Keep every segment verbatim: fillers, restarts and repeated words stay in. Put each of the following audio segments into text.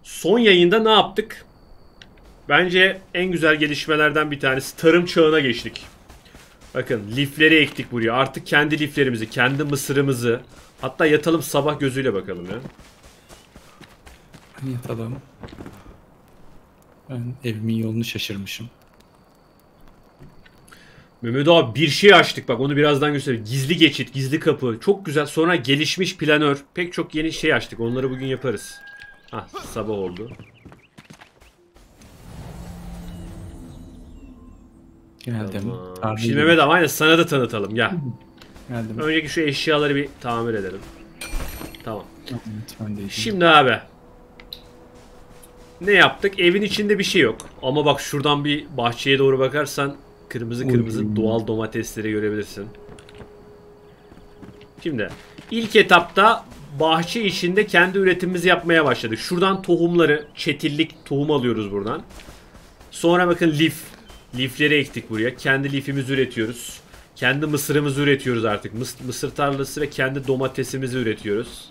Son yayında ne yaptık? Bence en güzel gelişmelerden bir tanesi tarım çağına geçtik. Bakın lifleri ektik buraya. Artık kendi liflerimizi, kendi mısırımızı. Hatta yatalım sabah gözüyle bakalım ya. Yatalım. Ben evimin yolunu şaşırmışım. Mehmet abi bir şey açtık bak, onu birazdan göstereyim. Gizli geçit, gizli kapı. Çok güzel. Sonra gelişmiş planör. Pek çok yeni şey açtık. Onları bugün yaparız. Hah, sabah oldu. Geldim. Tamam. Şimdi Mehmet abi aynen sana da tanıtalım. Gel. Geldim. Önceki şu eşyaları bir tamir edelim. Tamam. Evet, şimdi abi. Ne yaptık? Evin içinde bir şey yok. Ama bak şuradan bir bahçeye doğru bakarsan kırmızı kırmızı Oy. doğal domatesleri görebilirsin. Şimdi ilk etapta bahçe içinde kendi üretimimizi yapmaya başladık. Şuradan tohumları, çetillik tohum alıyoruz buradan. Sonra bakın lif. Lifleri ektik buraya. Kendi lifimizi üretiyoruz. Kendi mısırımızı üretiyoruz artık. Mıs mısır tarlası ve kendi domatesimizi üretiyoruz.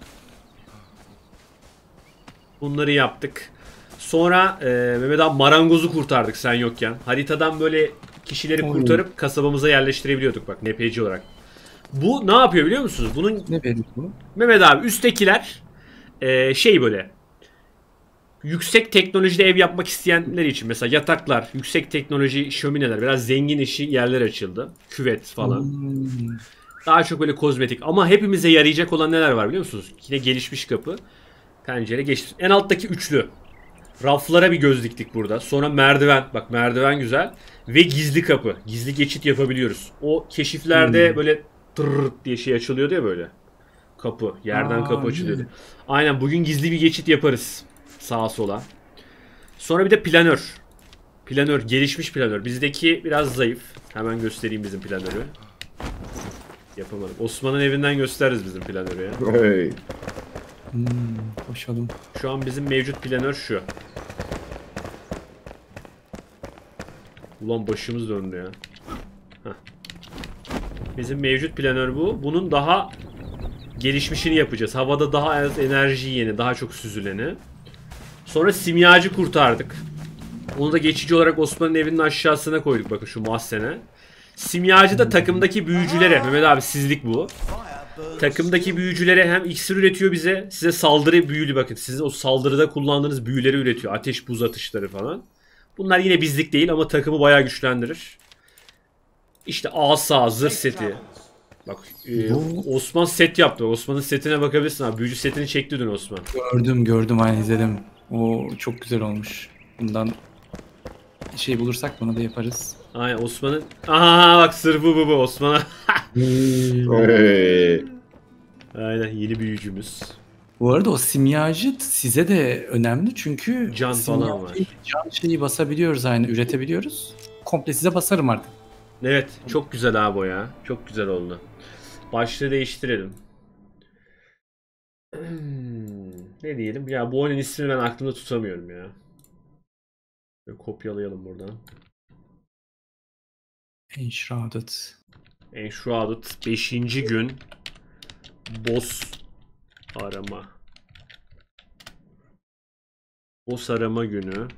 Bunları yaptık. Sonra e, Mehmet abi marangozu kurtardık sen yokken. Haritadan böyle kişileri kurtarıp kasabamıza yerleştirebiliyorduk bak N P C olarak. Bu ne yapıyor biliyor musunuz? Bunun ne veriyor bu? Mehmet abi üsttekiler e, şey böyle yüksek teknolojide ev yapmak isteyenler için mesela yataklar, yüksek teknoloji şömineler, biraz zengin işi yerler açıldı. Küvet falan. Hmm. Daha çok böyle kozmetik ama hepimize yarayacak olan neler var biliyor musunuz? Yine gelişmiş kapı. Pencere geçti. En alttaki üçlü. Raflara bir göz diktik burada. Sonra merdiven. Bak merdiven güzel. Ve gizli kapı. Gizli geçit yapabiliyoruz. O keşiflerde hmm. böyle tırırt diye şey açılıyordu ya böyle. Kapı. Yerden Aa, kapı açılıyordu. İyi. Aynen bugün gizli bir geçit yaparız. Sağa sola. Sonra bir de planör. Planör. Gelişmiş planör. Bizdeki biraz zayıf. Hemen göstereyim bizim planörü. Yapamadım. Osman'ın evinden gösteririz bizim planörü ya. Hey. Hmm, koşalım. Şu an bizim mevcut planör şu. Ulan başımız döndü ya. Heh. Bizim mevcut planör bu. Bunun daha gelişmişini yapacağız. Havada daha az enerji yeni, daha çok süzüleni. Sonra simyacı kurtardık. Onu da geçici olarak Osman'ın evinin aşağısına koyduk bakın şu mahzene. Simyacı da takımdaki büyücülere, Mehmet abi sizlik bu. Takımdaki büyücülere hem iksir üretiyor bize, size saldırı büyülü bakın. Sizin o saldırıda kullandığınız büyüleri üretiyor. Ateş, buz atışları falan. Bunlar yine bizlik değil ama takımı bayağı güçlendirir. İşte asa, zırh seti. Bak e, Osman set yaptı. Osman'ın setine bakabilirsin abi. Büyücü setini çekti dün Osman. Gördüm gördüm aynen izledim. O çok güzel olmuş. Bundan şey bulursak bunu da yaparız. Aynen Osman'ın. Aha bak sır bu bu bu Osman'a. Aynen yeni büyücümüz. Bu arada o simyacı size de önemli çünkü can falan var. Can şeyi basabiliyoruz aynı üretebiliyoruz. Komple size basarım artık. Evet çok güzel abi o ya. Çok güzel oldu. Başlığı değiştirelim. Hmm, ne diyelim? Ya bu oyunun ismini ben aklımda tutamıyorum ya. Böyle kopyalayalım buradan. Enshrouded. Enshrouded beşinci gün boss arama. Boss arama günü.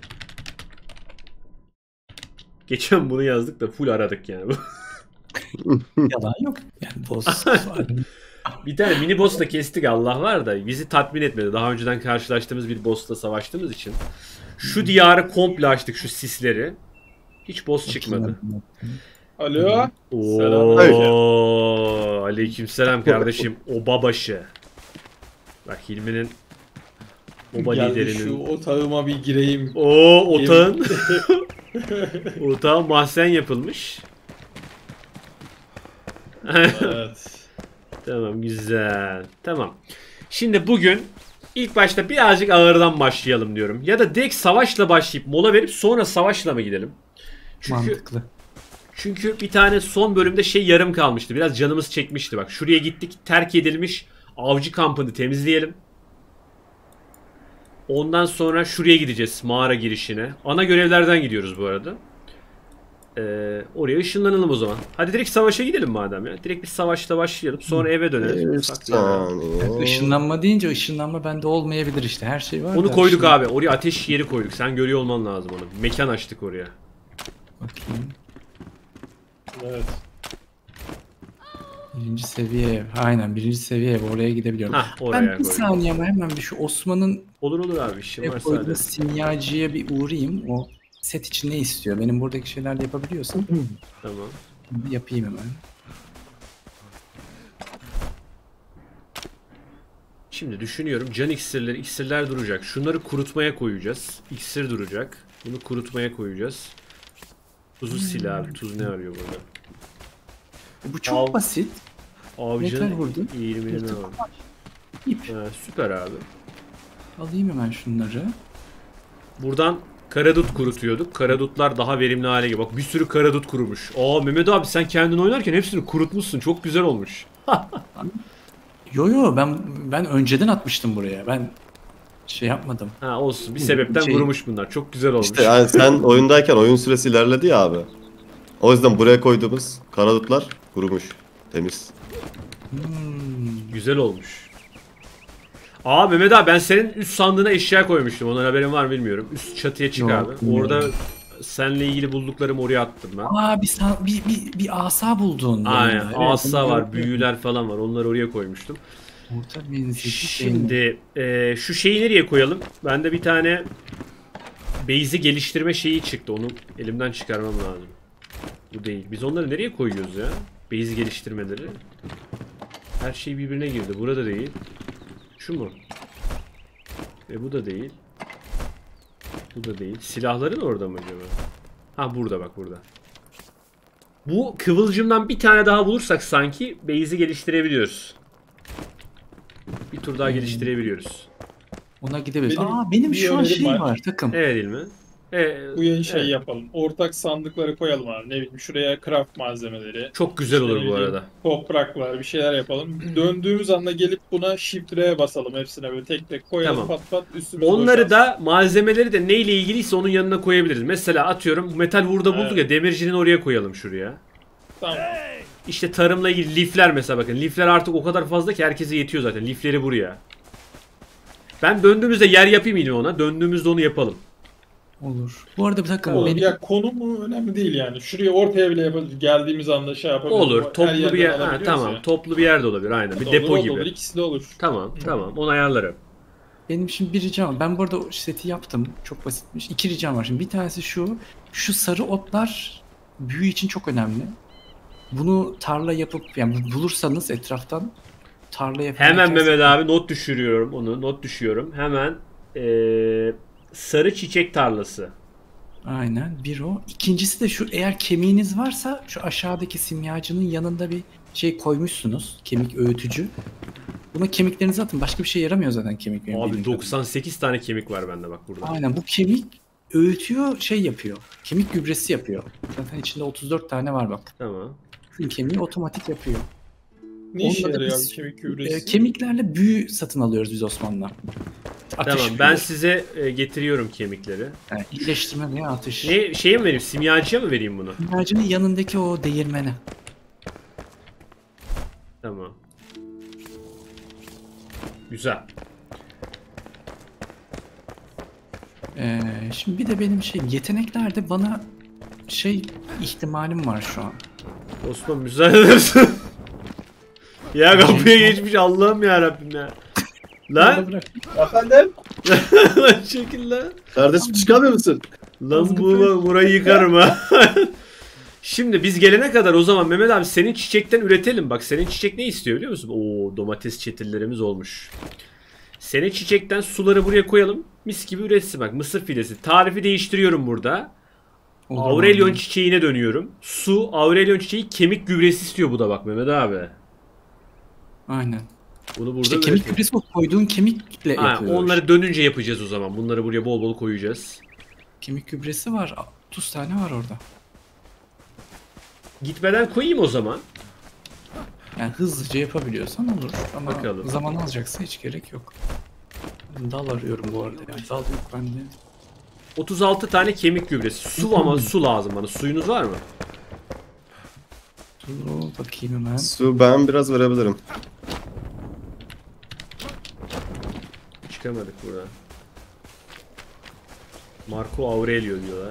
Geçen bunu yazdık da full aradık yani. Yalan yok. Yani boss. Bir tane mini boss da kestik Allah var da bizi tatmin etmedi. Daha önceden karşılaştığımız bir boss'la savaştığımız için. Şu diyarı komple açtık şu sisleri. Hiç boss çıkmadı. Alo. Ooo. Aleykümselam kardeşim. Oba başı. Bak Hilmi'nin oba liderinin. Şu otağıma bir gireyim. Oo otağın. Otağın mahzen yapılmış. Evet. Tamam güzel. Tamam. Şimdi bugün ilk başta birazcık ağırdan başlayalım diyorum. Ya da direkt savaşla başlayıp mola verip sonra savaşla mı gidelim? Çünkü, mantıklı. Çünkü bir tane son bölümde şey yarım kalmıştı. Biraz canımız çekmişti bak. Şuraya gittik. Terk edilmiş avcı kampını temizleyelim. Ondan sonra şuraya gideceğiz. Mağara girişine. Ana görevlerden gidiyoruz bu arada. Ee, oraya ışınlanalım o zaman. Hadi direkt savaşa gidelim madem ya. Direkt bir savaşta başlayalım. Sonra eve dönelim. Bir Ufak bir ara. saniye. Işınlanma deyince ışınlanma bende olmayabilir işte. Her şey var Onu da koyduk ışın- abi. Oraya ateş yeri koyduk. Sen görüyor olman lazım onu. Mekan açtık oraya. Bakayım. Evet. Birinci seviye ev. Aynen birinci seviye ev. Oraya gidebiliyorum. Hah, oraya Ben bir koyduk. saniye ama hemen bir şu Osman'ın Olur olur abi, işim ev var koyduğu sadece. simyacıya bir uğrayayım. O set için ne istiyor? Benim buradaki şeyler de yapabiliyorsan Tamam. bir yapayım hemen. Şimdi düşünüyorum. Can iksirleri, iksirler duracak. Şunları kurutmaya koyacağız. İksir duracak. Bunu kurutmaya koyacağız. Tuzu sil abi. Tuz ne arıyor burada? Bu çok Al. basit. Avcının Metal vurdu. eğilimini Yırtık. var. İp. Ha, süper abi. Alayım hemen şunları. Buradan karadut kurutuyorduk. Karadutlar daha verimli hale geliyor. Bak bir sürü karadut kurumuş. Aa Mehmet abi sen kendin oynarken hepsini kurutmuşsun. Çok güzel olmuş. Yo yo ben ben önceden atmıştım buraya. Ben şey yapmadım. Ha olsun. Bir Hı, sebepten şey- kurumuş bunlar. Çok güzel olmuş. İşte yani sen oyundayken oyun süresi ilerledi ya abi. O yüzden buraya koyduğumuz karadutlar kurumuş. Temiz. Hmm. Güzel olmuş. Aa Mehmet abi ben senin üst sandığına eşya koymuştum. Ondan haberin var mı bilmiyorum. Üst çatıya çık Yok, abi. bilmiyorum. Orada seninle ilgili bulduklarımı oraya attım ben. Aa bir, sa- bir, bir, bir asa buldun. Aynen. yanında. Evet, Asa onu var, gördüm. büyüler falan var. Onları oraya koymuştum. Orta menzilli şey. Şimdi e, şu şeyi nereye koyalım? Bende bir tane base'i geliştirme şeyi çıktı. Onu elimden çıkarmam lazım. Bu değil. Biz onları nereye koyuyoruz ya? Base'i geliştirmeleri. Her şey birbirine girdi. Burada değil. Şu mu? E bu da değil. Bu da değil. Silahların orada mı acaba? Ha burada bak burada. Bu kıvılcımdan bir tane daha bulursak sanki base'i geliştirebiliyoruz. Bir tur daha Hmm. geliştirebiliyoruz. Ona gidebiliriz. Benim Aa benim bir şu an önerim şey var. var takım. Evet değil mi? E, Bu yayın şey evet. yapalım. Ortak sandıkları koyalım abi. Ne bileyim şuraya craft malzemeleri. Çok güzel işte olur ne bu bileyim, arada. Topraklar bir şeyler yapalım. Döndüğümüz anda gelip buna shift R'ye basalım. Hepsine böyle tek tek koyalım, Tamam. pat pat üstümüze Onları boşalsın. da malzemeleri de neyle ilgiliyse onun yanına koyabiliriz. Mesela atıyorum metal hurda bulduk Evet. ya, demircinin oraya koyalım şuraya. Tamam. İşte tarımla ilgili lifler mesela bakın. Lifler artık o kadar fazla ki herkese yetiyor zaten. Lifleri buraya. Ben döndüğümüzde yer yapayım yine ona. Döndüğümüzde onu yapalım. Olur. Bu arada bir takım Olur. benim Ya konumu önemli değil yani. Şuraya ortaya bile yapabiliriz. Geldiğimiz anda şey yapabiliriz. Olur. Her Toplu bir yerden yer. Ha, alabiliyoruz tamam. ya. Toplu bir yer de olabilir. Aynen. Bir Olur, depo o da gibi. Olur. İkisi de olur. Tamam. Tamam. Onu ayarlarım. benim şimdi bir ricam var. Ben bu arada o seti yaptım. Çok basitmiş. İki ricam var. Şimdi bir tanesi şu. Şu sarı otlar büyü için çok önemli. Bunu tarla yapıp yani bulursanız etraftan tarla yapıp Hemen Mehmet abi not düşürüyorum onu. Not düşüyorum. Hemen ee, sarı çiçek tarlası. Aynen bir o. İkincisi de şu, eğer kemiğiniz varsa şu aşağıdaki simyacının yanında bir şey koymuşsunuz. Kemik öğütücü. Buna kemiklerinizi atın. Başka bir şey yaramıyor zaten kemik. benim Abi bildiğim doksan sekiz tane kemik var bende bak burada. kadarıyla. Aynen bu kemik öğütüyor, şey yapıyor. Kemik gübresi yapıyor. Zaten içinde otuz dört tane var bak. Tamam. Şu kemiği otomatik yapıyor. Ne işe Onunla da yarıyor biz, abi kemik e, gübresi? kemiklerle büyü satın alıyoruz biz Osman'la. Ateş Tamam ben büyü. size e, getiriyorum kemikleri. Yani iyileştirme veya ateş. Ne şeye mi vereyim? Simyacıya mı vereyim bunu? Simyacının yanındaki o değirmene. Tamam. Güzel. Ee, şimdi bir de benim şey yeteneklerde bana şey ihtimalim var şu an. Osman müsaade edersin. Ya kapıya geçmiş Allah'ım ya Rabbim ya. Lan Bırak. Efendim? lan çekil lan. Kardeşim çıkamıyor musun? Lan bu burayı yıkarım ha. Şimdi biz gelene kadar o zaman Mehmet abi senin çiçekten üretelim. Bak senin çiçek ne istiyor biliyor musun? Oo domates çetillerimiz olmuş. Senin çiçekten suları buraya koyalım. Mis gibi üretsin bak mısır fidesi. Tarifi değiştiriyorum burada. Olur, Aurelion olur. çiçeğine dönüyorum. Su, Aurelion çiçeği kemik gübresi istiyor bu da bak Mehmet abi. Aynen. Bunu burada İşte kemik üretelim. gübresi o koyduğun kemikle Ha, yapıyoruz. onları dönünce yapacağız o zaman. Bunları buraya bol bol koyacağız. Kemik gübresi var. otuz tane var orada. Gitmeden koyayım o zaman. Yani hızlıca yapabiliyorsan olur. Ama Bakalım. zaman alacaksa hiç gerek yok. Dal arıyorum bu arada. Yani dal yok bende. otuz altı tane kemik gübresi. Su ama su lazım bana. Suyunuz var mı? Dur bakayım hemen. Su ben biraz verebilirim. Çıkamadık buradan. Marco Aurelio diyorlar.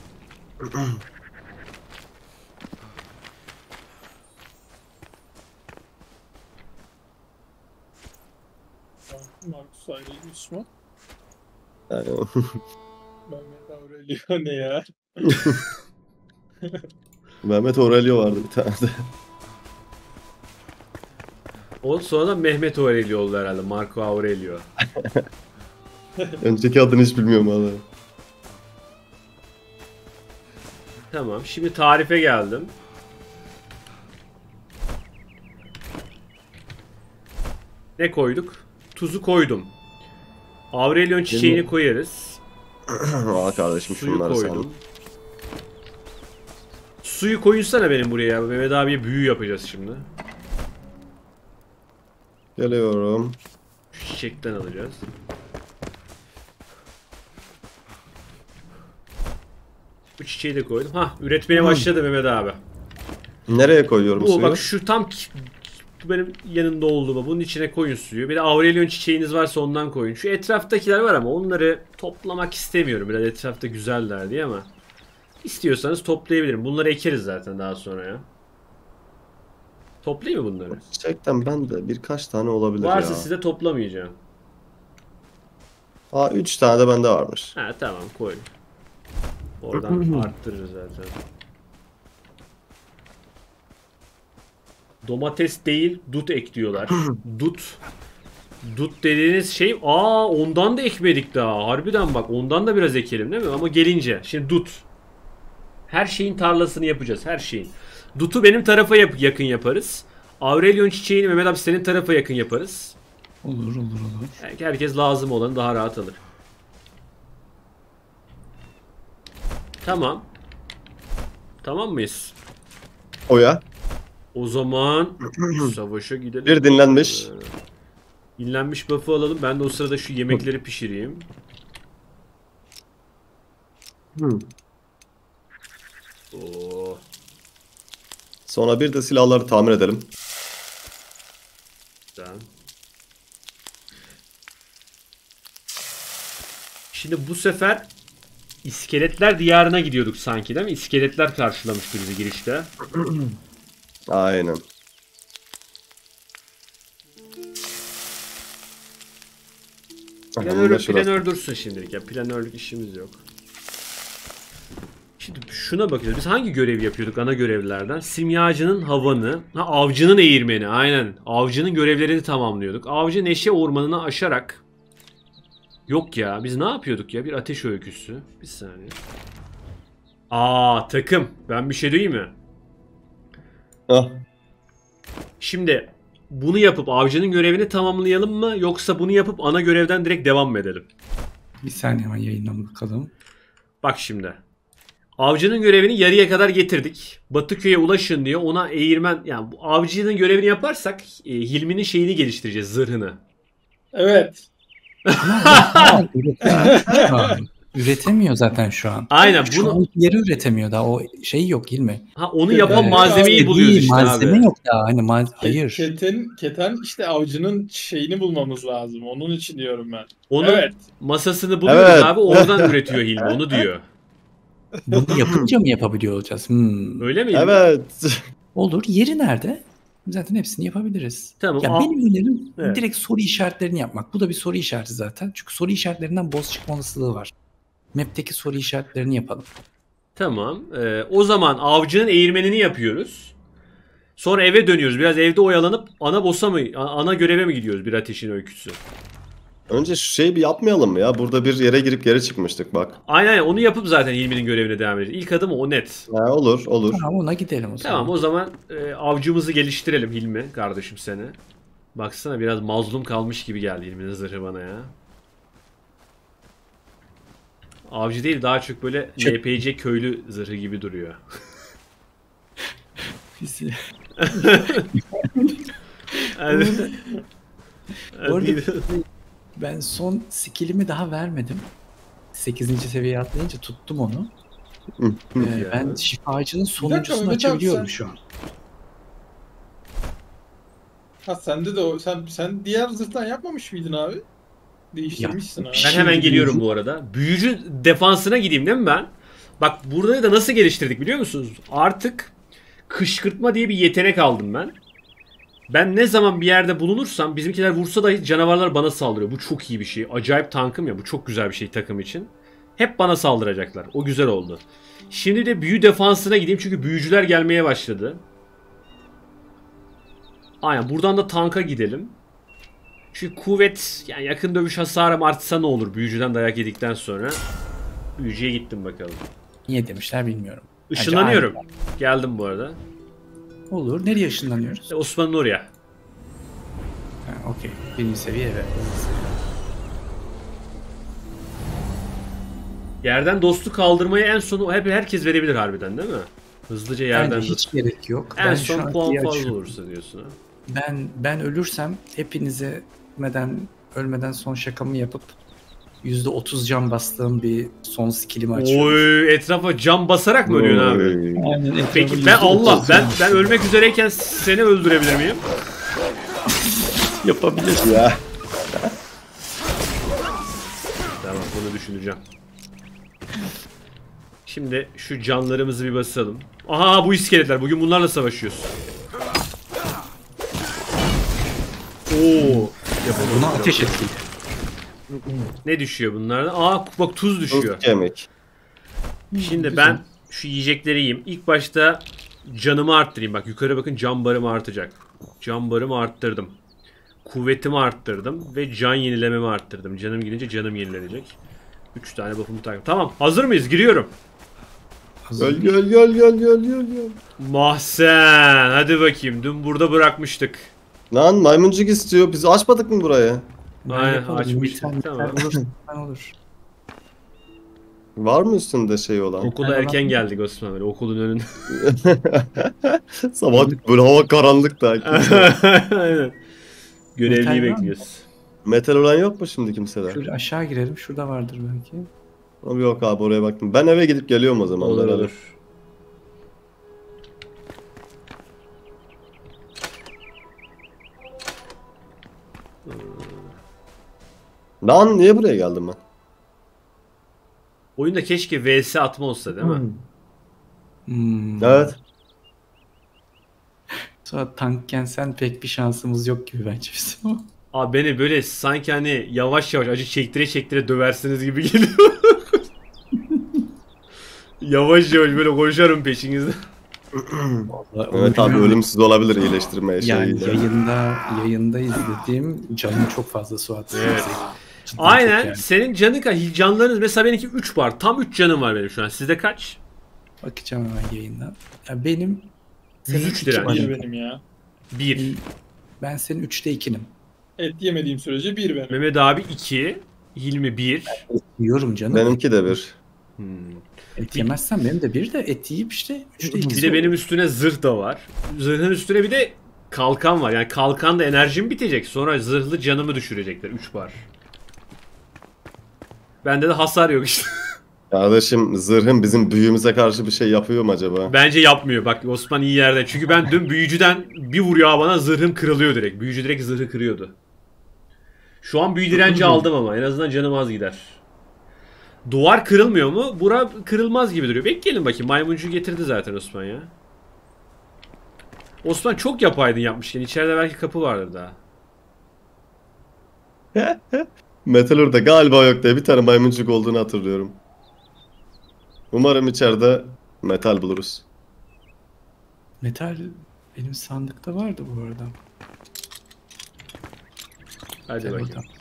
Marcus Aurelius mu? Yani, Mehmet Aurelio ne ya? Mehmet Aurelio vardı bir tane de. O sonradan Mehmet Aurelio oldu herhalde. Marco Aurelio. Önceki adını hiç bilmiyorum valla. Tamam. Şimdi tarife geldim. Ne koyduk? Tuzu koydum. Aurelion çiçeğini koyarız. Al kardeşim Suyu şunları sen. koydum. Suyu koyunsana benim buraya ya. Mehmet abiye büyü yapacağız şimdi. Geliyorum. Şu çiçekten alacağız. Bu çiçeği de koydum. Hah, üretmeye başladı Mehmet abi. Nereye koyuyorum Bu suyu? bak şu tam ki- bu benim yanında olduğuma. Bunun içine koyun suyu. Bir de Aurelion çiçeğiniz varsa ondan koyun. Şu etraftakiler var ama onları toplamak istemiyorum. Biraz etrafta güzeller diye ama. İstiyorsanız toplayabilirim. Bunları ekeriz zaten daha sonra ya. Toplayayım mı bunları? Çiçekten ben de birkaç tane olabilir Varsa ya. size toplamayacağım. Aa üç tane de bende varmış. Ha tamam koy. Oradan arttırırız zaten. Domates değil, dut ekliyorlar. Dut. Dut dediğiniz şey, aa ondan da ekmedik daha. Harbiden bak, ondan da biraz ekelim değil mi? Ama gelince. Şimdi dut. Her şeyin tarlasını yapacağız, her şeyin. Dut'u benim tarafa yap yakın yaparız. Aurelion çiçeğini Mehmet abi senin tarafa yakın yaparız. Olur olur olur. Yani herkes lazım olanı daha rahat alır. Tamam. Tamam mıyız? Oya. O zaman savaşa gidelim. Bir dinlenmiş. Ee, dinlenmiş buff'ı alalım. Ben de o sırada şu yemekleri pişireyim. Hmm. Oo. Sonra bir de silahları tamir edelim. Güzel. Şimdi bu sefer iskeletler diyarına gidiyorduk sanki değil mi? İskeletler karşılamıştı bizi girişte. Aynen. Planör, planör dursun şimdilik ya. Planörlük işimiz yok. Şimdi şuna bakacağız. Biz hangi görev yapıyorduk ana görevlerden? Simyacının havanı, ha, avcının eğirmeni. Aynen. Avcının görevlerini tamamlıyorduk. Avcı neşe ormanını aşarak. Yok ya. Biz ne yapıyorduk ya? Bir ateş öyküsü. Bir saniye. Aa takım. Ben bir şey diyeyim mi? Ah. Şimdi bunu yapıp avcının görevini tamamlayalım mı? Yoksa bunu yapıp ana görevden direkt devam mı edelim? Bir saniye hemen yayından bakalım. Bak şimdi. Avcının görevini yarıya kadar getirdik. Batıköy'e ulaşın diyor. Ona eğirmen, yani bu avcının görevini yaparsak e, Hilmi'nin şeyini geliştireceğiz, zırhını. Evet. Ama üretemiyor şu an. Üretemiyor zaten şu an. Aynen Şu bunu. an yeri üretemiyor daha. O şey yok Hilmi. Ha, onu yapan Ee, malzemeyi abi, buluyoruz Değil, işte malzeme abi. yok daha. Hani mal hayır. Keten, keten işte avcının şeyini bulmamız lazım. Onun için diyorum ben. Onun Evet. masasını buluyoruz Evet. abi. Oradan üretiyor Hilmi. Onu diyor. Bunu yapınca mı yapabiliyor olacağız? Hmm. Öyle mi? Evet. Olur. Yeri nerede? Zaten hepsini yapabiliriz. Tamam, Ya al. benim önerim Evet. direkt soru işaretlerini yapmak. Bu da bir soru işareti zaten. Çünkü soru işaretlerinden boss çıkma olasılığı var. Map'teki soru işaretlerini yapalım. Tamam. Ee, o zaman avcının eğirmenini yapıyoruz. Sonra eve dönüyoruz. Biraz evde oyalanıp ana boss'a mı, ana göreve mi gidiyoruz, bir ateşin öyküsü? Önce şu şeyi bir yapmayalım mı ya? Burada bir yere girip geri çıkmıştık bak. Aynen aynen. Onu yapıp zaten Hilmi'nin görevine devam edeceğiz. İlk adım o, net. Ha, olur olur. Tamam ona gidelim o zaman. Tamam o zaman e, avcımızı geliştirelim Hilmi kardeşim seni. Baksana biraz mazlum kalmış gibi geldi Hilmi'nin zırhı bana ya. Avcı değil, daha çok böyle Çok- N P C köylü zırhı gibi duruyor. Bizi- Yani- Bu arada ben son skillimi daha vermedim. sekizinci seviyeye atlayınca tuttum onu. Hı, hı. Ee, ben şifacının sonuncusunu Mehmet abi, açabiliyorum sen- şu an. Ha sende de o sen sen diğer zırhtan yapmamış mıydın abi? Değiştirmişsin Ya, abi. Ben Şimdi hemen geliyorum büyücü- bu arada. Büyücü defansına gideyim değil mi ben? Bak burada da nasıl geliştirdik biliyor musunuz? Artık kışkırtma diye bir yetenek aldım ben. Ben ne zaman bir yerde bulunursam bizimkiler vursa dahi canavarlar bana saldırıyor. Bu çok iyi bir şey. Acayip tankım ya. Bu çok güzel bir şey takım için. Hep bana saldıracaklar. O güzel oldu. Şimdi de büyü defansına gideyim çünkü büyücüler gelmeye başladı. Aynen buradan da tanka gidelim. Çünkü kuvvet yani yakın dövüş hasarım artsa ne olur büyücüden dayak yedikten sonra. Büyücüye gittim bakalım. Niye demişler bilmiyorum. Bence Işınlanıyorum. aynı. Geldim bu arada. Olur. Nereye ışınlanıyoruz? E, Osman'ın oraya. Ha, okey. Birinci seviye evet. Birinci seviye. Yerden dostu kaldırmayı en sonu hep herkes verebilir harbiden değil mi? Hızlıca yerden Bence hiç dost. gerek yok. En Ben şu son an puan diye fazla açıyorum. olursa diyorsun ha. Ben ben ölürsem hepinize ölmeden ölmeden son şakamı yapıp yüzde otuz can bastığım bir son skillimi açıyorum. Oy etrafa cam basarak mı ölüyorsun abi? Oy. Aynen, etrafı Peki yüzde ben otuz Allah can ben ben ölmek üzereyken seni öldürebilir miyim? yapabilirsin. Ya. Tamam bunu düşüneceğim. Şimdi şu canlarımızı bir basalım. Aha bu iskeletler. Bugün bunlarla savaşıyoruz. Oo. Buna ateş etkili. Ne düşüyor bunlardan? Aa bak tuz düşüyor. Tuz kemik. Şimdi Güzel. ben şu yiyecekleri yiyeyim. İlk başta canımı arttırayım. Bak yukarı bakın can barım artacak. Can barımı arttırdım. Kuvvetimi arttırdım. Ve can yenilememi arttırdım. Canım gidince canım yenilenecek. üç tane buff'umu takdim. Tamam hazır mıyız? Giriyorum. Hazır Göl göl göl göl göl göl göl. Mahsen. Hadi bakayım. Dün burada bırakmıştık. Lan maymuncuk istiyor. Biz açmadık mı burayı? Ben Aynen, yapalım. açmıştık. Metal, Tamam. metal olur. Ben olur. Var mı üstünde şey olan? Okula Ben erken olan- geldik Osman böyle okulun önünde. Sabah böyle hava karanlık da. Aynen. Görevliyi Metal var mı? bekliyoruz. Metal olan yok mu şimdi kimsede? Şöyle aşağı girelim. Şurada vardır belki. Abi yok abi oraya baktım. Ben eve gidip geliyorum o zaman. Olur beraber. olur. Lan niye buraya geldim ben? Oyunda keşke V S atma olsa değil mi? Hmm. Evet. Sonra tankken sen pek bir şansımız yok gibi bence bizim. Abi beni böyle sanki hani yavaş yavaş acı çektire çektire döversiniz gibi geliyor. Yavaş yavaş böyle koşarım peşinizde. Vallahi Evet abi ölüyorum. ölümsüz olabilir iyileştirme Yani şeyiyle. yayında yayında izlediğim canım çok fazla Suat. Evet. Cidden Aynen. çok yani. Senin canın kaç? Canlarınız mesela benimki üç var. Tam üç canım var benim şu an. Sizde kaç? Bakacağım hemen yayından. Ya benim yüz senin üç iki direnç. canın Bir var. benim ya. bir. Ben senin üçte ikinim. Et yemediğim sürece bir benim. Mehmet abi iki. Hilmi bir. Yiyorum canım. Benimki de bir. Hmm. Et yemezsen benim de bir de et yiyip işte üçte ikisi. Bir de benim üstüne zırh da var. Zırhın üstüne bir de kalkan var. Yani kalkan da enerjim bitecek. Sonra zırhlı canımı düşürecekler. üç bar. Bende de hasar yok işte. Kardeşim zırhın bizim büyümüze karşı bir şey yapıyor mu acaba? Bence yapmıyor. Bak Osman iyi yerde. Çünkü ben dün büyücüden bir vuruyor bana zırhım kırılıyor direkt. Büyücü direkt zırhı kırıyordu. Şu an büyü direnci aldım ama en azından canım az gider. Duvar kırılmıyor mu? Bura kırılmaz gibi duruyor. Bekleyelim bakayım. Maymuncu getirdi zaten Osman ya. Osman çok yapaydın yapmışken. İçeride belki kapı vardır daha. Metalur'da galiba yok diye bir tane maymuncuk olduğunu hatırlıyorum. Umarım içeride metal buluruz. Metal benim sandıkta vardı bu arada. Hadi Gel bakayım. bakalım.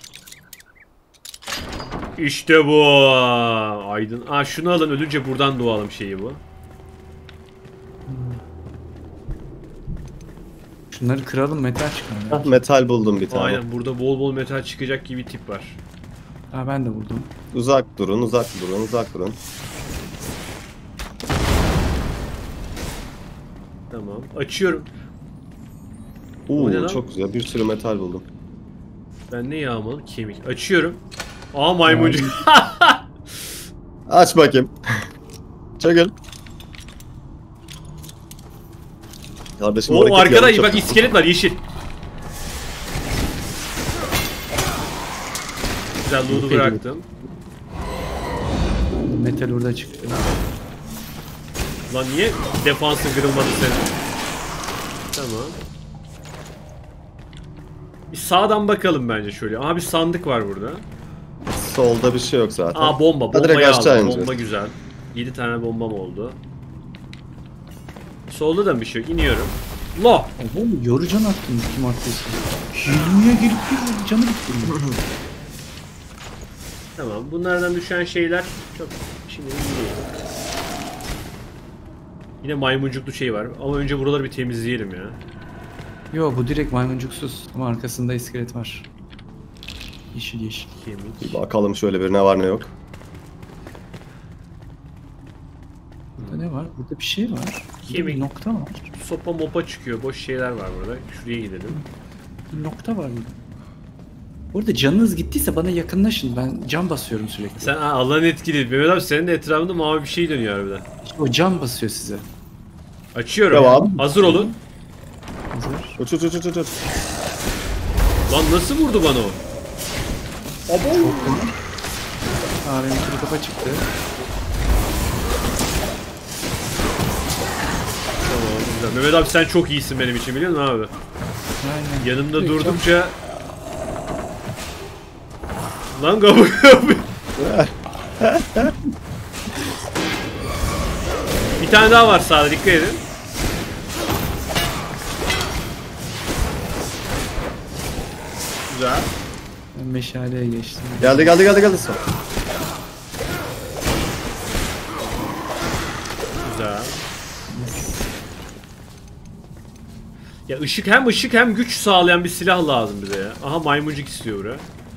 İşte bu. Aydın. Aa şunu alın ölünce buradan doğalım şeyi bu. Şunları kıralım metal çıkalım. Ah, metal buldum bir tane. Aynen burada bol bol metal çıkacak gibi tip var. Ha ben de buldum. Uzak durun, uzak durun, uzak durun. Tamam. Açıyorum. O ne lan? Oo çok güzel. Bir sürü metal buldum. Ben ne yağmalı? Kemik. Açıyorum. Aa maymuncu. Aç bakayım. Çekil. Kardeşim O hareket arkada yanlış bak yapıyorsun. iskelet var yeşil. Güzel loot'u Peki. bıraktım. Metal orada çıktı. Lan niye defansın kırılmadı senin? Tamam. Bir sağdan bakalım bence şöyle. Aha bir sandık var burada. Solda bir şey yok zaten. Aa bomba. Ha, direkt Bombayı aşağı aldım. ineceğiz. Bomba güzel. yedi tane bombam oldu. Solda da bir şey yok. İniyorum. Lo! Oğlum yoru can attın kim attıysa. yirmiye gelip bir canı gitti. Tamam. Bunlardan düşen şeyler çok şimdi iyi değil. Yine maymuncuklu şey var. Ama önce buraları bir temizleyelim ya. Yo bu direkt maymuncuksuz ama arkasında iskelet var. Yeşil yeşil. Kemik. Bir bakalım şöyle bir ne var ne yok. Burada ne var? Burada bir şey var. Burada Kemik. bir nokta var. Sopa mopa çıkıyor. Boş şeyler var burada. Şuraya gidelim. Bir nokta var burada. Orada canınız gittiyse bana yakınlaşın. Ben can basıyorum sürekli. Sen aa, alan etkili. Mehmet abi senin de etrafında mavi bir şey dönüyor harbiden. İşte o can basıyor size. Açıyorum. Devam. Hazır olun. Hazır. Uç uç uç uç uç. Lan nasıl vurdu bana o? Aa benim kuru kafa çıktı. Tamam güzel. Mehmet abi sen çok iyisin benim için biliyor musun abi? Aynen. Yanımda Direkt durdukça... Lan kapı kapı. Bir tane daha var sağda dikkat edin. Güzel. Ben meşaleye geçtim. Geldi geldi geldi geldi. Son. Güzel. Ya ışık hem ışık hem güç sağlayan bir silah lazım bize ya. Aha maymuncuk istiyor buraya.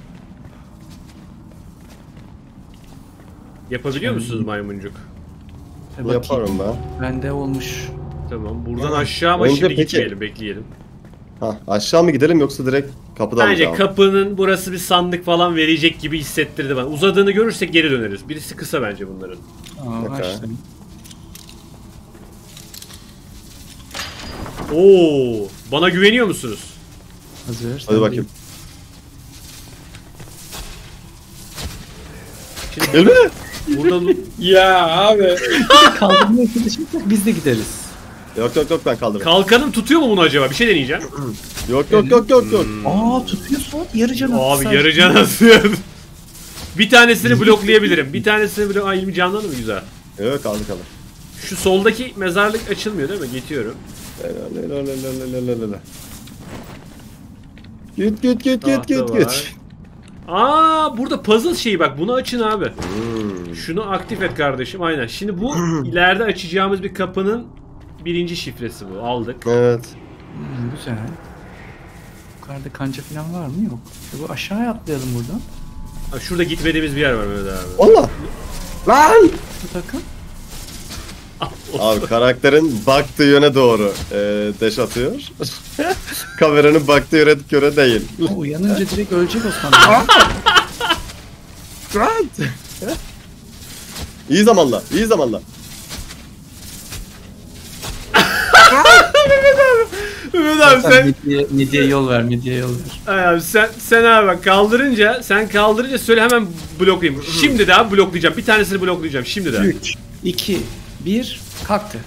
Yapabiliyor musunuz maymuncuk? E, bakayım. Yaparım ben. Bende olmuş. Tamam. Buradan aşağı ama Önce şimdi peki- gitmeyelim, bekleyelim. Ha aşağı mı gidelim yoksa direkt kapıdan mı Bence devam? kapının burası bir sandık falan verecek gibi hissettirdi bana. Uzadığını görürsek geri döneriz. Birisi kısa bence bunların. Aa Okey. açtım. Oo, bana güveniyor musunuz? Hazır. Hadi sen bakayım. Şimdi Gel mi? burada Ya abi. de kaldırmaya çalışırsak biz de gideriz. Yok yok yok ben kaldırırım. kalkanım tutuyor mu bunu acaba? Bir şey deneyeceğim. Yok yok yok yok yok. Aa tutuyor Suat yarı can attı Abi sadece. yarı can atıyor. Bir tanesini bloklayabilirim. Bir tanesini blok... Ay yirmi canlandı mı? Güzel. Yok kaldı kaldı. Şu soldaki mezarlık açılmıyor değil mi? Geçiyorum. Git git git git git Tahta git. var. Aa burada puzzle şeyi bak. Bunu açın abi. Hmm. Şunu aktif et kardeşim. Aynen. Şimdi bu ileride açacağımız bir kapının birinci şifresi bu. Aldık. Evet. Hmm, güzel. Yukarıda kanca falan var mı? Yok. E bu aşağıya atlayalım buradan. Ha, şurada gitmediğimiz bir yer var Mehmet abi. Allah. Lan. Bu takım. Abi karakterin baktığı yöne doğru e, deş atıyor. Kameranın baktığı yöne göre değil. O uyanınca direkt ölecek Osman. Grant. İyi zamanla, iyi zamanla. Mehmet abi sen sen... medyaya, medyaya yol ver, medyaya yol ver. Ay abi sen, sen abi bak kaldırınca, sen kaldırınca söyle hemen bloklayayım. Şimdi de abi bloklayacağım. Bir tanesini bloklayacağım. Şimdi de. üç, iki, bir, kalktı.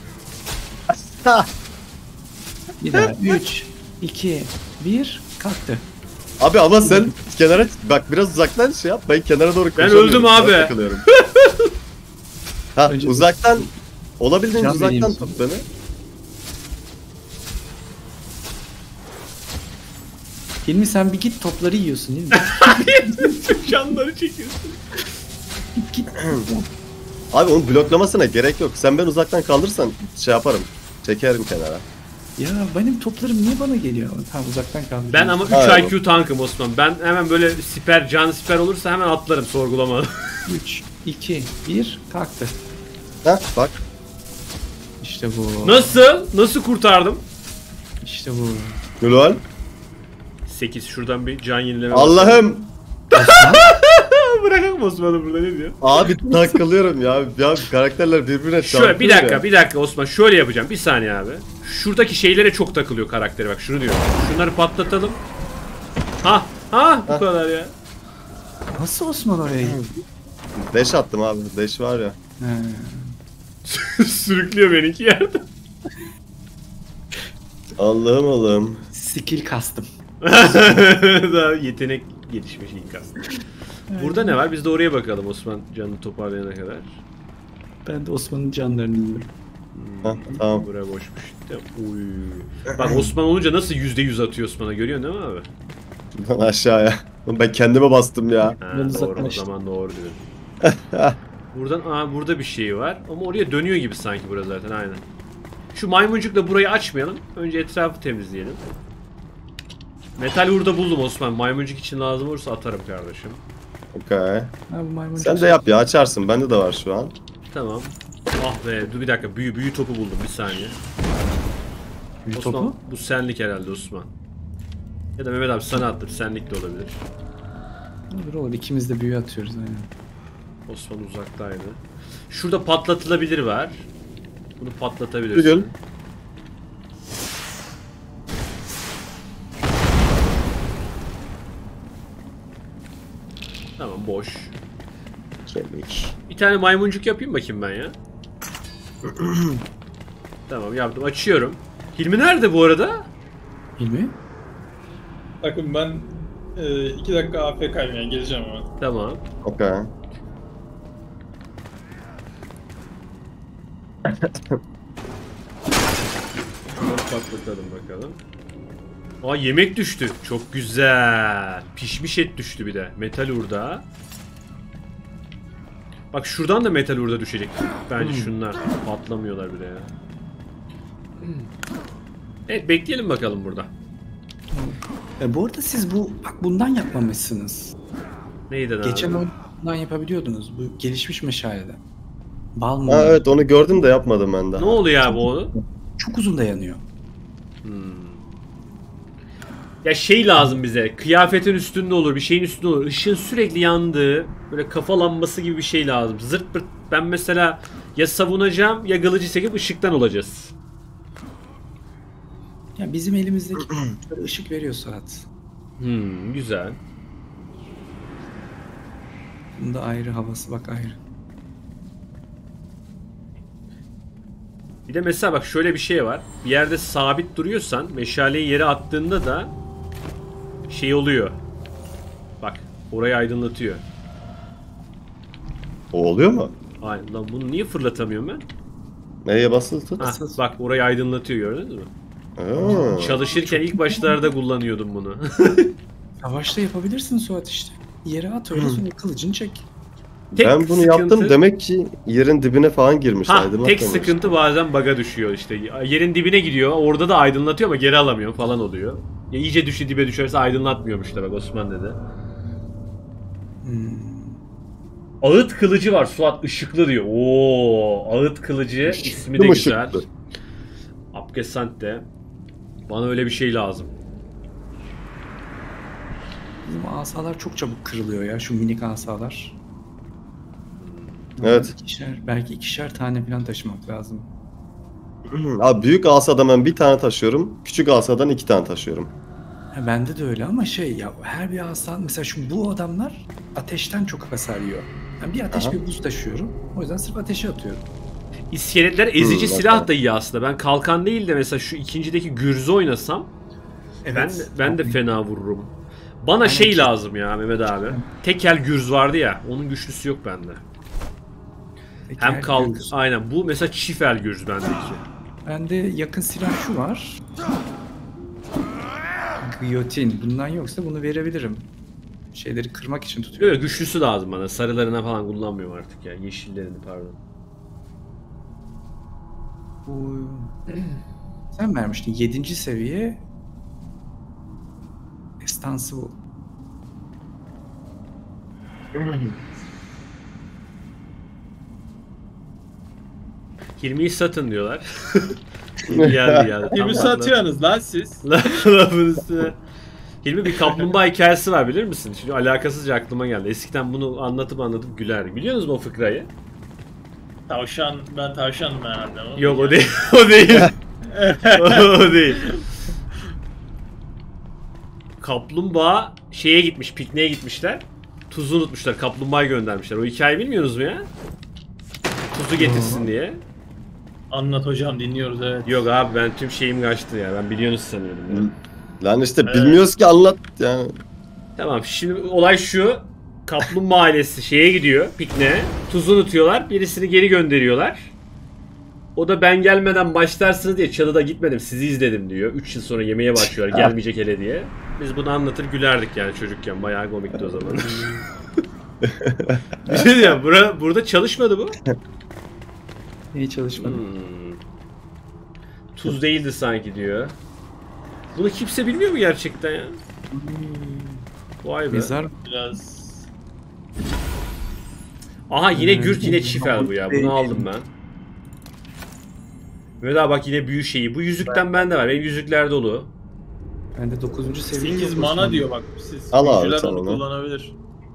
Bir daha. üç, iki, bir, kalktı. Abi ama sen kenara bak biraz uzaktan şey yap. Ben kenara doğru Ben koşamıyorum. öldüm Ben abi. takılıyorum. Ha Önce- uzaktan olabildiğince Can uzaktan vereyim tut beni. Hilmi sen bir git topları yiyorsun değil mi? Canları çekiyorsun. Git git. Abi onun bloklamasına gerek yok. Sen ben uzaktan kaldırsan şey yaparım. Çekerim kenara. Ya benim toplarım niye bana geliyor? Tamam uzaktan kaldı. Ben ama üç Hayır. I Q tankım Osman. Ben hemen böyle siper, can siper olursa hemen atlarım sorgulama. üç, iki, bir, kalktı. Ha bak. İşte bu. Nasıl? Nasıl kurtardım? İşte bu. Gülüval. sekiz şuradan bir can yenileme. Allah'ım. Osman, bırakalım Osman'ı burada, ne diyor? Abi takılıyorum ya. Ya karakterler birbirine çarpıyor Şöyle bir dakika ya. bir dakika Osman, şöyle yapacağım bir saniye abi. Şuradaki şeylere çok takılıyor karakteri, bak şunu diyorum. Şunları patlatalım. Ha ha bu Ha. kadar ya. Nasıl Osman oraya gitti? Deş attım abi. Deş var ya. He. Sürüklüyor beni iki yerde. Allah'ım Allah'ım. Skill kastım. Daha yetenek gelişmiş ilk aslında. Burada ne var? Biz de oraya bakalım Osman canını toparlayana kadar. Ben de Osman'ın canlarını yiyorum. Heh, tamam. Buraya boşmuş. De, uy. Bak Osman olunca nasıl yüzde yüz atıyor Osman'a, görüyorsun değil mi abi? Lan aşağıya. Ben kendime bastım ya. Ha, Ben doğru, o uzaklaştım. zaman doğru diyorsun. Buradan aa burada bir şey var ama oraya dönüyor gibi sanki burası zaten, aynen. Şu maymuncukla burayı açmayalım. Önce etrafı temizleyelim. Metal hurda buldum Osman. Maymuncuk için lazım olursa atarım kardeşim. Okey. Ha, bu maymuncuk. Sen de yap ya, açarsın. Bende de var şu an. Tamam. Ah be, dur bir dakika, büyü büyü topu buldum, bir saniye. Büyü Osman, topu. bu senlik herhalde Osman. Ya da Mehmet abi sana attır, senlik de olabilir. Olur olur, ikimiz de büyü atıyoruz aynen. Osman uzaktaydı. Şurada patlatılabilir var. Bunu patlatabilirsin. Güzel. Tamam, boş. Kemik. Bir tane maymuncuk yapayım bakayım ben ya. Tamam, yaptım. Açıyorum. Hilmi nerede bu arada? Hilmi? Bakın ben e, iki dakika A F K'yım yani, geleceğim hemen. Tamam. Okey. Şunu patlatalım bakalım. Aa, yemek düştü. Çok güzel. Pişmiş et düştü bir de. Metal hurda. Bak şuradan da metal hurda düşecek. Bence şunlar. Patlamıyorlar bile ya. Evet, bekleyelim bakalım burada. E, bu arada siz bu bak bundan yapmamışsınız. Neyden Geçen abi? oyun bundan yapabiliyordunuz. Bu gelişmiş meşaleden. Bal mı? Ha evet, onu gördüm de yapmadım ben daha. Ne oluyor abi o? Çok uzun dayanıyor. Hmm. Ya şey lazım bize. Kıyafetin üstünde olur, bir şeyin üstünde olur. Işığın sürekli yandığı, böyle kafa lambası gibi bir şey lazım. Zırt pırt. Ben mesela ya savunacağım ya kılıcı çekip ışıktan olacağız. Ya bizim elimizdeki şöyle ışık veriyor Suat. Hmm, güzel. Bunda ayrı havası bak ayrı. Bir de mesela bak şöyle bir şey var. Bir yerde sabit duruyorsan meşaleyi yere attığında da şey oluyor. Bak orayı aydınlatıyor. O oluyor mu? Aynen lan, bunu niye fırlatamıyorum ben? Neye basılı tut? Hah, bak orayı aydınlatıyor, gördünüz mü? Ha. Çalışırken ilk başlarda kullanıyordum bunu. Savaşta yapabilirsin Suat işte. Yere at öyle sonra kılıcını çek. Tek Ben bunu sıkıntı- yaptım, demek ki yerin dibine falan girmiş. Ha, aydınlatmamış. tek sıkıntı bazen bug'a düşüyor işte. Yerin dibine gidiyor, orada da aydınlatıyor ama geri alamıyor falan oluyor. Ya iyice düşü dibe düşerse aydınlatmıyormuş da, bak Osman dedi. Hmm. Ağıt kılıcı var Suat, ışıklı diyor. Oo, ağıt kılıcı ismi de Işıklı güzel. ışıklı. Abgesant de. Bana öyle bir şey lazım. Bizim asalar çok çabuk kırılıyor ya, şu minik asalar. Evet. İkişer, belki ikişer tane falan taşımak lazım. Abi büyük asadan ben bir tane taşıyorum. Küçük asadan iki tane taşıyorum. Ha, bende de öyle ama şey ya, her bir asa mesela şu bu adamlar ateşten çok hasar yiyor. Yani bir ateş Aha. bir buz taşıyorum. O yüzden sırf ateşe atıyorum. İskeletler ezici Hmm, silah bakalım. da iyi aslında. Ben kalkan değil de mesela şu ikincideki gürzü oynasam ben de, ben de fena vururum. Bana Aynen şey ki- lazım ya Mehmet abi. Tekel gürz vardı ya. Onun güçlüsü yok bende. Peki, Hem her kalk gürbüz. aynen, bu mesela çifel gürz bendeki. Bende yakın silah şu var. Giyotin. Bundan yoksa bunu verebilirim. Şeyleri kırmak için tutuyorum. Böyle güçlüsü lazım bana. Sarılarına falan kullanmıyorum artık ya. Yeşillerini pardon. Bu... Sen vermiştin. Yedinci seviye Estansıvıl. Hilmi'yi satın diyorlar. geldi geldi. Kimi Tam satıyorsunuz lan siz? laf- Lafın üstüne. Hilmi bir kaplumbağa hikayesi var bilir misin? Şimdi alakasızca aklıma geldi. Eskiden bunu anlatıp anlatıp gülerdik. Biliyor musunuz o fıkrayı? Tavşan, ben tavşanım herhalde. O Yok o değil. O değil. O değil. Kaplumbağa şeye gitmiş, pikniğe gitmişler. Tuzu unutmuşlar, kaplumbağayı göndermişler. O hikayeyi bilmiyorsunuz mu ya? Tuzu getirsin diye. Anlat hocam, dinliyoruz evet. Yok abi ben tüm şeyim kaçtı ya. Ben biliyorsunuz sanıyordum ya. Lan işte Evet. bilmiyoruz ki anlat yani. Tamam şimdi olay şu. Kaplumbağa ailesi şeye gidiyor pikniğe. Tuzu unutuyorlar. Birisini geri gönderiyorlar. O da ben gelmeden başlarsınız diye çalıda gitmedim sizi izledim diyor. üç yıl sonra yemeğe başlıyorlar gelmeyecek hele diye. Biz bunu anlatır gülerdik yani çocukken. Bayağı komikti o zaman. Bir şey diyeyim bura, burada çalışmadı bu. İyi çalışmadı. Hmm. Tuz değildi sanki diyor. Bunu kimse bilmiyor mu gerçekten ya? Vay be. Mezar. Biraz Aha yine Hmm. gürt yine çifel bu ya. Bunu aldım ben. Ve daha bak yine büyü şeyi. Bu yüzükten bende var. Benim yüzükler dolu. Ben de dokuzuncu seviye sekiz yok mana Osman. diyor bak. Siz Al abi, büyücüler tamam. onu kullanabilir.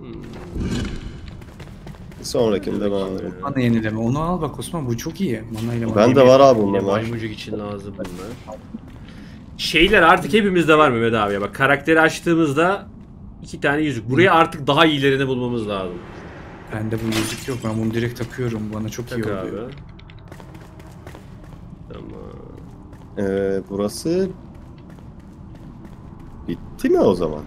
Sonrakinde ben alırım. Mana yenileme. Onu al bak Osman, bu çok iyi. Mana ile mana. Ben de var abi Yine bundan var. maymuncuk için lazım bunlar. Şeyler artık hepimizde var Mehmet abi ya. Bak karakteri açtığımızda iki tane yüzük. Buraya artık daha iyilerini bulmamız lazım. Bende bu yüzük yok. Ben bunu direkt takıyorum. Bana çok iyi Tak oluyor. abi. Tamam. Ee, burası bitti mi o zaman?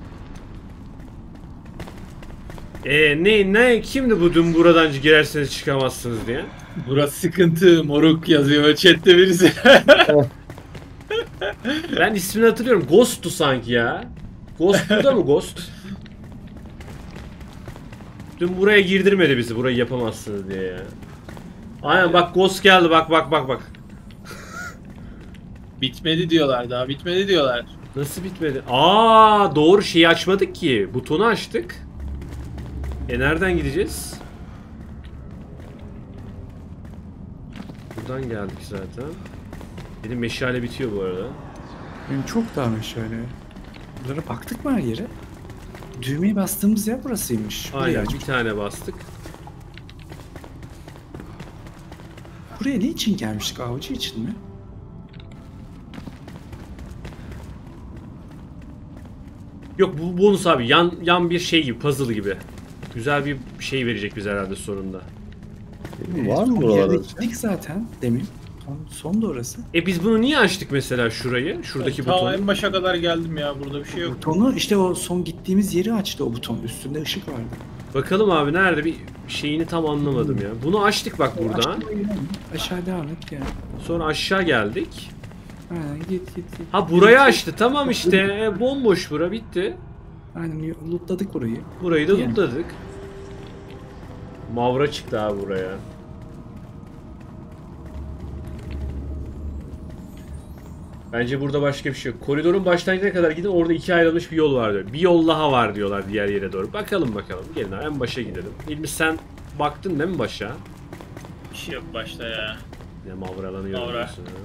Ee, ne ne kimdi bu dün buradan girerseniz çıkamazsınız diye? Burası sıkıntı, moruk yazıyor chatte birisi. Ben ismini hatırlıyorum. Ghost'tu sanki ya. Ghost burada mı Ghost? Dün buraya girdirmedi bizi. Burayı yapamazsınız diye ya. Aynen bak Ghost geldi. Bak bak bak bak. Bitmedi diyorlar, daha bitmedi diyorlar. Nasıl bitmedi? Aa doğru şeyi açmadık ki. Butonu açtık. E nereden gideceğiz? Buradan geldik zaten. Benim meşale bitiyor bu arada. Benim çok daha meşale. Bunlara baktık mı her yere? Düğmeye bastığımız yer burasıymış. Burayı Aynen aç. bir tane bastık. Buraya ne için gelmiştik? Avcı için mi? Yok bu bonus abi yan yan bir şey gibi puzzle gibi. Güzel bir şey verecek bize herhalde sonunda. Var mı Son buralarda? yerde gittik zaten demin. Son, son da orası. E biz bunu niye açtık mesela şurayı? Şuradaki Ta butonu. en başa kadar geldim ya, burada bir şey yok. Butonu işte o son gittiğimiz yeri açtı o buton. Üstünde ışık vardı. Bakalım abi nerede bir şeyini tam anlamadım ya. Bunu açtık bak buradan. Aşağı, inelim. Aşağı devam et ya. Sonra aşağı geldik. Aynen git git git. Ha burayı açtı. Tamam işte. E, bomboş bura bitti. Aynen lootladık orayı. Burayı da Yani. lootladık. Mavra çıktı abi buraya. Bence burada başka bir şey yok. Koridorun başlangıcına kadar gidin, orada iki ayrılmış bir yol var diyor. Bir yol daha var diyorlar diğer yere doğru. Bakalım bakalım. Gelin abi en başa gidelim. İlmi sen baktın değil mi başa? Bir şey yok başta ya. Ne mavralanıyor Mavra. diyorsun ha.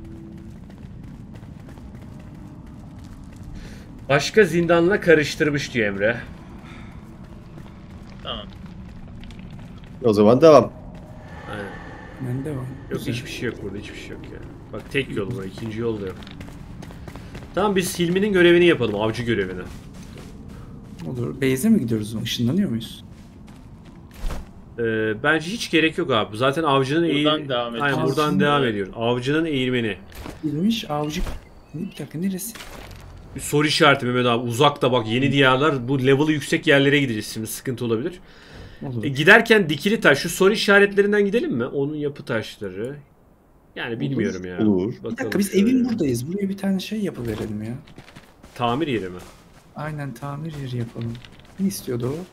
Başka zindanla karıştırmış diyor Emre. Tamam. O zaman devam. Aynen. Bende var. Yok Güzel. hiçbir şey yok burada, hiçbir şey yok ya. Bak tek yol var, ikinci yol da yok. Tamam biz Hilmi'nin görevini yapalım, avcı görevini. Olur. Beyze mi gidiyoruz? Işınlanıyor muyuz? Ee, bence hiç gerek yok abi. Zaten avcının Buradan eğil... devam et. Aynen buradan Aslında- devam ediyor. Avcının eğilmeni. Bilmiş avcı... Ne, bir dakika neresi? Bir soru işareti Mehmet abi. Uzakta bak yeni diyarlar. Bu level'ı yüksek yerlere gideceğiz şimdi. Sıkıntı olabilir. Olur. E, giderken dikili taş. Şu soru işaretlerinden gidelim mi? Onun yapı taşları. Yani bilmiyorum ya. Olur. Bir Bakalım dakika biz şöyle. evin buradayız. Buraya bir tane şey yapıverelim ya. Tamir yeri mi? Aynen tamir yeri yapalım. Ne istiyordu o?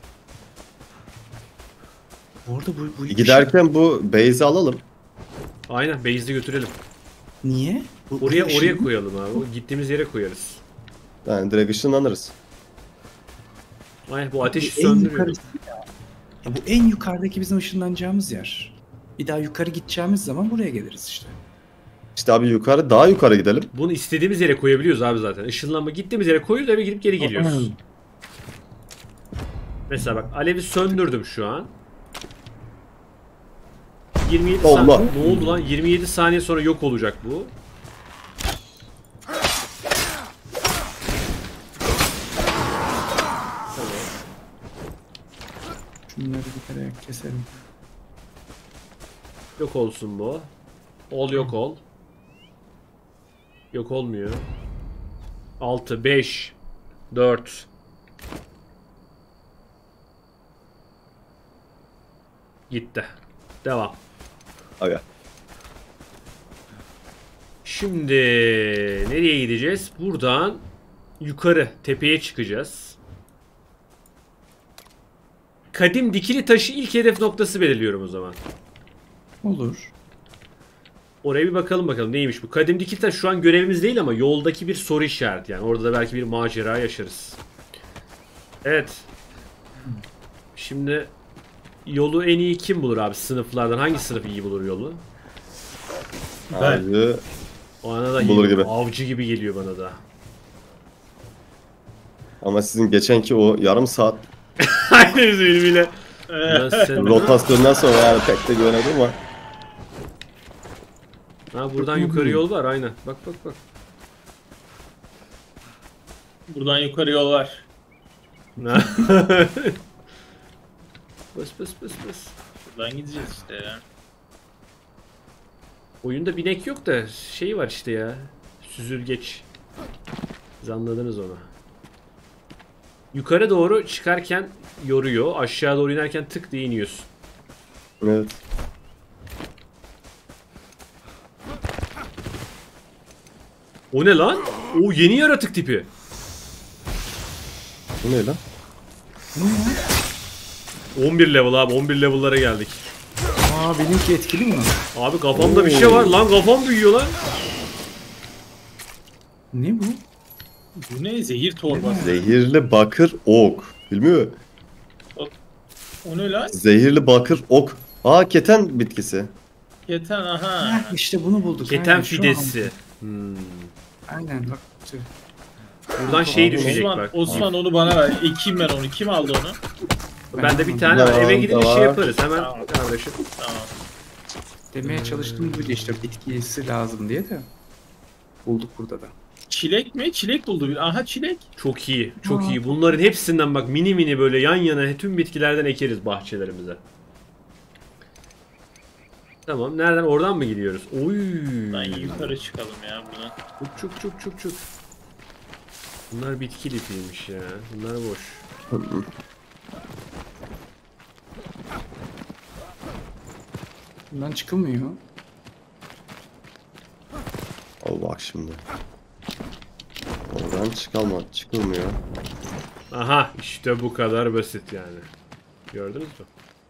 Bu arada bu, bu Giderken bu base'i alalım. Aynen base'de götürelim. Niye? Bu, Oraya bu oraya ışın- koyalım abi. O gittiğimiz yere koyarız. Yani direkt ışınlanırız. Aynen bu ateşi en söndürüyor. yukarısı ya. Ya bu en yukarıdaki bizim ışınlanacağımız yer. Bir daha yukarı gideceğimiz zaman buraya geliriz işte. İşte abi yukarı, daha yukarı gidelim. Bunu istediğimiz yere koyabiliyoruz abi zaten. Işınlanma gittiğimiz yere koyuyoruz, eve gidip geri geliyoruz. Mesela bak alevi söndürdüm şu an. yirmi yedi Allah. saniye. Ne oldu lan? yirmi yedi saniye sonra yok olacak bu. Şunları bir kere keselim. Yok olsun bu. Ol yok ol. Yok olmuyor. altı, beş, dört. Gitti. Devam. Aga. Şimdi nereye gideceğiz? Buradan yukarı tepeye çıkacağız. Kadim dikili taşı ilk hedef noktası belirliyorum o zaman. Olur. Oraya bir bakalım bakalım neymiş bu. Kadim dikili taş şu an görevimiz değil ama yoldaki bir soru işareti yani. Orada da belki bir macera yaşarız. Evet. Şimdi yolu en iyi kim bulur abi sınıflardan? Hangi sınıf iyi bulur yolu? Ben. Abi. O ana da Bulur iyi, gibi. avcı gibi geliyor bana da. Ama sizin geçenki o yarım saat Aynen üzülümüyle. Sen... rotasyondan sonra yani pek de göremedim ama. Ha buradan yukarı yol var aynen. Bak bak bak. Buradan yukarı yol var. bas bas bas bas. Buradan gideceğiz işte ya. Oyunda binek yok da şey var işte ya. Süzülgeç. Siz anladınız onu. Yukarı doğru çıkarken yoruyor. Aşağı doğru inerken tık diye iniyorsun. Evet. O ne lan? O yeni yaratık tipi. Bu ne lan? on bir level abi. on bir level'lara geldik. Aa benimki etkili mi? Abi kafamda bir şey var. Lan kafam büyüyor lan. Ne bu? Bu ne? Zehir torbası. Zehirli bakır ok. Bilmiyor. O ne lan? Zehirli bakır ok. Aa keten bitkisi. Keten aha. Ha, işte bunu bulduk. Keten Aynen, şu fidesi. Hmm. an. Aynen bak. Buradan şey düşecek Osman, bak. Osman onu bana ver. Ekeyim ben onu. Kim aldı onu? Ben de bir tane Tamam, var. Eve gidince tamam. şey yaparız. Hemen Tamam. kardeşim. Tamam. Demeye çalıştım buydu işte bitkisi lazım diye de. Bulduk burada da. Çilek mi? Çilek buldu bir. Aha çilek. Çok iyi. Çok Aa. iyi. Bunların hepsinden bak mini mini böyle yan yana tüm bitkilerden ekeriz bahçelerimize. Tamam. Nereden? Oradan mı gidiyoruz? Oy. Ben yukarı çıkalım ya buradan. Çok çok çok çok çok. Bunlar bitki lifiymiş ya. Bunlar boş. Bundan çıkılmıyor. Al bak şimdi. Oradan çıkalma, çıkılmıyor. Aha işte bu kadar basit yani. Gördünüz mü?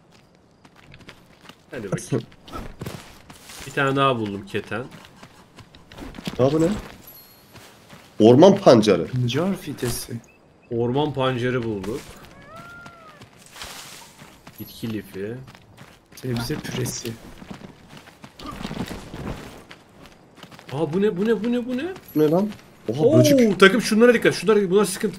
Hadi bakayım. Bir tane daha buldum keten. Ya bu ne? Orman pancarı. Car fitesi. Orman pancarı bulduk. Bitki lifi. Sebze püresi. Aa bu ne bu ne bu ne bu ne? Bu ne lan? Oha Oo, böcek. takım şunlara dikkat. Şunlara bunlar sıkıntı.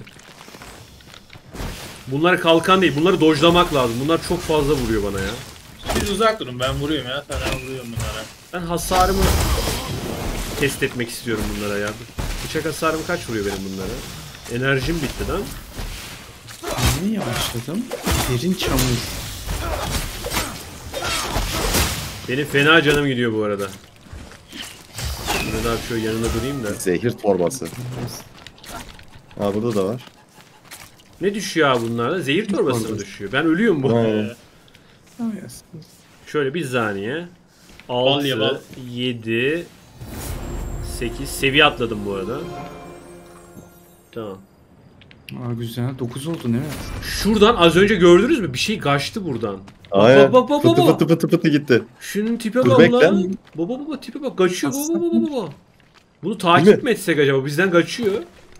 Bunlar kalkan değil. Bunları dojlamak lazım. Bunlar çok fazla vuruyor bana ya. Siz uzak durun ben vuruyorum ya. Sana vuruyorum bunlara. Ben hasarımı test etmek istiyorum bunlara ya. Bıçak hasarım kaç vuruyor benim bunlara? Enerjim bitti lan. Niye yavaşladım? Derin çamur. Benim fena canım gidiyor bu arada. Burada daha şöyle yanında durayım da. Zehir torbası. Ha burada da var. Ne düşüyor abi bunlarda? Zehir torbası mı torbası. düşüyor? Ben ölüyorum bu. Ha. Şöyle bir saniye. Bal ye, bal. altı, yedi, sekiz. Seviye atladım bu arada. Tamam. Aa güzel. dokuz oldun evet. Şuradan az önce gördünüz mü? Bir şey kaçtı buradan. Aynen. bak, bak, Fıtı bak. fıtı fıtı fıtı gitti. Şunun tipe Dur, bak bekle. lan. Baba baba tipe bak. Kaçıyor baba Aslında- baba baba. Bunu Değil takip mi? mi etsek acaba? Bizden kaçıyor.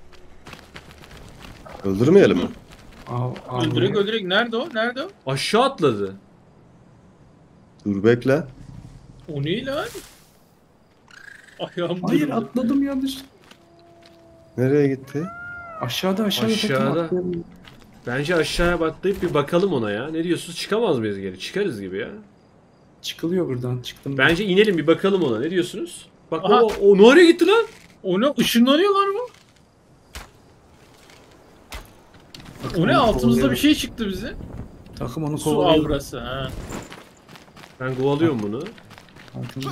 Öldürmeyelim mi? Aa, aa, Öldürek öldürek. Nerede o? Nerede o? Aşağı atladı. Dur bekle. O ne lan? Ayağım Hayır durdu. atladım yanlış. Nereye gitti? Aşağıda aşağıda. takım Aşağıda. atlayalım. Bence aşağıya atlayıp bir bakalım ona ya. Ne diyorsunuz? Çıkamaz mıyız geri? Çıkarız gibi ya. Çıkılıyor buradan. Çıktım. Bence inelim bir bakalım ona. Ne diyorsunuz? Bak Aha. o, o nereye gitti lan? O ne? Işınlanıyorlar mı? Takım O ne? onu Altımızda kovalıyor. bir şey çıktı bize. Takım onu Su kovalıyor. aurası ha. Ben kovalıyorum bunu. Farkında.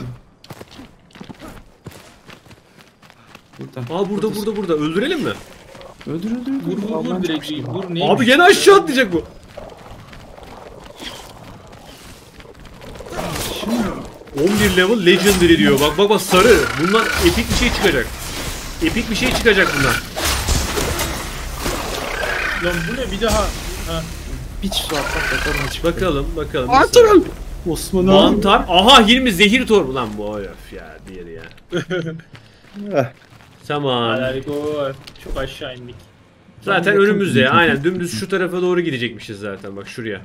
Burada. Aa burada burada burada. Öldürelim mi? Öldür öldür. öldür. Vur vur Vallahi vur direkt. çok şey var. Vur neymiş? Abi gene aşağı atlayacak bu. Şimdi on bir level legendary diyor. Bak bak bak sarı. Bundan epik bir şey çıkacak. Epik bir şey çıkacak bundan. Lan bu ne bir daha? Ha. bir su atmak bakalım açık. Bakalım bakalım. Artırın. Osman abi. Mantar. Aha yirmi zehir torbu lan bu. Öf ya diğeri ya. Heh. Tamam. Harika. Çok aşağı indik. Zaten Yakın önümüzde ya. çünkü. Aynen dümdüz şu tarafa doğru gidecekmişiz zaten. Bak şuraya.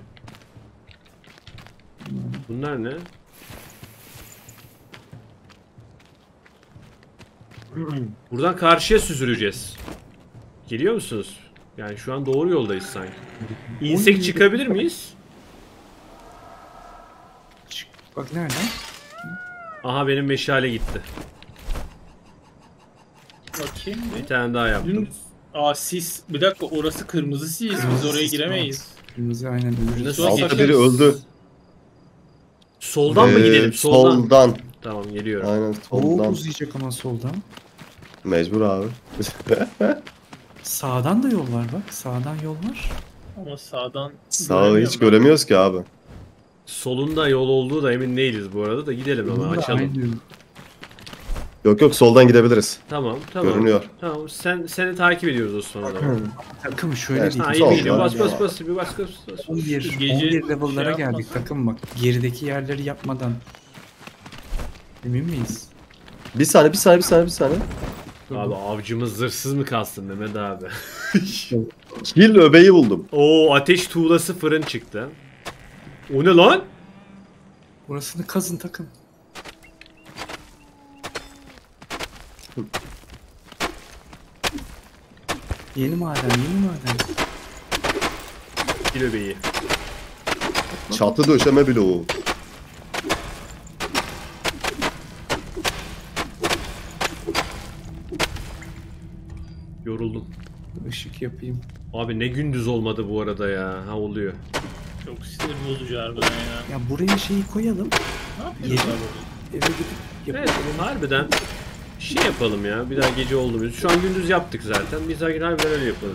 Bunlar ne? Buradan karşıya süzüleceğiz. Geliyor musunuz? Yani şu an doğru yoldayız sanki. İnsek çıkabilir miyiz? Çık. Bak nerede? Aha benim meşale gitti. Bakayım Bir bir. tane daha yaptım. Dün... Aa sis. Bir dakika orası kırmızı sis. Biz Kırmızı oraya sis, giremeyiz. Kırmızı aynen ölürüz. Nasıl Su Altta atacağız. biri öldü. Soldan mı Ee, gidelim? Soldan. Soldan. Tamam geliyorum. Aynen Oo soldan. uzayacak ama soldan. Mecbur abi. Sağdan da yol var bak. Sağdan yol var. Ama sağdan... Sağı göremiyorum hiç ben. göremiyoruz ki abi. Solunda yol olduğu da emin değiliz bu arada da gidelim ama Burada açalım. aynı yol. Yok yok soldan gidebiliriz. Tamam tamam. Görünüyor. Tamam sen seni takip ediyoruz Osman adamı. Takım şöyle Evet, değil. Ha iyi Sol, bir şey. sol. Bas bas bas bir bas bas bas. on bir, Gece on bir level'lara şey geldik yapmasın. takım bak. Gerideki yerleri yapmadan. Emin miyiz? Bir saniye bir saniye bir saniye bir saniye. Abi avcımız zırhsız mı kalsın Mehmet abi? Kill öbeği buldum. Oo ateş tuğlası fırın çıktı. O ne lan? Burasını kazın takım. Yeni maden, yeni maden. Kilo beyi. Çatı döşeme bloğu. Yoruldum. Işık yapayım. Abi ne gündüz olmadı bu arada ya. Ha oluyor. Çok sinir bozucu harbiden ya. Ya buraya şeyi koyalım. Ne yapıyoruz Yeni- abi? Eve gidip Evet harbiden şey yapalım ya. Bir daha gece oldu biz. Şu an gündüz yaptık zaten. Biz daha harbiden öyle yapalım.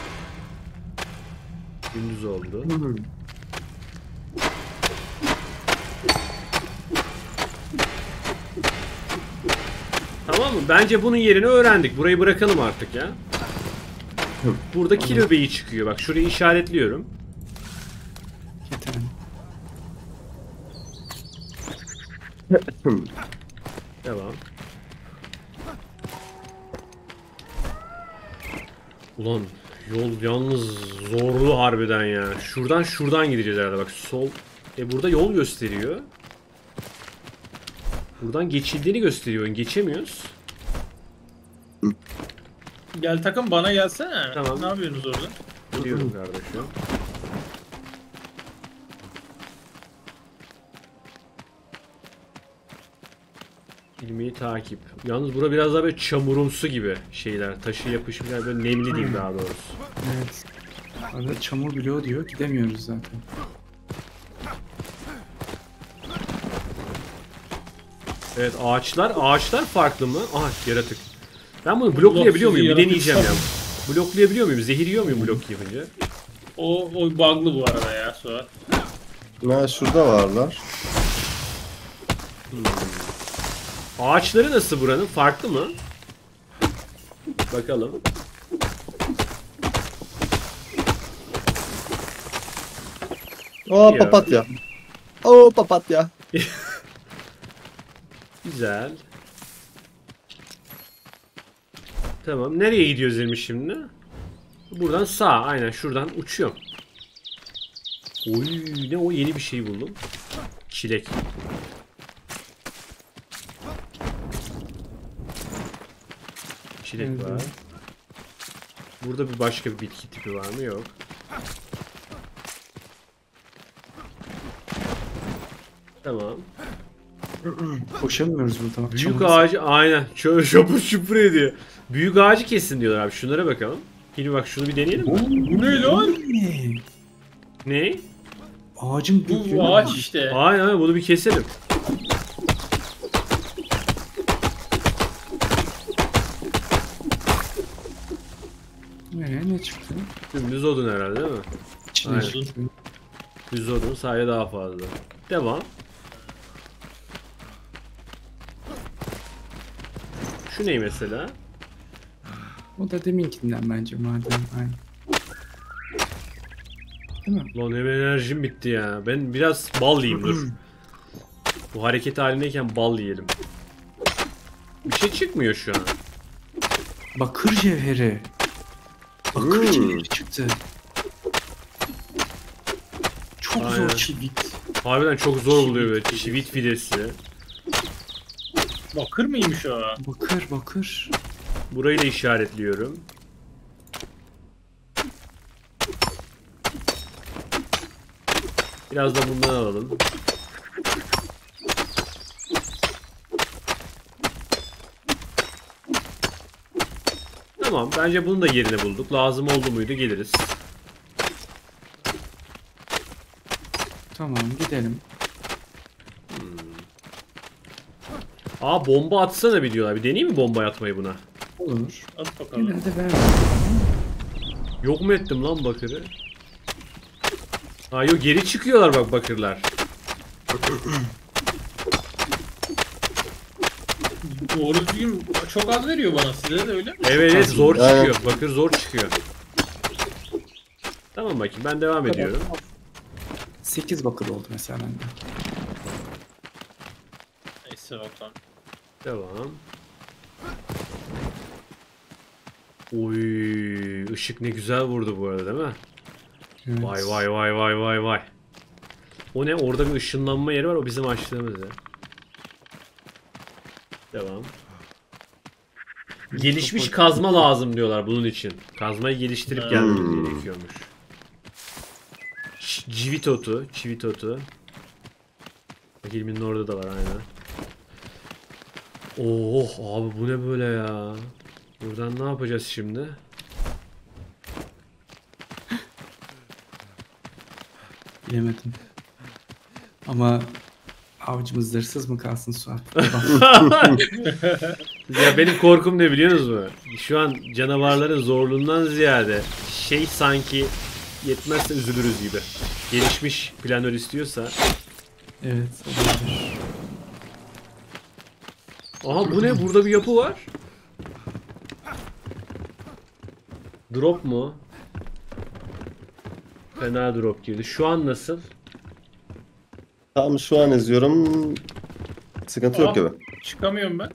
Gündüz oldu. yapalım. Tamam mı? Bence bunun yerini öğrendik. Burayı bırakalım artık ya. Burada kilo beyi çıkıyor. Bak şurayı işaretliyorum. İki tane. Devam. Ulan yol yalnız zorlu harbiden ya. Şuradan şuradan gideceğiz herhalde. Bak sol. E burada yol gösteriyor. Buradan geçildiğini gösteriyor. Geçemiyoruz. Gel takım bana gelsene. Tamam. Ne yapıyorsunuz orada? Geliyorum kardeşim. İlmiyi takip. Yalnız bura biraz daha böyle çamurumsu gibi şeyler. Taşı yapışmış yani böyle nemli diyeyim daha doğrusu. Evet. Arada çamur bloğu diyor. Gidemiyoruz zaten. Evet ağaçlar. Ağaçlar farklı mı? Aha yaratık. Ben bunu bloklayabiliyor muyum? Bir Yaratık. deneyeceğim ya. Bloklayabiliyor muyum? Zehir yiyor muyum blok yapınca? O, o bug'lı bu arada ya Suat. Ha şurada varlar. Ağaçları nasıl buranın? Farklı mı? Bakalım. Oo Ya. papatya. Oo papatya. Güzel. Tamam. Nereye gidiyoruz Elmiş şimdi? Buradan sağ. Aynen şuradan uçuyorum. Oy ne o yeni bir şey buldum. Çilek. Çilek Evet. var. Burada bir başka bir bitki tipi var mı? Yok. Tamam. Koşamıyoruz burada. Bak, Büyük çamurda- ağacı aynen. Şöyle şapur şupur ediyor. Büyük ağacı kesin diyorlar abi. Şunlara bakalım. Şimdi bak şunu bir deneyelim mi? Bu ne lan? Ne? Ne? Ağacın büyüklüğüne Bu bak. ağaç işte. Aynen aynen bunu bir keselim. Ne, ne çıktı? Dümdüz odun herhalde değil mi? İçine Aynen. çıktı. Düz odun sadece daha fazla. Devam. Şu ne mesela? O da deminkinden bence madem. Aynen. Değil mi? Lan hemen enerjim bitti ya. Ben biraz bal yiyeyim dur. Bu hareket halindeyken bal yiyelim. Bir şey çıkmıyor şu an. Bakır cevheri. Bakır Hmm. cevheri çıktı. Çok Aynen. zor çivit. Harbiden çok zor oluyor böyle çivit fidesi. Bakır mıymış o? Bakır bakır. Burayı da işaretliyorum. Biraz da bundan alalım. Tamam, bence bunun da yerini bulduk. Lazım oldu muydu geliriz. Tamam gidelim. Aa bomba atsana bir diyorlar. Bir deneyeyim mi bomba atmayı buna? Olur. At bakalım. Yine de ben. Yok mu ettim lan bakırı? Ha yok geri çıkıyorlar bak bakırlar. Doğru düzgün çok az veriyor bana, size de öyle mi? Evet evet zor Aynen. çıkıyor. Bakır zor çıkıyor. Tamam bakayım ben devam ediyorum. sekiz bakır oldu mesela bende. Neyse bakalım. Devam. Oy, ışık ne güzel vurdu bu arada değil mi? Evet. Vay vay vay vay vay vay. O ne? Orada bir ışınlanma yeri var. O bizim açtığımız ya. Devam. Gelişmiş kazma lazım diyorlar bunun için. Kazmayı geliştirip Hmm. gelmemiz gerekiyormuş. Ç- Çivit otu, çivit otu. Bak İlmin'in orada da var aynen. Oh abi bu ne böyle ya? Buradan ne yapacağız şimdi? Bilemedim. Ama avcımız zırhsız mı kalsın Suat? Ya benim korkum ne biliyor musunuz? Şu an canavarların zorluğundan ziyade şey sanki yetmezse üzülürüz gibi. Gelişmiş planör istiyorsa. Evet. olabilir. Aha bu ne? Burada bir yapı var. Drop mu? Fena drop girdi. Şu an nasıl? Tam şu an izliyorum. Sıkıntı yok Aa. gibi. Çıkamıyorum ben.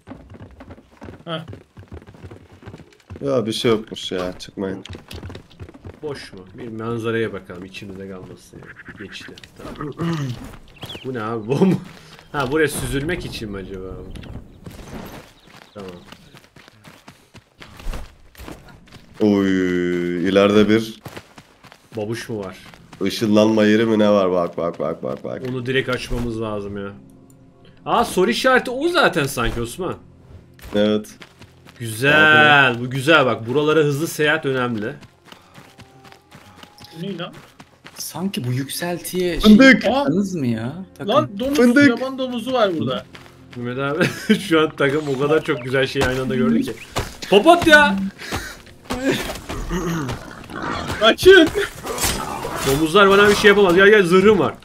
Ya bir şey yokmuş ya, çıkmayın. Boş mu? Bir manzaraya bakalım. İçimizde kalmasın. Yani. Geçti. Tamam. Bu ne abi? Bomba. Ha buraya süzülmek için mi acaba? Tamam. Oy, ileride bir Babuş mu var? ışınlanma yeri mi ne var, bak bak bak bak bak. Onu direkt açmamız lazım ya. Aa soru işareti o zaten sanki Osman. Evet. Güzel. Bu güzel bak. Buralara hızlı seyahat önemli. Ne lan? Sanki bu yükseltiye Fındık! şey yaptınız mı ya? Takım. Lan domuz, Fındık! yaban domuzu var burada. Mehmet abi şu an takım o kadar çok güzel şeyi aynı anda gördü ki. Papatya! Açın! Domuzlar bana bir şey yapamaz. Gel gel zırhım var.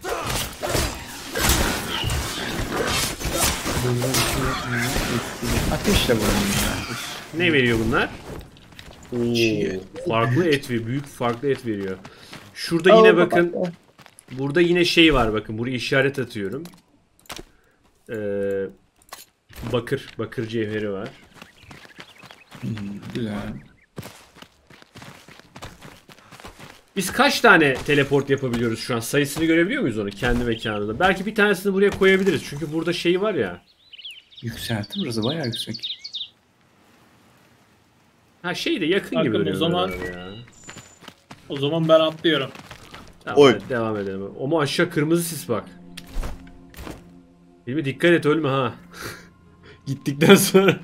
Ateşle vuralım ya. Ne veriyor bunlar? Oo, Çiğ. farklı et veriyor. Büyük farklı et veriyor. Şurada yine bakın. Burada yine şey var bakın. Buraya işaret atıyorum. Ee, bakır. Bakır cevheri var. Hmm, güzel. Biz kaç tane teleport yapabiliyoruz şu an? Sayısını görebiliyor muyuz onu kendi mekanında? Belki bir tanesini buraya koyabiliriz. Çünkü burada şey var ya. Yükselti burası bayağı yüksek. Ha şey de yakın Bakın gibi o duruyor zaman- buralar ya. O zaman ben atlıyorum. Tamam, Oy. hadi devam edelim. Ama aşağı kırmızı sis bak. Hilmi dikkat et ölme ha. Gittikten sonra.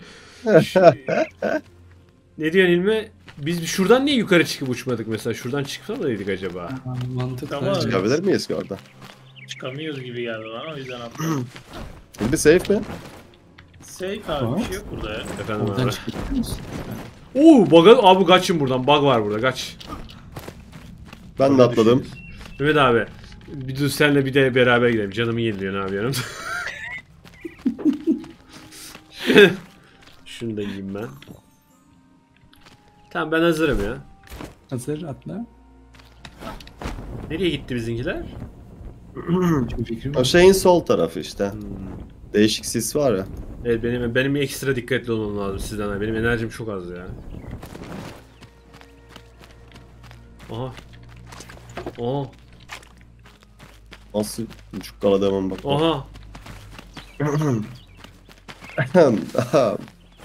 Ne diyorsun Hilmi? Biz şuradan niye yukarı çıkıp uçmadık mesela? Şuradan çıksamaydık acaba? Aa, mantıklı. Tamam. Acaba. Çıkabilir miyiz ki orada? Çıkamıyoruz gibi geldi bana, o yüzden atlıyorum. Bir safe mi? Safe abi, bir şey yok burada ya. Efendim Oradan abi. çıkabilir misin? Oo, bug abi kaçın buradan. Bug var burada. Kaç. Ben de atladım. Mehmet abi. Bir dur senle bir de beraber gidelim. Canımı yeniliyorsun abi yanımda. Şunu da yiyeyim ben. Tamam ben hazırım ya. Hazır atla. Nereye gitti bizimkiler? Hiçbir fikrim O yok. şeyin sol tarafı işte. Hmm. Değişik sis var ya. Evet benim benim ekstra dikkatli olmam lazım sizden abi. Benim enerjim çok az ya. Aha. Aha. Nasıl çukkaladığımın bak. Aha. Aha.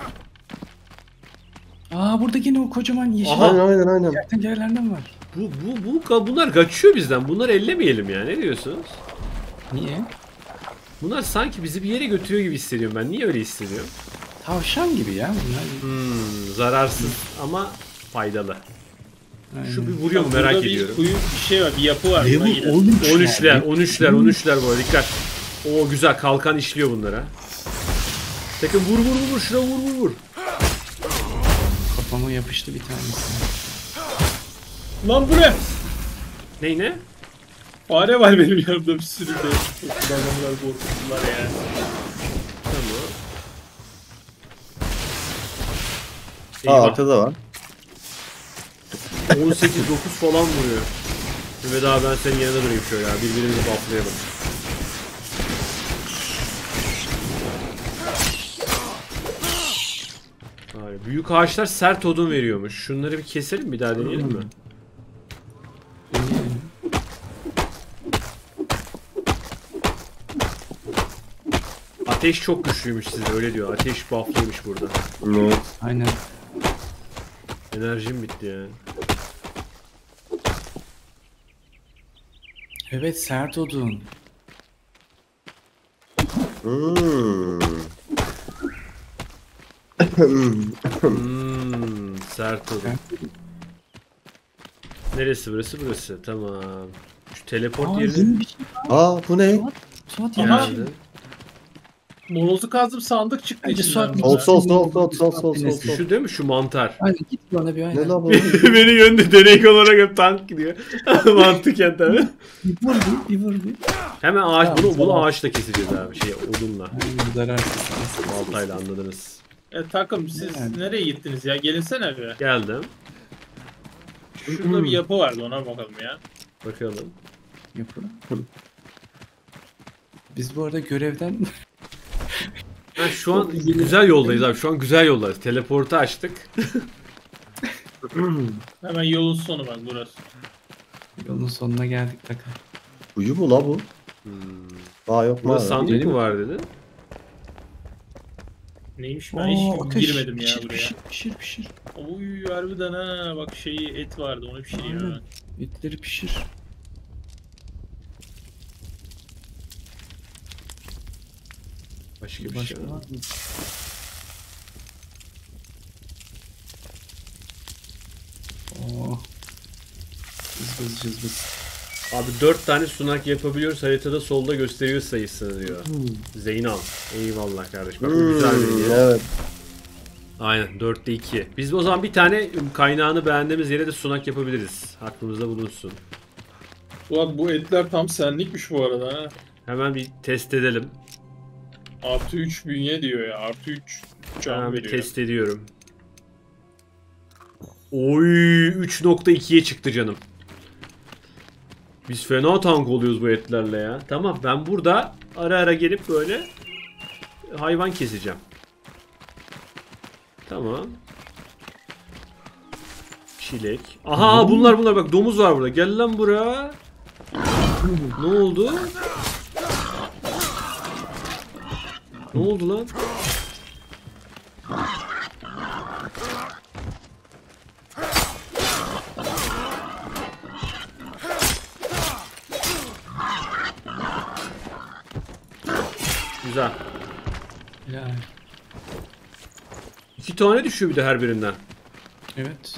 Aa burada yine o kocaman yeşil Aha. Aynen aynen aynen. kertenkelelerden var. Bu bu bu bunlar kaçıyor bizden. Bunları ellemeyelim ya. Ne diyorsunuz? Niye? Bunlar sanki bizi bir yere götürüyor gibi hissediyorum ben. Niye öyle hissediyorum? Tavşan gibi ya bunlar. Hmm, zararsız ama faydalı. Aynen. Şu bir vuruyor mu Burada merak bir ediyorum. kuyu, bir şey var, bir yapı var. Level buna gidelim. on üç on üçler, yani. on üçler, on üçler bu arada dikkat. Oo güzel kalkan işliyor bunlara. Sakın vur vur vur vur şuna vur vur vur. Kafama yapıştı bir tanesi. Lan bu ne? Ney ne? Fare var benim yanımda, bir sürü de. Adamlar korkuttular ya. Tamam. Aa Eyvah. arkada var. on sekiz dokuz falan vuruyor. Mehmet abi ben senin yanında durayım şöyle ya. Birbirimizi bufflayalım. Hayır, büyük ağaçlar sert odun veriyormuş. Şunları bir keselim bir daha deneyelim mi? Ateş çok güçlüymüş size öyle diyor. Ateş bufflıymış burada. Evet. Aynen. Enerjim bitti ya. Evet sert odun. Hmm. Hmm, sert odun. Neresi burası? Burası. Tamam. Şu teleport Aa yerini yeni bir şey. Aa bu ne? Suat Aha. yeni bir şey. nerede? Molozu kazdım, sandık çıktı Bence içinden. Suat- Sol sol sol sol sol sol sol. sol. Şu değil mi? Şu mantar. Aynen git bana bir aynen. Ne la bu? Beni yönde deney olarak hep tank gidiyor. Mantıken tabii. Bir vur bir, bir vur bir. Hemen ağaç Tamam, bunu bunu tamam. ağaçla keseceğiz abi. Şey odunla. Aynen zararsız. Baltayla anladınız. E, takım siz Yani. nereye gittiniz ya? Gelinsene bir. Geldim. Şurada bir yapı vardı, ona bakalım ya. Bakalım. Yapı. Biz bu arada görevden Ha, şu an güzel yoldayız abi. Şu an güzel yoldayız. Teleportu açtık. Hemen yolun sonu bak burası. yolun sonuna geldik takım. Uyu mu la bu? Hmm. Aa yok Burada mu? sandık Benim- mı var dedi? Neymiş, ben Aa, hiç ateş. girmedim ya pişir, buraya. Pişir pişir pişir. Oy harbiden ha, bak şeyi et vardı, onu pişiriyor Aynen. hemen. Etleri pişir. Başka bir Başka şey var var. mı? Oh. Cızbız cızbız. Abi dört tane sunak yapabiliyoruz. Haritada solda gösteriyor sayısını diyor. Zeynal. Eyvallah kardeşim. Bak bu güzel bir Hmm, bilgi. evet. Aynen dörtte iki. Biz o zaman bir tane kaynağını beğendiğimiz yere de sunak yapabiliriz. Aklımızda bulunsun. Ulan bu etler tam senlikmiş bu arada ha. Hemen bir test edelim. Artı üç bünye diyor ya, artı üç can Hemen bir veriyor. test ediyorum. Oy üç nokta ikiye çıktı canım. Biz fena tank oluyoruz bu etlerle ya. Tamam ben burada ara ara gelip böyle hayvan keseceğim. Tamam. Çilek. Aha bunlar bunlar bak domuz var burada. Gel lan buraya. Ne oldu? Ne oldu lan? Güzel. Yani, İki tane düşüyor bir de her birinden. evet.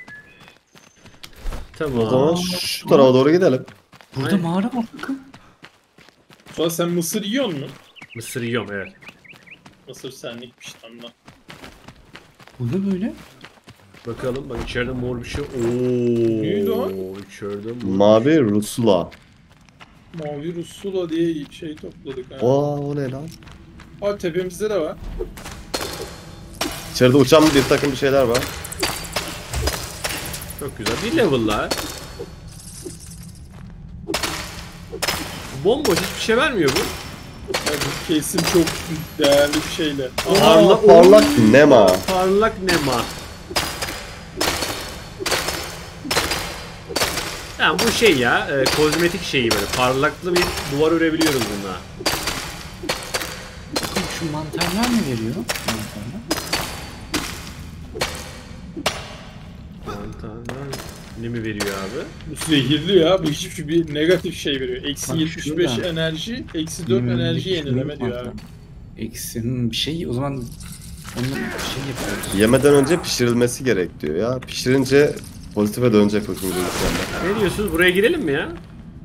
Tamam. O zaman şu tarafa doğru gidelim. Burada Aynen. mağara var bakın. Sonra sen mısır yiyor musun? Mısır yiyorum evet. Mısır senlikmiş tamam. Bu ne böyle? Bakalım bak içeride mor bir şey. Neydi o? Oo, içeride mor. Mavi Rusula. Mavi Rusula diye şey topladık ha. Aa o ne lan? Abi tepemizde de var. İçeride uçan bir takım bir şeyler var. Çok güzel. Bir level'lar. Bomboş hiçbir şey vermiyor bu. Ya bu kesim çok değerli bir şeyle. Parla- Aa, parlak Nema. Parlak Nema. Yani bu şey ya, e, kozmetik şeyi böyle parlaklı bir duvar örebiliyoruz bununla. Bakın şu mantarlar ne veriyor? Mantarlar. Mantarlar ne mi veriyor abi? Bu zehirli ya. Bu hiçbir bir negatif şey veriyor. Eksi Bak yetmiş beş şurada. enerji, eksi dört Hmm, enerji eksi yenileme dört diyor mantar. abi. Eksi hmm, bir şey o zaman onu şey yapıyoruz. Yemeden önce pişirilmesi gerek diyor ya. Pişirince pozitife dönecek o şimdi. Ne diyorsunuz? Buraya girelim mi ya?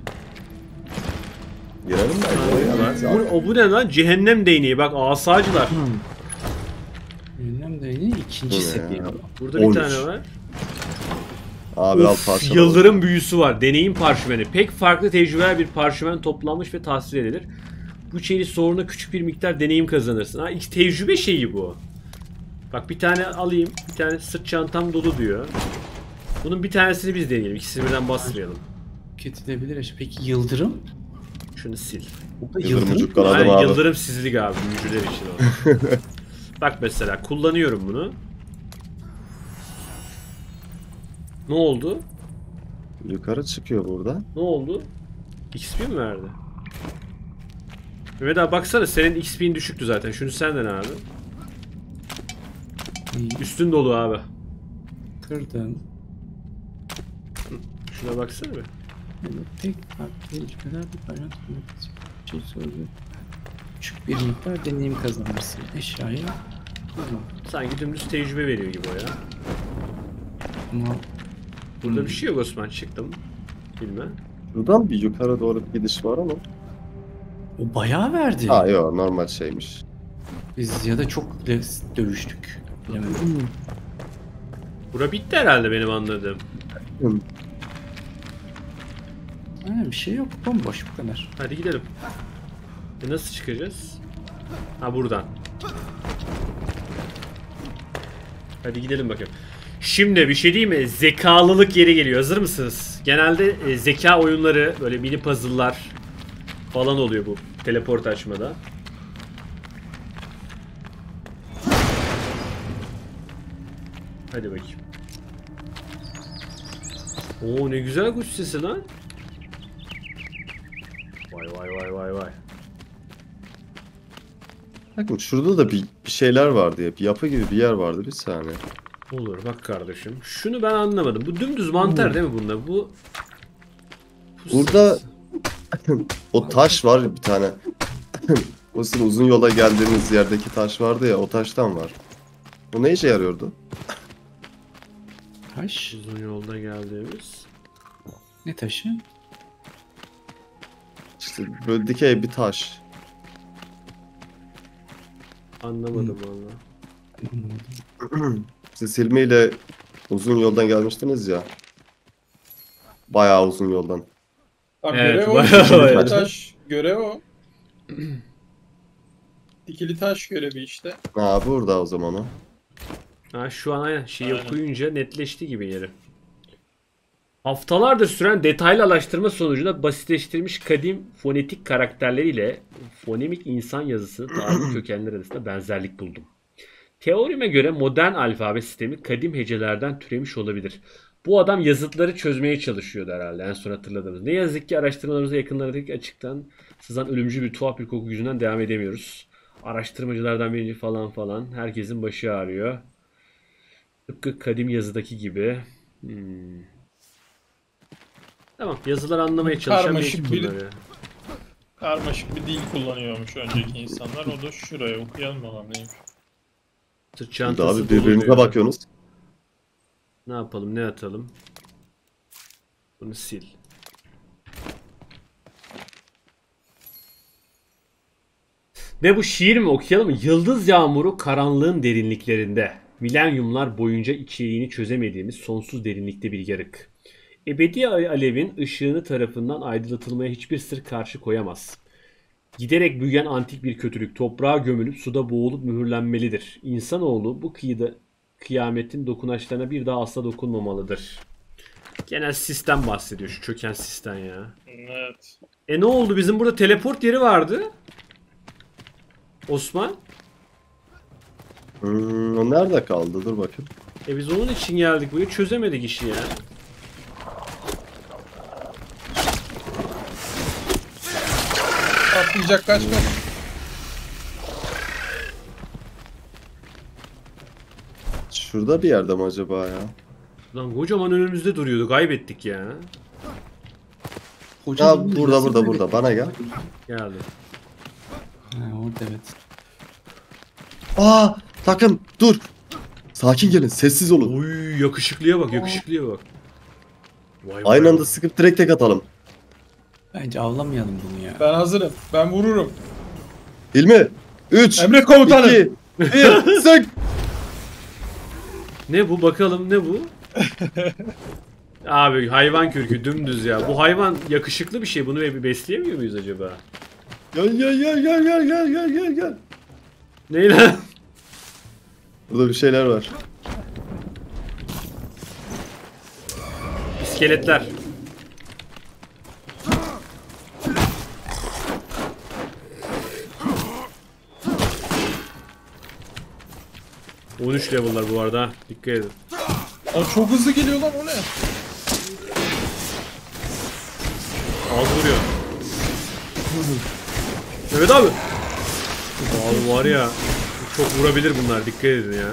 Girelim bence. Bu, o bu ne lan? Cehennem değneği. Bak asacılar. Bilmem de yine ikinci Bu ne seviye. ya? Burada bir Olur. tane var. Abi al Of, parçalı. yıldırım büyüsü var. Deneyim parşömeni. Pek farklı tecrübeler bir parşömen toplanmış ve tahsil edilir. Bu şeyi sonra küçük bir miktar deneyim kazanırsın. Ha, ilk tecrübe şeyi bu. Bak bir tane alayım. Bir tane sırt çantam dolu diyor. Bunun bir tanesini biz deneyelim. İkisini birden basmayalım. Tüketilebilir. Peki yıldırım? Şunu sil. Burada Yıldırım yıldırım. ucuk kanadım Aynen, abi. yıldırım sizlik abi. Büyücüler için o. Bak mesela kullanıyorum bunu. Ne oldu? Yukarı çıkıyor burada. Ne oldu? X P mi verdi? Mehmet abi baksana senin X P'in düşüktü zaten. Şunu senden abi. Üstün dolu abi. Kırdım. Şuna baksana bir. Evet, tek farklı tecrübeler bir parant şey söylüyor. Küçük bir miktar deneyim kazanırsın. Eşyaya tamam. Sanki dümdüz tecrübe veriyor gibi o ya. Ama Burada Hmm. bir şey yok Osman, çıktım. Bilmem. Buradan bir yukarı doğru bir gidiş var ama. o bayağı verdi. Ha yok normal şeymiş. Biz ya da çok de- dövüştük. Bilemedim. Bura bitti herhalde benim anladığım. Aynen bir şey yok. Bomboş bu kadar. Hadi gidelim. E nasıl çıkacağız? Ha buradan. Hadi gidelim bakayım. Şimdi bir şey diyeyim mi? Zekalılık yeri geliyor. Hazır mısınız? Genelde e, zeka oyunları, böyle mini puzzle'lar falan oluyor bu teleport açmada. Hadi bakayım. Oo ne güzel kuş sesi lan. Vay vay vay vay vay. Bakın şurada da bir, bir şeyler vardı ya. Bir yapı gibi bir yer vardı bir saniye. Olur bak kardeşim. Şunu ben anlamadım. Bu dümdüz mantar değil mi bunda? Bu Burada o taş var bir tane. O sizin uzun yola geldiğiniz yerdeki taş vardı ya, o taştan var. O ne işe yarıyordu? Taş. uzun yolda geldiğimiz. Ne taşı? İşte böyle dikey bir taş. Anlamadım valla. Anlamadım. Siz Hilmi ile uzun yoldan gelmiştiniz ya. Bayağı uzun yoldan. Abi Evet, görev o. bayağı Dikili bayağı. taş görev o. Dikili taş görevi işte. Ha burada o zaman o. Ha şu an aynen şeyi Aynen. okuyunca netleşti gibi yeri. Haftalardır süren detaylı araştırma sonucunda basitleştirilmiş kadim fonetik karakterleriyle fonemik insan yazısı tarihi kökenler arasında benzerlik buldum. Teorime göre modern alfabe sistemi kadim hecelerden türemiş olabilir. Bu adam yazıtları çözmeye çalışıyordu herhalde en son hatırladığımız. Ne yazık ki araştırmalarımızda yakınlardaki açıktan sızan ölümcül bir tuhaf bir koku yüzünden devam edemiyoruz. Araştırmacılardan biri falan falan. Herkesin başı ağrıyor. Tıpkı kadim yazıdaki gibi. Hmm. Tamam, yazılar anlamaya çalışan bir Karmaşık ekip bir- bunlar ya. Karmaşık bir dil kullanıyormuş önceki insanlar. O da şuraya okuyalım bakalım neymiş. Sırt Şimdi çantası abi dolu birbirinize diyor. bakıyorsunuz. Ne yapalım, ne atalım? Bunu sil. Ne bu, şiir mi okuyalım mı? Yıldız yağmuru karanlığın derinliklerinde. Milenyumlar boyunca içeriğini çözemediğimiz sonsuz derinlikte bir yarık. Ebedi alevin ışığını tarafından aydınlatılmaya hiçbir sır karşı koyamaz. Giderek büyüyen antik bir kötülük toprağa gömülüp suda boğulup mühürlenmelidir. İnsanoğlu bu kıyıda kıyametin dokunaçlarına bir daha asla dokunmamalıdır. Genel sistem bahsediyor, şu çöken sistem ya. Evet. E ne oldu? Bizim burada teleport yeri vardı. Osman. Hmm, o nerede kaldı? Dur bakayım. E biz onun için geldik buraya, çözemedik işi ya. Atlayacak kaç kaç. Şurada bir yerde mi acaba ya? Lan kocaman önümüzde duruyordu, kaybettik ya. Hoca Ya değil mi? burada Nasıl burada böyle- burada bana gel. Geldi. Ha, orada evet. Aa takım dur. Sakin gelin, sessiz olun. Oy, yakışıklıya bak, yakışıklıya bak. Vay vay Aynı vay. anda sıkıp direkt tek atalım. Bence avlamayalım bunu ya. Ben hazırım. Ben vururum. Hilmi üç, Emret komutanım. iki, bir, sık. Ne bu bakalım, ne bu? Abi hayvan kürkü dümdüz ya. Bu hayvan yakışıklı bir şey. Bunu bir besleyemiyor muyuz acaba? Gel gel gel gel gel gel gel gel gel. Ne lan? Burada bir şeyler var. İskeletler. on üç level'lar bu arada. Dikkat edin. Aa, çok hızlı geliyor lan o ne? Az vuruyor. Evet abi. Abi var ya, çok vurabilir bunlar, dikkat edin ya.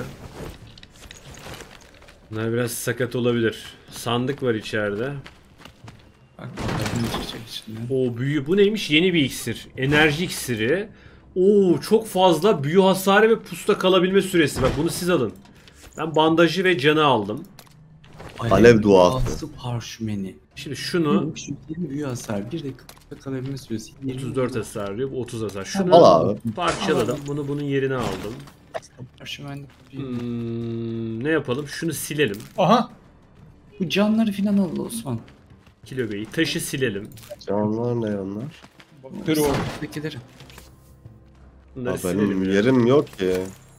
Bunlar biraz sakat olabilir. Sandık var içeride. Bak burada ne çıkacak içinden. O büyü, bu neymiş? Yeni bir iksir. Enerji iksiri. Oo, çok fazla büyü hasarı ve pusta kalabilme süresi. Bak bunu siz alın. Ben bandajı ve canı aldım. Alev duası. Duası parşümeni. Şimdi şunu Şu yeni büyü hasar. Bir dakika kalabilme süresi. yirmi otuz dört hasar diyor. Bu otuz hasar. Şunu Al abi. parçaladım. Bunu bunun yerine aldım. Parşömen. Hmm, ne yapalım? Şunu silelim. Aha. Bu canları filan al Osman. Kilo beyi. Taşı silelim. Canlar ne onlar? Kır o. Bekileri. Bunları Aa, silelim. benim ya. yerim yok ki.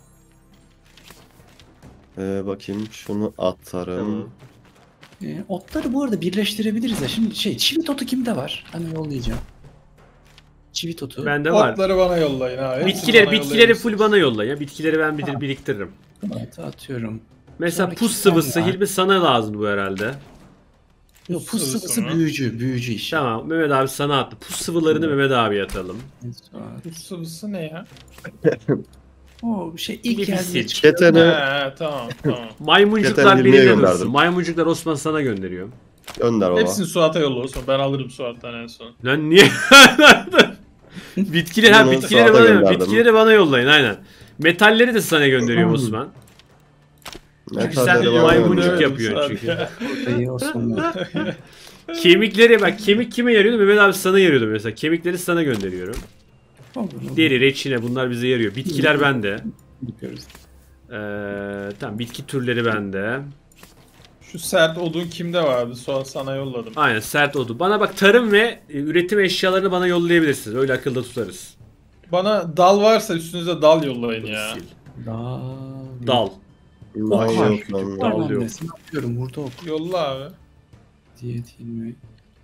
Ee, bakayım şunu atarım. Tamam. Ee, otları bu arada birleştirebiliriz ya. Şimdi şey çivit otu kimde var? Hani yollayacağım. Çivit otu. Bende var. Otları bana yollayın ha. Hepsini Bitkileri, bana bitkileri yollayabilirsiniz. full bana yolla ya. Bitkileri ben bir biriktiririm. Ata atıyorum. Mesela Sonra pus iki tane sıvısı var. Hilmi sana lazım bu herhalde. Yok pus sıvısı sıvısı mı? büyücü. Büyücü işi. Tamam, Mehmet abi sana attı. Pus sıvılarını Mehmet abi atalım. Sonra- Bu sıvısı ne ya? O şey Bir ilk geldiğinde sil. çıkıyor. Ketene He tamam tamam. Maymuncuklar Yeter, Hilmi'ye benimle gönderdim. dursun. Maymuncuklar Osman sana gönderiyorum. gönder baba. Hepsini Suat'a yolla olsun. Ben alırım Suat'tan en son. Lan niye? Bitkileri, ha Bunu bitkileri saate bana, gönderdim. bitkileri bana yollayın aynen. Metalleri de sana gönderiyorum Hmm. Osman. Çünkü Metalleri sen bana maymuncuk gönder. yapıyorsun çünkü. Ortayı Osman'la. Kemikleri bak, kemik kime yarıyordu? Mehmet abi sana yarıyordu mesela. Kemikleri sana gönderiyorum. Olur, olur. Deri, reçine bunlar bize yarıyor. Bitkiler bende. Yapıyoruz. Ee, tamam, bitki türleri bende. Şu sert odun kimde vardı? Suat sana yolladım. Aynen, sert odu. Bana bak, tarım ve e, üretim eşyalarını bana yollayabilirsiniz. Öyle akılda tutarız. Bana dal varsa üstünüze dal yollayın ya. Sil. Dal. Dal. Ay, var. yok lan. Var Dal bende. yok. Sen yapıyorum burada ok Yolla abi. diye değil mi?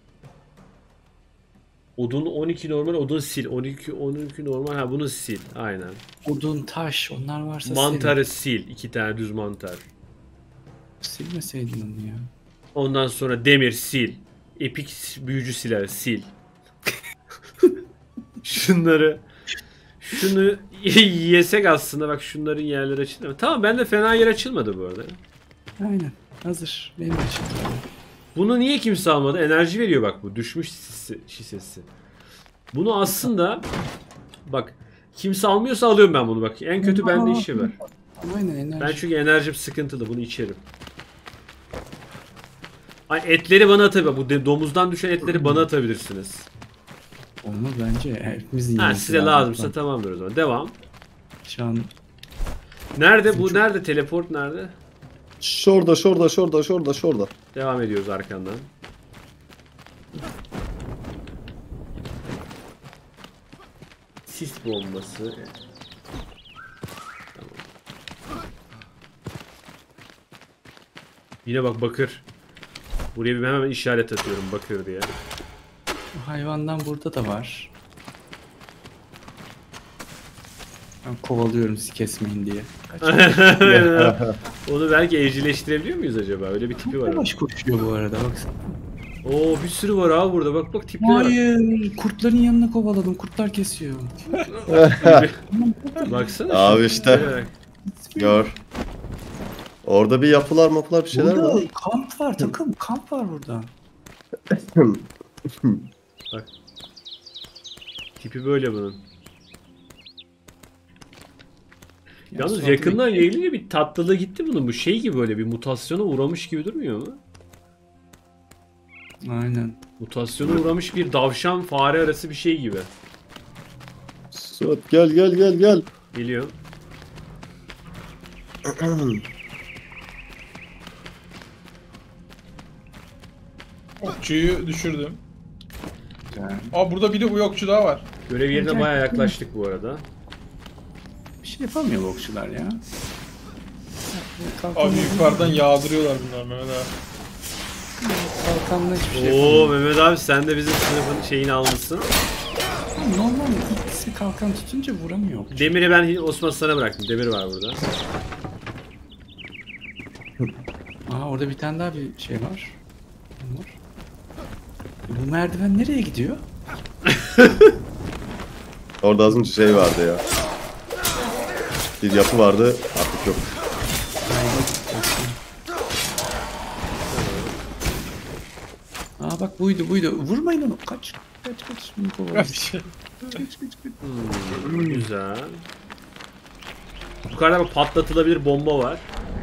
Odun on iki normal, odun sil. on iki on iki normal. Ha, bunu sil. Aynen. Odun, taş onlar varsa Mantarı sil. iki tane düz mantar. senin. Silmeseydin onu ya. Ondan sonra demir sil. Epik büyücü siler sil. Şunları şunu yesek aslında, bak şunların yerleri açıldı mı? Tamam, bende fena yer açılmadı bu arada. Aynen. Hazır. Benim için. Bunu niye kimse almadı? Enerji veriyor bak bu. Düşmüş şişesi. şişesi. Bunu aslında bak kimse almıyorsa alıyorum ben bunu bak. En kötü bende işi var. Aynen enerji. Ben çünkü enerjim sıkıntılı, bunu içerim. Ay etleri bana atabilir. Bu de- domuzdan düşen etleri bana atabilirsiniz. Olmaz bence. Hepimizin Ha yemesi size lazım. lazımsa tamamdır o zaman. Devam. Şu an Nerede bu? Nerede? Teleport nerede? Şurada şurada şurada şurada şurada. Devam ediyoruz arkandan. Sis bombası. Tamam. Yine bak bakır. Buraya bir hemen işaret atıyorum bakır diye. bu hayvandan burada da var. Ben kovalıyorum sizi kesmeyin diye. Kaç Onu belki evcilleştirebiliyor muyuz acaba? Öyle bir tipi var. yavaş koşuyor bu arada baksana. Oo bir sürü var abi burada. Bak bak tipleri var. Hayır, kurtların yanına kovaladım. Kurtlar kesiyor. Baksana. Abi şu işte. tiplere bak. Gör. Orada bir yapılar mapılar bir şeyler Burada var. kamp var takım. Kamp var burada. Tipi böyle bunun. Ya Yalnız sonra yakından bir- gelince bir tatlılığı gitti bunun. Bu şey gibi böyle bir mutasyona uğramış gibi durmuyor mu? Aynen. Mutasyona uğramış bir davşan fare arası bir şey gibi. Suat gel gel gel gel. Geliyor. Okçuyu düşürdüm. Güzel. Aa burada bir de bu okçu daha var. Görev yerine Acayip bayağı değil mi? yaklaştık bu arada. Bir şey yapamıyor bu okçular ya. Abi yukarıdan yağdırıyorlar bunlar Mehmet abi. Kalkanla hiçbir şey Oo yapamıyor. Mehmet abi sen de bizim sınıfın şeyini almışsın. Normal ikisi kalkan tutunca vuramıyor. okçu. Demiri ben Osman sana bıraktım. Demir var burada. Aa orada bir tane daha bir şey var. Ne var? Bu merdiven nereye gidiyor? Orada az önce şey vardı ya. Bir yapı vardı artık yok. Aa bak buydu buydu. Vurmayın onu. Kaç. Kaç kaç. Bunu kovalasın. Bir şey. Kaç kaç kaç. Hmm, güzel. Yukarıda bir patlatılabilir bomba var.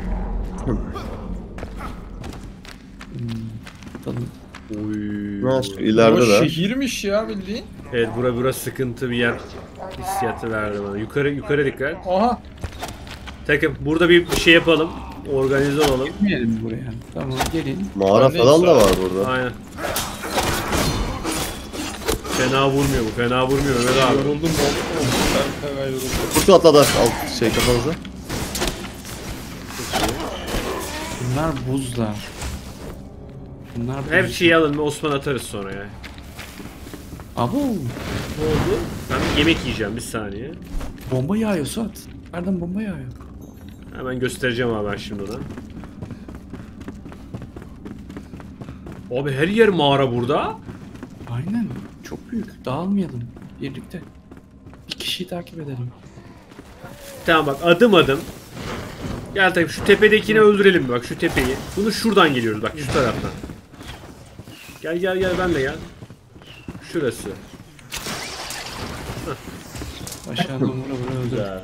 Bakalım. Oy. Ha, şu ileride Bu de. şehirmiş ya bildiğin. Evet bura bura sıkıntı bir yer hissiyatı verdi bana. Yukarı yukarı dikkat. Aha. Takım burada bir şey yapalım. Organize olalım. Girmeyelim buraya. Tamam gelin. Mağara Ben de falan da insan- var burada. Aynen. Fena vurmuyor bu. Fena vurmuyor Mehmet abi. Yoruldum oğlum. Ben fena yoruldum. Kurtu atladı alt şey kafanıza. Bunlar buzlar. Bunlar buz. Her şeyi alın Osman atarız sonra ya. Abo. Ne oldu? Ben bir yemek yiyeceğim bir saniye. Bomba yağıyor Suat. Nereden bomba yağıyor? Hemen göstereceğim abi ben şimdi ona. Abi her yer mağara burada. Aynen. Çok büyük. Dağılmayalım. Birlikte. Bir kişiyi takip edelim. Tamam bak adım adım. Gel tabii şu tepedekini öldürelim bak şu tepeyi. Bunu şuradan geliyoruz bak şu taraftan. Gel gel gel ben de gel. Şurası. Aşağıdan vura vura öldür. Güzel.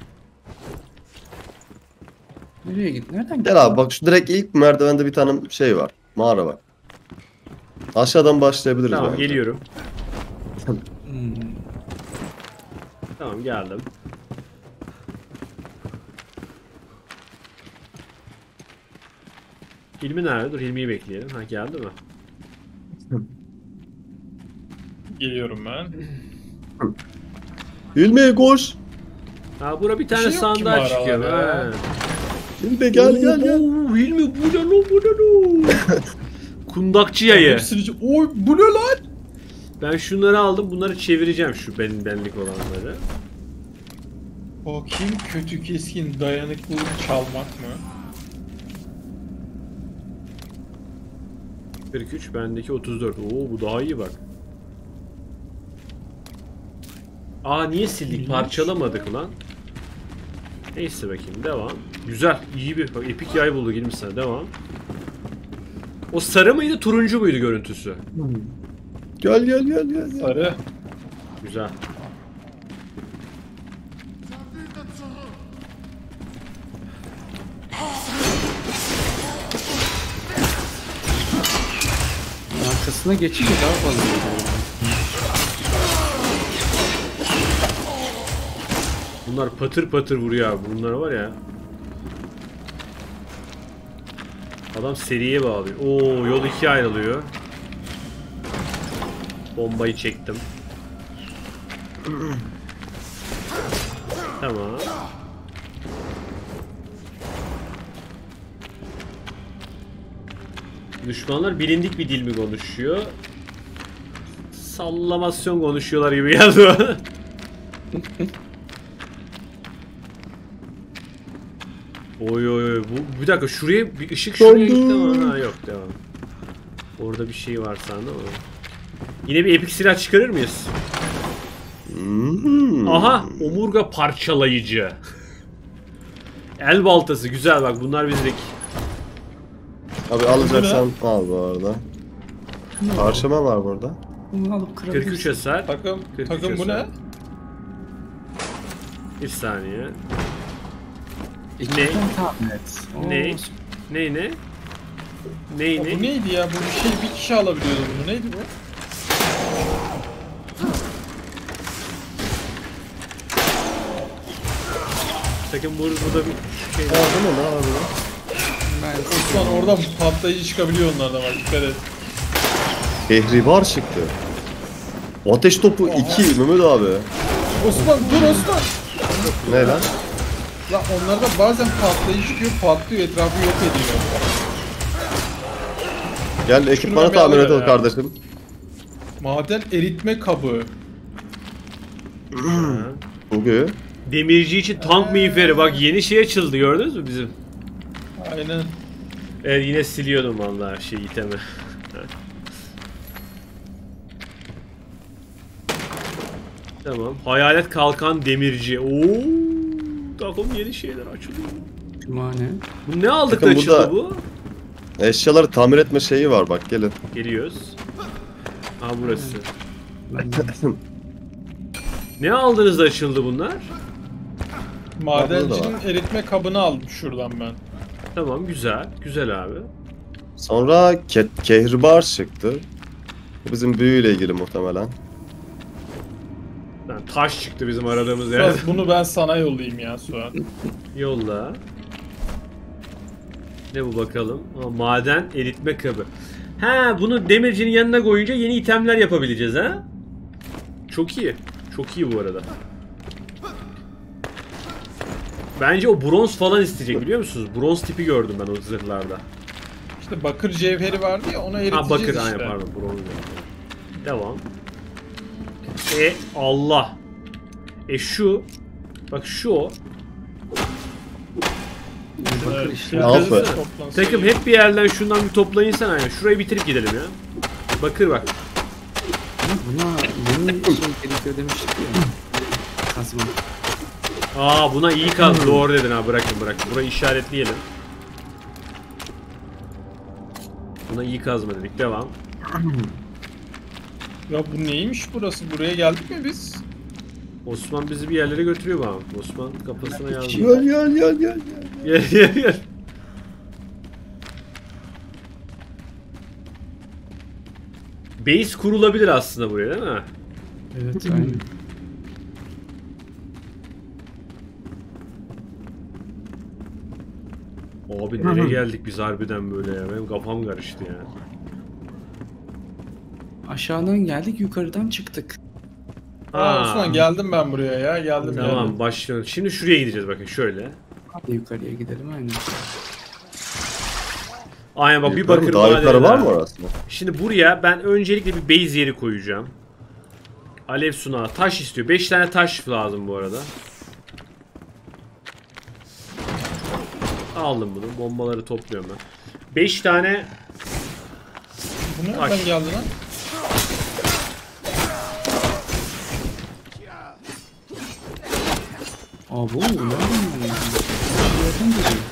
Nereye git? Nereden git? Gel abi bak şu direkt ilk merdivende bir tane şey var. Mağara var. Aşağıdan başlayabiliriz. Tamam bence. geliyorum. Hmm. Tamam geldim. Hilmi nerede? Dur Hilmi'yi bekleyelim. Ha geldi mi? Geliyorum ben. Hilmi koş. Ha bura bir tane şey yok ki sandığa mağaralarda çıkıyor. ya. Ha. Hilmi gel gel gel. Oo, Hilmi bu ne lan bu ne lan? Kundakçı yayı. Hepsini... Oy bu ne lan? Ben şunları aldım. Bunları çevireceğim şu benim benlik olanları. Bakayım kötü keskin dayanıklılık çalmak mı? kırk üç bendeki otuz dört. Oo bu daha iyi bak. Aa niye sildik? Parçalamadık lan. Neyse bakayım devam. Güzel. İyi bir bak, epik yay buldu girmiş sana. Devam. O sarı mıydı turuncu muydu görüntüsü? Gel gel gel gel. gel. Sarı. Güzel. Arkasına geçince daha fazla oluyor. Bunlar patır patır vuruyor abi. Bunlar var ya. Adam seriye bağlıyor. Oo, yol ikiye ayrılıyor. Bombayı çektim. Tamam. Düşmanlar bilindik bir dil mi konuşuyor? Sallamasyon konuşuyorlar gibi geldi bana. Oy oy oy. Bu, bir dakika şuraya bir ışık şuraya gitti ama ha, yok devam. Orada bir şey var sandım ama. Yine bir epik silah çıkarır mıyız? Hmm. Aha, omurga parçalayıcı. El baltası güzel bak bunlar bizlik. Abi alacaksan al bu arada. Parşömen var burada. Bunu alıp kırk üç kırabilirsin. hasar. Takım, kırk üç takım bu ne? hasar. Bir saniye. İki Ne? tane tahmin et. Oo, Ne? Ney ne? Ney Ya ne? bu neydi ya? Bu bir şey bir kişi alabiliyordu bunu. Neydi bu? Sakın bur burada bir şey Aa, bu ne lan abi? Ben Osman oradan patlayıcı çıkabiliyor onlardan bak dikkat et. Kehribar çıktı. Ateş topu iki Mehmet abi. Osman dur Osman. Ne lan? Lan onlarda bazen patlayıcı çıkıyor, patlıyor, etrafı yok ediyor. Gel ekipmanı bir tamir alıver edelim ya. kardeşim. Maden eritme kabı. Ha. Bugü. Demirci için tank miğferi bak yeni şey açıldı gördünüz mü bizim? Aynen. Evet yine siliyordum vallahi şey itemi. Tamam. Hayalet kalkan demirci. Oo! Takım yeni şeyler açılıyor. Cumane. Bu ne aldık da Bakın açıldı burada- bu? Eşyaları tamir etme şeyi var bak gelin. Geliyoruz. Ha burası. Ben Ne aldınız da açıldı bunlar? Madencinin var. eritme kabını aldım şuradan ben. Tamam güzel. Güzel abi. Sonra ke kehribar çıktı. Bu bizim büyüyle ilgili muhtemelen. Yani taş çıktı bizim aradığımız Suat, yerde. bunu ben sana yollayayım ya Suat. Yolla. Ne bu bakalım? Ha, maden eritme kabı. Ha bunu demircinin yanına koyunca yeni itemler yapabileceğiz ha? Çok iyi. Çok iyi bu arada. Bence o bronz falan isteyecek biliyor musunuz? Bronz tipi gördüm ben o zırhlarda. İşte bakır cevheri vardı ya onu eriteceğiz Ha bakır işte. aynen pardon bronz. Devam. E Allah. E şu. Bak şu o. bakır Evet, işte. şimdi Al kazısı be. toplansın. Takım hep bir yerden şundan bir toplayın sen aynen. Şurayı bitirip gidelim ya. Bakır bak. Ama buna yeni şey gerekiyor demiştik ya. Kazma. Aa buna iyi kaz. Doğru dedin ha bırakın bırakın. Burayı işaretleyelim. Buna iyi kazma dedik. Devam. Ya bu neymiş burası? Buraya geldik mi biz? Osman bizi bir yerlere götürüyor bana. Osman kafasına yazdı. Gel gel gel gel. Gel gel gel. Base kurulabilir aslında buraya değil mi? Evet aynen. Abi nereye geldik biz harbiden böyle ya? Benim kafam karıştı ya. Aşağıdan geldik yukarıdan çıktık. Aa, Osman geldim ben buraya ya. Geldim Tamam geldim. başlıyoruz. Şimdi şuraya gideceğiz bakın şöyle. Hadi yukarıya gidelim aynen. Aynen bak bir Yukarı mı? bakır Daha yukarı madeni var daha. mı orası? Şimdi buraya ben öncelikle bir base yeri koyacağım. Alev sunağı. Taş istiyor. beş tane taş lazım bu arada. Aldım bunu. Bombaları topluyorum ben. beş tane Bu nereden Taş. geldi lan? Aa bu nereden geliyor? Nereden geliyor?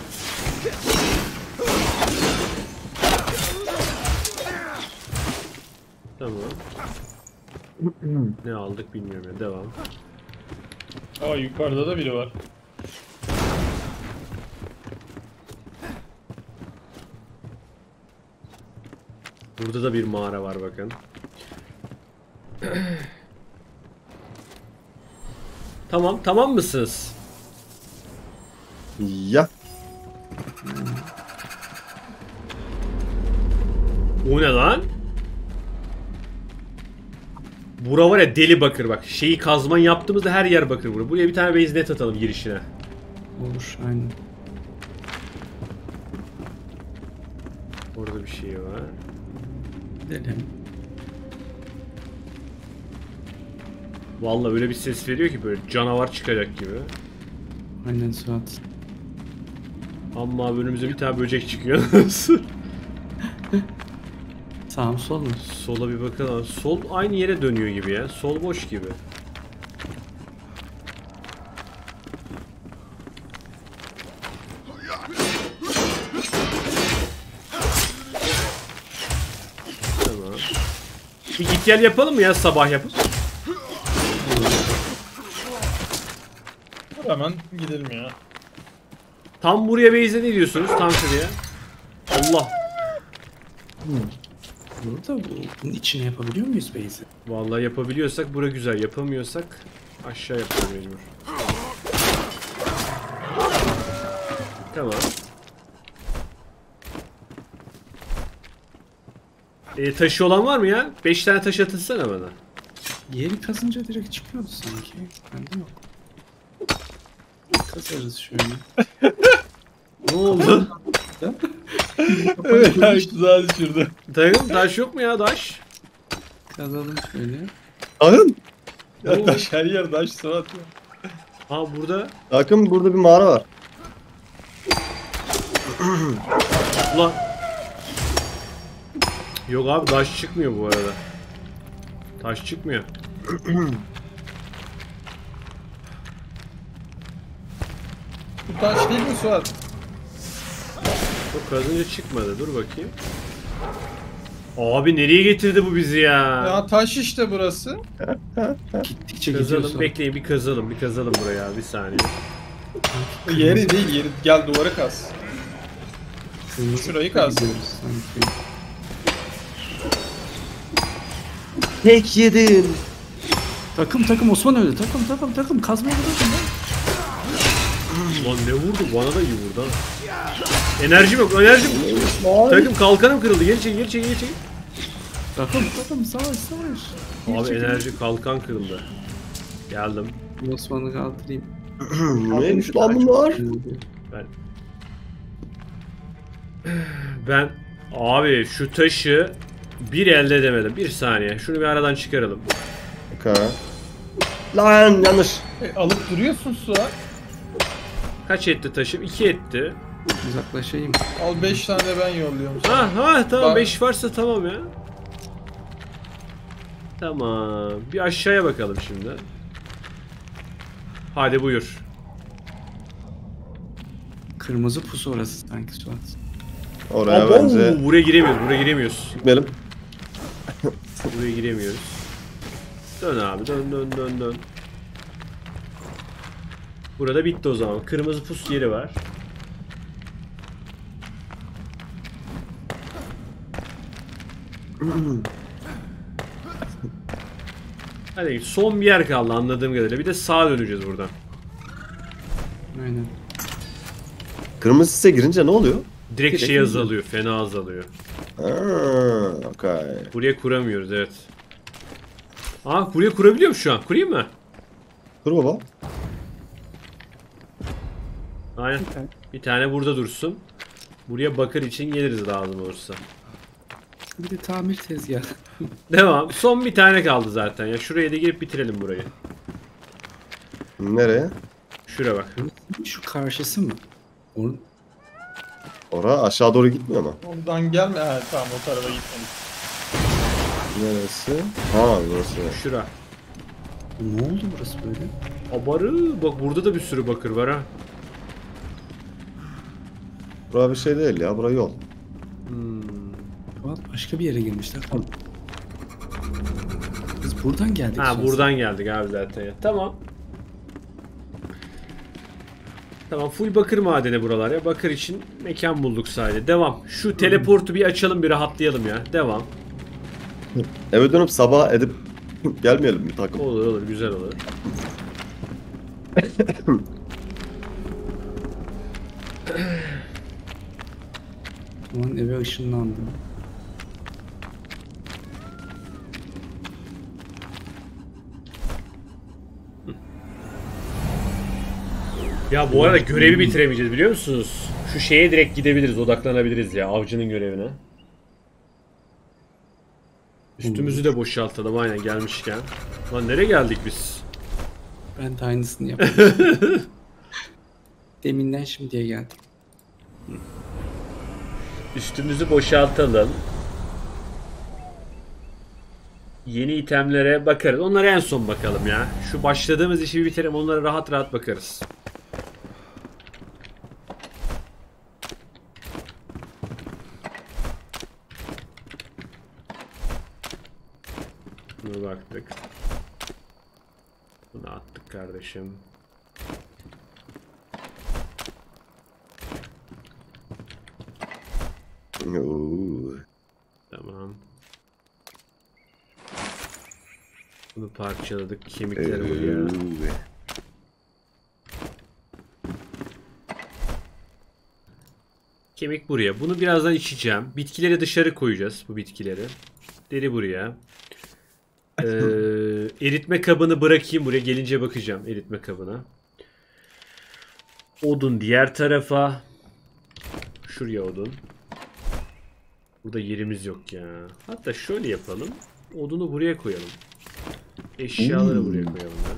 tamam. Ne aldık bilmiyorum ya. Devam. Aa yukarıda da biri var. Burada da bir mağara var bakın. Tamam, tamam mısınız? Ya. Bu ne lan? Bura var ya deli bakır bak. Şeyi kazman yaptığımızda her yer bakır bura. Buraya bir tane base net atalım girişine. Olur aynen. Orada bir şey var. Gidelim. Vallahi öyle bir ses veriyor ki böyle canavar çıkacak gibi. Aynen Suat. Ama önümüze bir tane böcek çıkıyor. Sağ mı sol mu? Sola bir bakalım. Sol aynı yere dönüyor gibi ya. Sol boş gibi. Tamam. Bir git gel yapalım mı ya sabah yapıp? Hemen gidelim ya. Tam buraya base'e ne diyorsunuz? Tam şuraya. Allah. Burada bu, bunun içine yapabiliyor muyuz base'i? Vallahi yapabiliyorsak bura güzel. Yapamıyorsak aşağı yapalım mecbur. Tamam. E, taşı olan var mı ya? beş tane taş atırsana bana. Yeri kazınca direkt çıkıyordu sanki. Bende yok. Kazarız şöyle. Ne oldu? Evet güzel düşürdü. Takım taş yok mu ya taş? Kazalım şöyle. Akın. Ya taş her yer taş Suat ya. Ha burada. Akın burada bir mağara var. Ulan. Yok abi taş çıkmıyor bu arada. Taş çıkmıyor. Bu taş değil mi Suat? Çok kazınca çıkmadı. Dur bakayım. Abi nereye getirdi bu bizi ya? Ya taş işte burası. Gittikçe Kazalım. gidiyorsun. Bekleyin bir kazalım. Bir kazalım buraya. Bir saniye. Yeri değil yeri. Gel duvarı kaz. Kırmızı Şurayı kaz. gidiyoruz sanki. Tek yedin. Takım takım Osman öldü. Takım takım takım kazmaya gidiyorsun lan. Lan ne vurdu? Bana da iyi vurdu ha. Enerjim yok. Enerjim. Takım kalkanım kırıldı. Geri çek, geri çek, geri çek. Takım takım savaş savaş. Abi enerji kalkan kırıldı. Geldim. Osman'ı kaldırayım. Neymiş lan bunlar? Ben Ben abi şu taşı bir elde edemedim. Bir saniye. Şunu bir aradan çıkaralım. Okay. Lan yanlış. E, alıp duruyorsun Suat. Kaç etti taşım? iki etti. Uzaklaşayım. Al beş tane de ben yolluyorum sana. Ha ha tamam Ben- beş varsa tamam ya. Tamam. Bir aşağıya bakalım şimdi. Hadi buyur. Kırmızı pusu orası sanki Suat. Oraya Abo, bence buraya giremiyoruz. Buraya giremiyoruz. gitmeyelim. Buraya giremiyoruz. Dön abi dön dön dön dön. Burada bitti o zaman. Kırmızı pus yeri var. Hadi son bir yer kaldı anladığım kadarıyla. Bir de sağa döneceğiz buradan. Aynen. Kırmızı sise girince ne oluyor? Direkt Direkt şey mi? azalıyor. Fena azalıyor. Aa, okay. Buraya kuramıyoruz evet. Aa buraya kurabiliyor mu şu an? Kurayım mı? Dur baba. Aynen. Bir tane burada dursun. Buraya bakır için geliriz lazım olursa. Bir de tamir tezgahı. Devam. Son bir tane kaldı zaten ya. Şuraya da girip bitirelim burayı. Nereye? Şuraya bak. Şu karşısı mı? Onun Ora aşağı doğru gitmiyor mu? Ondan gelme. Ha tamam o tarafa gitmedik. Neresi? Ha burası. Şura. ne oldu burası böyle? Abarı. Bak burada da bir sürü bakır var ha. Bura bir şey değil ya, bura yol. Hmm. Suat başka bir yere girmişler. Biz Buradan geldik. Ha sonra. buradan geldik abi zaten ya. Tamam. Tamam full bakır madeni buralar ya. Bakır için mekan bulduk sadece. Devam. Şu teleportu bir açalım bir rahatlayalım ya. Devam. Eve dönüp sabah edip gelmeyelim mi takım? Olur olur güzel olur. Aman eve ışınlandım. Ya bu arada görevi bitiremeyeceğiz biliyor musunuz? Şu şeye direkt gidebiliriz, odaklanabiliriz ya avcının görevine. Üstümüzü de boşaltalım aynen gelmişken. Lan nereye geldik biz? Ben de aynısını yaptım. Deminden şimdiye geldim. Üstümüzü boşaltalım. Yeni itemlere bakarız. Onlara en son bakalım ya. Şu başladığımız işi bir bitirelim. Onlara rahat rahat bakarız. Bunu baktık. Bunu attık kardeşim. Oo. Tamam. Bunu parçaladık. Kemikleri buraya. Oo. Kemik buraya. Bunu birazdan içeceğim. Bitkileri dışarı koyacağız. Bu bitkileri. Deri buraya. Ee, eritme kabını bırakayım buraya. Gelince bakacağım eritme kabına. Odun diğer tarafa. Şuraya odun. Burada yerimiz yok ya. Hatta şöyle yapalım. Odunu buraya koyalım. Eşyaları buraya koyalım ya.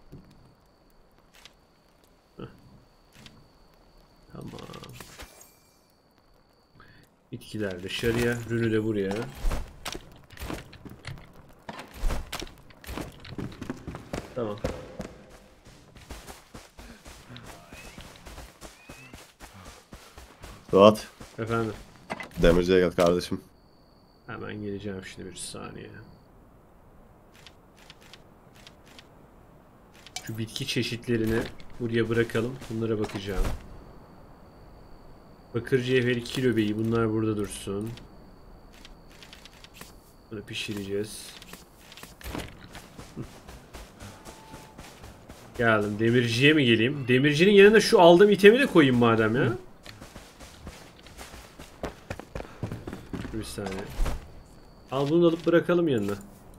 Heh. Tamam. Bitkiler dışarıya. Rünü de buraya. Tamam. Suat, Efendim. demirciye gel kardeşim. Hemen geleceğim şimdi bir saniye. Şu bitki çeşitlerini buraya bırakalım. Bunlara bakacağım. Bakır cevheri kilo beyi bunlar burada dursun. Bunu pişireceğiz. Geldim. Demirciye mi geleyim? Demircinin yanına şu aldığım itemi de koyayım madem ya. Bir saniye. Al bunu da alıp bırakalım yanına.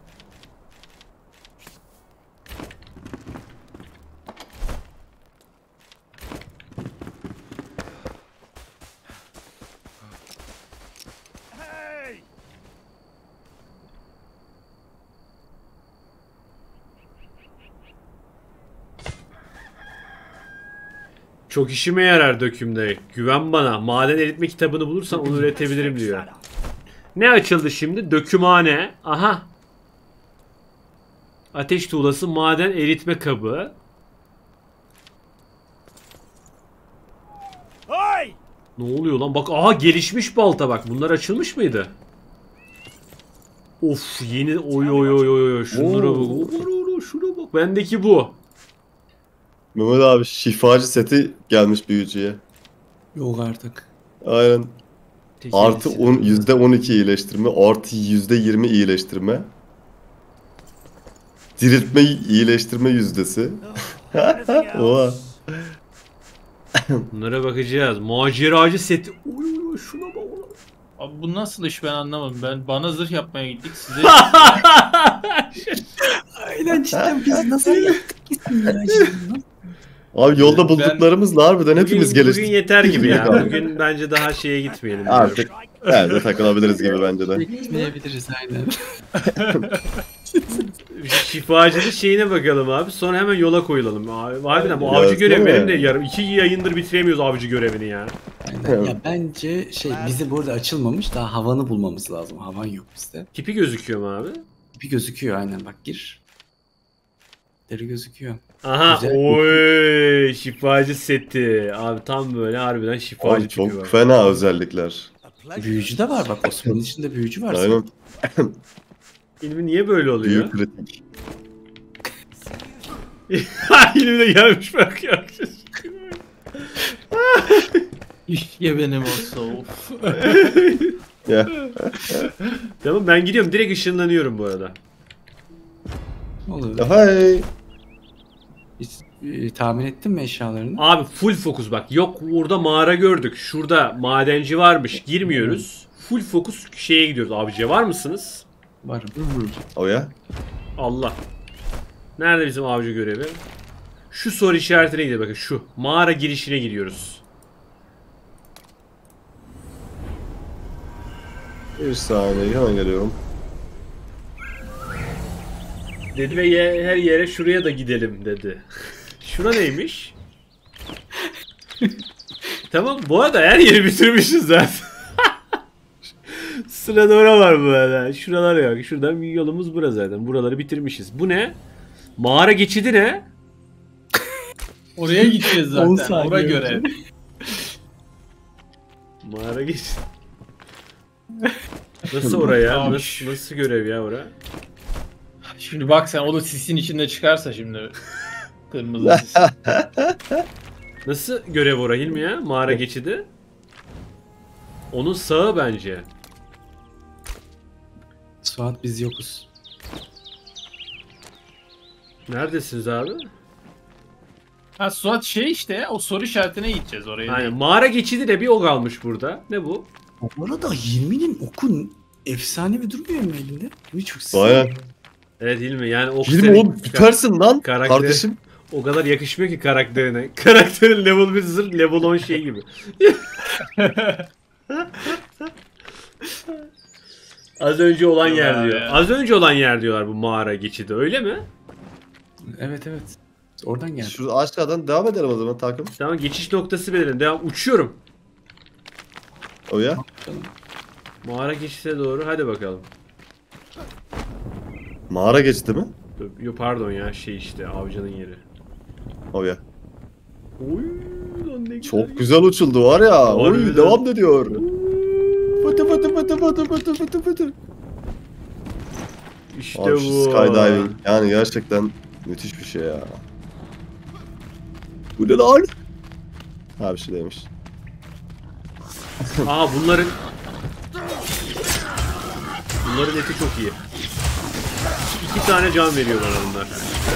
Çok işime yarar dökümde. Güven bana. Maden eritme kitabını bulursan onu üretebilirim diyor. Ne açıldı şimdi? Dökümhane. Aha. Ateş tuğlası, maden eritme kabı. Ne oluyor lan? Bak aha gelişmiş balta bak. Bunlar açılmış mıydı? Of yeni oy oy oy oy. Şunlara bak. Oo, şuna bak. Bendeki bu. Mehmet abi şifacı seti gelmiş büyücüye. Yok artık. Aynen. Tek Artı elisi. on, yüzde on iki iyileştirme, artı yüzde yirmi iyileştirme. Diriltme iyileştirme yüzdesi. Oha. Bunlara bakacağız. Maceracı seti. Oy oy oy şuna bak. Ulan. Abi bu nasıl iş ben anlamadım. Ben bana zırh yapmaya gittik size. Aynen cidden biz nasıl yaptık gitsin ya cidden. Abi yolda Ben- bulduklarımızla harbiden hepimiz Bugün, geliştik. bugün yeter gibi ya. Abi. Bugün bence daha şeye gitmeyelim. diyorum. Artık evet, takılabiliriz gibi bence de. Gitmeyebiliriz aynen. Şifacının şeyine bakalım abi. Sonra hemen yola koyulalım. Abi, harbiden bu Ya, avcı görevi değil benim mi? de yarım. iki yayındır bitiremiyoruz avcı görevini ya. Aynen. Ya bence şey bize burada açılmamış daha havanı bulmamız lazım. Havan yok bizde. Tipi gözüküyor mu abi? Bir gözüküyor aynen bak gir. Deri gözüküyor. Aha Güzel. oy şifacı seti. Abi tam böyle harbiden şifacı Abi tipi çok var. fena özellikler. Büyücü de var bak Osman'ın içinde büyücü var. Aynen. İlmi niye böyle oluyor? Büyük kritik. İlmi de gelmiş bak ya. İşte benim olsa of. Ya. Tamam ben gidiyorum. Direkt ışınlanıyorum bu arada. Olur. Hay. Hiç, e, tahmin ettin mi eşyalarını? Abi full fokus bak. Yok burada mağara gördük. Şurada madenci varmış. Girmiyoruz. Full fokus şeye gidiyoruz. Abice var mısınız? Varım. O ya. Allah. Nerede bizim avcı görevi? Şu soru işaretine gidiyor bakın şu. Mağara girişine giriyoruz. Bir saniye hemen geliyorum. Dedi ve ye- her yere şuraya da gidelim dedi. Şura neymiş? Tamam bu arada her yeri bitirmişiz zaten. Sırada ora var bu arada. Şuralar yok. Şuradan bir yolumuz bura zaten. Buraları bitirmişiz. Bu ne? Mağara geçidi ne? Oraya gideceğiz On zaten. saniye Ora önce. göre. Mağara geçidi. Nasıl oraya? Abi. Nasıl, nasıl görev ya ora? Şimdi bak sen o da sisin içinde çıkarsa şimdi. Kırmızı sis. Nasıl görev ora Hilmi ya? Mağara geçidi. Onun sağı bence. Suat biz yokuz. Neredesiniz abi? Ha Suat şey işte o soru işaretine gideceğiz oraya. Aynen. Mağara geçidi de bir o kalmış burada. Ne bu? Bu arada Hilmi'nin okun efsane bir durmuyor mu elinde? Bu çok sinir. Baya. Evet Hilmi yani o Hilmi senin oğlum süpersin lan. Karakteri- Kardeşim. o kadar yakışmıyor ki karakterine. Karakterin level bir zırh level on şey gibi. Az önce olan yer Ya, diyor. ya. Az önce olan yer diyorlar bu mağara geçidi öyle mi? Evet evet. Oradan geldi. Şu aşağıdan devam edelim o zaman takım. Tamam geçiş noktası belirleyin. Devam. Uçuyorum. O ya. Mağara geçişe doğru. Hadi bakalım. Mağara geçti mi? Yo pardon ya şey işte avcının yeri. O ya. Oy lan ne güzel. Çok güzel uçuldu var ya. Harbiden. Oy devam ediyor. Fıtı fıtı fıtı fıtı fıtı fıtı fıtı. İşte Abi bu. şu skydiving yani gerçekten müthiş bir şey ya. Bu ne lan? Ha bir şey demiş. Aa bunların bunların eti çok iyi. İki tane can veriyor bana bunlar.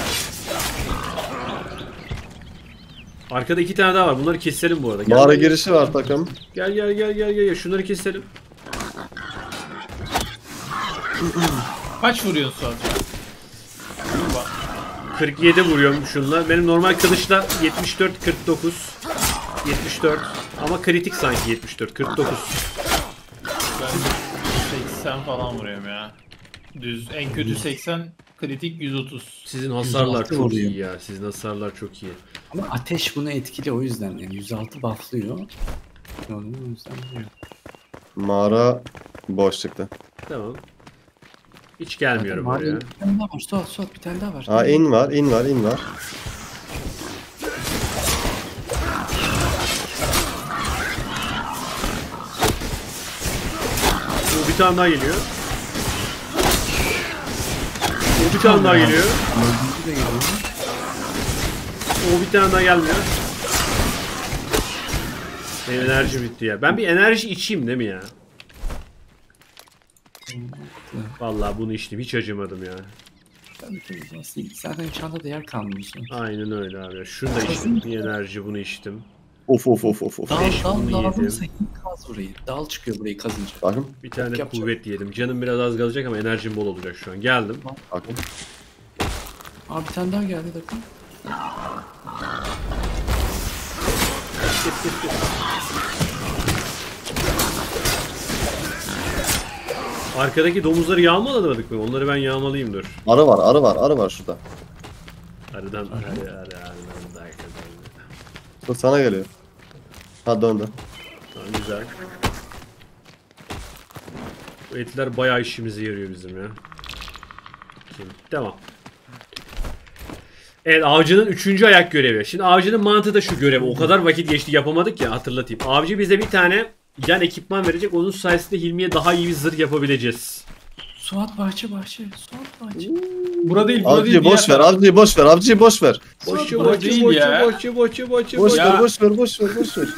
Arkada iki tane daha var. Bunları keselim bu arada. Gel, Mağara gel, girişi var takım. Gel gel gel gel gel. Şunları keselim. Kaç vuruyorsun Suat? Bak. kırk yedi vuruyorum şunla. Benim normal kılıçla yetmiş dört kırk dokuz. yetmiş dört. Ama kritik sanki yetmiş dört kırk dokuz. Ben seksen falan vuruyorum ya. Düz en kötü seksen, kritik yüz otuz. Sizin hasarlar yüz altı çok vuruyor. iyi ya. Sizin hasarlar çok iyi. Ama ateş bunu etkili o yüzden. Yani yüz altı bufflıyor. O yüzden vuruyor. Mağara boş çıktı. Tamam. Hiç gelmiyorum Zaten oraya. maden- Bir tane daha var. Suat Suat bir tane daha var. Ha in var, in var, in var. O bir tane daha geliyor. O bir tane daha geliyor. Dördüncü de geliyor. O bir tane daha gelmiyor. Benim enerji bitti ya. Ben bir enerji içeyim değil mi ya? Vallahi bunu içtim. Hiç acımadım ya. Tabii tabii. Aslında zaten çanta değer kalmıyor. Aynen öyle abi. Şunu da içtim. Bir enerji bunu içtim. Of of of of of. Dal Beş dal bunu lazım yedim. sakın kaz burayı. Dal çıkıyor burayı kazınca. Bakın, Bir tane Yapacak. kuvvet yedim. Canım biraz az kalacak ama enerjim bol olacak şu an. Geldim. bakın. Aa bir tane daha geldi bakın. Arkadaki domuzları yağmalamadık mı? Onları ben yağmalayayım dur. Arı var, arı var, arı var şurada. Arıdan arı arı arıdan da arkadan. Dur sana geliyor. Ha döndü. Tamam güzel. Bu etler bayağı işimize yarıyor bizim ya. Şimdi, tamam. Evet avcının üçüncü ayak görevi. Şimdi avcının mantığı da şu görevi. O kadar vakit geçti yapamadık ya hatırlatayım. Avcı bize bir tane yan ekipman verecek. Onun sayesinde Hilmi'ye daha iyi bir zırh yapabileceğiz. Suat bahçe bahçe. Suat bahçe. Bura değil, bura değil. Avcıyı boş diğer ver, taraf. avcıyı boş ver, avcıyı boş ver. Boşu Bura boşu değil boşu ya. boşu boşu boşu Boş boşu. ver, boş ver, boş ver, boş ver.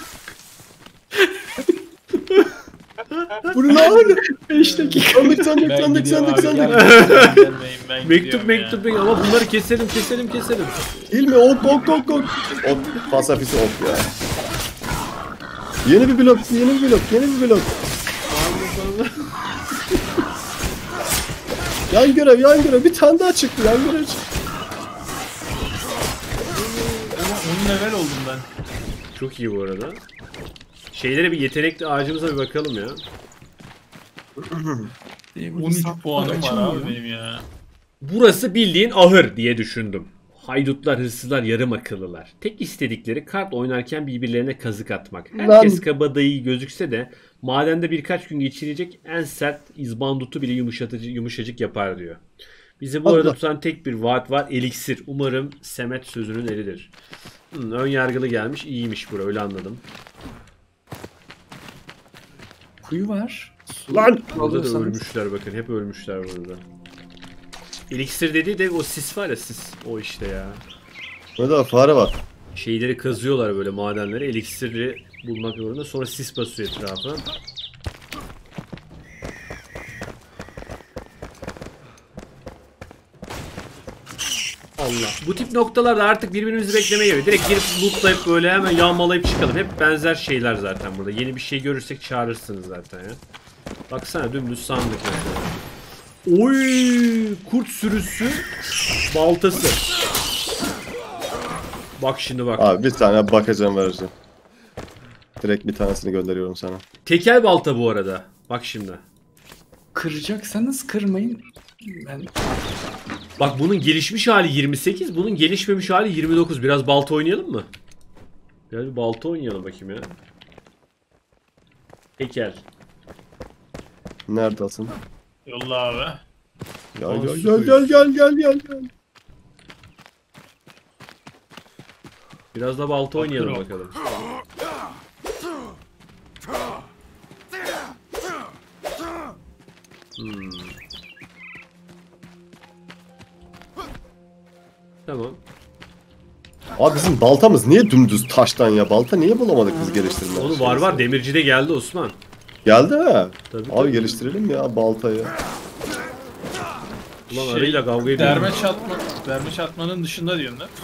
Bu ne lan? beş dakika. Sandık, sandık, Ben sandık, gidiyorum sandık, abi, sandık. gelmeyin, gelmeyin, ben Mektup gidiyorum mektup mektup ama bunları keselim keselim keselim. İlmi ok, ok, ok, ok. Ok, pasafisi ok ya. Yeni bir blok, yeni bir blok, yeni bir blok. Yan görev, yan görev. Bir tane daha çıktı, yan görev çıktı. ya. on level oldum ben. Çok iyi bu arada. Şeylere bir yetenekli ağacımıza bir bakalım ya. on üç puanım var abi benim ya. Burası bildiğin ahır diye düşündüm. Haydutlar, hırsızlar, yarım akıllılar. Tek istedikleri kart oynarken birbirlerine kazık atmak. Herkes kabadayı gözükse de madende birkaç gün geçirecek en sert izbandutu bile yumuşatıcı, yumuşacık yapar diyor. Bizi bu Allah. arada tutan tek bir vaat var. Eliksir. Umarım Semet sözünün eridir. Hmm, ön yargılı gelmiş. İyiymiş bura, öyle anladım. Kuyu var. Su Lan! Burada da alırsanız- ölmüşler bakın. Hep ölmüşler burada. Eliksir dediği de o sis var ya, sis. O işte ya. Burada da fare var. Şeyleri kazıyorlar böyle, madenleri. Eliksiri bulmak zorunda. Sonra sis basıyor etrafa. Allah. Bu tip noktalarda artık birbirimizi beklemeye geliyor. Direkt girip lootlayıp böyle hemen yağmalayıp çıkalım. Hep benzer şeyler zaten burada. Yeni bir şey görürsek çağırırsınız zaten ya. Baksana dümdüz sandık mesela. Oy, kurt sürüsü baltası. Bak şimdi bak. Abi bir tane bakacağım, vereceğim. Direkt bir tanesini gönderiyorum sana. Tekel balta bu arada. Bak şimdi. Kıracaksanız kırmayın. Ben Bak bunun gelişmiş hali yirmi sekiz, bunun gelişmemiş hali yirmi dokuz. Biraz balta oynayalım mı? Biraz bir balta oynayalım bakayım ya. Tekel. Neredesin? Yolla abi. Gel Aa, gel süper. gel gel gel gel gel gel. Biraz da balta oynayalım Bakıyorum. bakalım. Hmm. Tamam. Abi bizim baltamız niye dümdüz taştan ya? Balta niye bulamadık biz geliştirme? Onu var var demircide geldi Osman. Geldi mi? Tabii, Abi tabii. geliştirelim ya baltayı. Ulan Şey, arıyla kavga ediyor. Derme çatma, derme çatmanın dışında diyorsun da.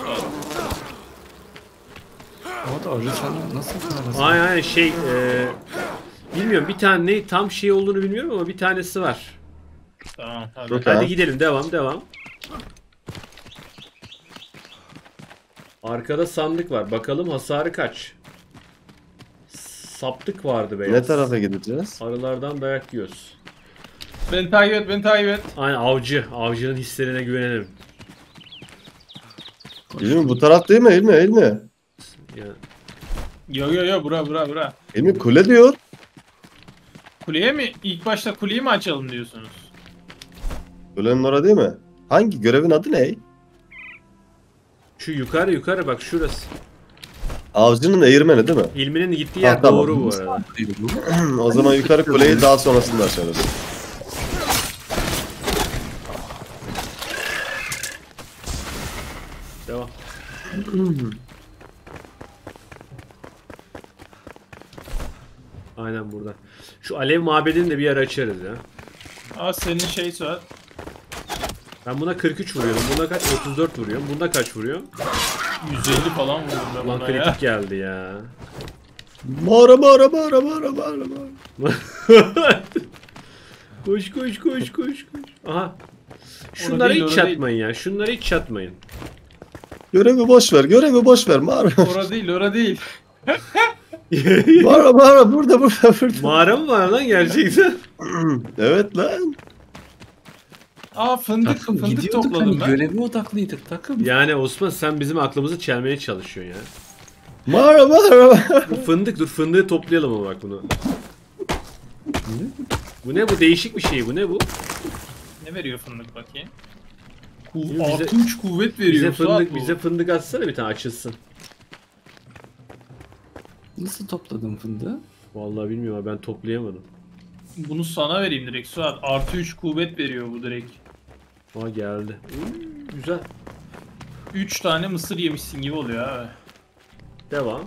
o da arı sana nasıl arası? Aynen aynen şey e, bilmiyorum bir tane ne tam şey olduğunu bilmiyorum ama bir tanesi var. Tamam hadi. Çok- Hadi Ha. gidelim, devam devam. Arkada sandık var. Bakalım hasarı kaç. Saptık vardı beyaz. Ne tarafa gideceğiz? Arılardan dayak yiyoruz. Beni takip et, beni takip et. Aynen avcı. Avcının hislerine güvenelim. İlmi bu taraf değil mi? İlmi, İlmi. Yani, Yo yo yo, bura bura bura. İlmi kule diyor. Kuleye mi? İlk başta kuleyi mi açalım diyorsunuz? Kulenin orada değil mi? Hangi görevin adı ne? şu yukarı yukarı bak şurası. Avcının eğirmeni değil mi? İlminin gittiği yer Ha, tamam. doğru bu arada. O zaman yukarı kuleyi daha sonrasında açarız. Devam. Aynen burada. Şu alev mabedini de bir ara açarız ya. Aa senin şey Suat. Ben buna kırk üç vuruyorum. Buna kaç? otuz dört vuruyorum. Bunda kaç vuruyorum? yüz elli falan vurdum ben Ulan buna kritik ya. geldi ya. Mağara mağara mağara mağara mağara mağara. Koş koş koş koş koş. Aha. Şunları değil, hiç orada değil. çatmayın ya. Şunları hiç çatmayın. Görevi boş ver, görevi boş ver. Mağara. Ora değil, ora değil. Mağara mağara burada burada burada. Mağara mı var lan gerçekten? Evet lan. Aa fındık, Takım fındık gidiyorduk topladım hani ben. göreve odaklıydık takım. Yani Osman sen bizim aklımızı çelmeye çalışıyorsun ya. Mağara mağara mağara. Bu fındık, dur fındığı toplayalım ama bak bunu. Bu ne, bu değişik bir şey, bu ne bu? Ne veriyor fındık bakayım? Bize- Ku artı üç kuvvet veriyor Bize Suat fındık, bu. bize fındık atsana bir tane açılsın. Nasıl topladın fındığı? Vallahi bilmiyorum abi, ben toplayamadım. Bunu sana vereyim direkt Suat. Artı üç kuvvet veriyor bu direkt. Aa geldi. Hmm, güzel. üç tane mısır yemişsin gibi oluyor abi. Devam.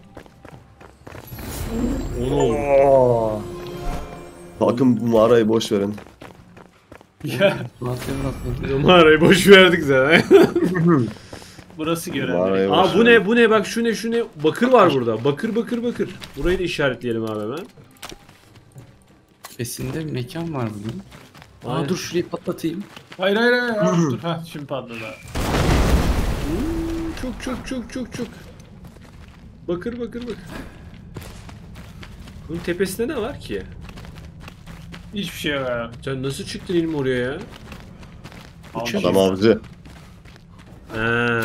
Onu oldu. Bakın bu mağarayı boş verin. Ya Suat'ya bırakmadı. Mağarayı boş verdik zaten. burası Mağarayı görev. boş Aa bu verin. ne bu ne bak şu ne şu ne bakır var burada. Bakır bakır bakır. Burayı da işaretleyelim abi hemen. Besinde mekan var bunun. Aynen. Aa dur şurayı patlatayım. Hayır hayır hayır. hayır. Dur ha şimdi patladı. Hmm, çok çok çok çok çok. Bakır bakır bakır. Bunun tepesinde ne var ki? Hiçbir şey yok abi. Sen nasıl çıktın ilim oraya ya? Avcı. Adam avcı. Ha.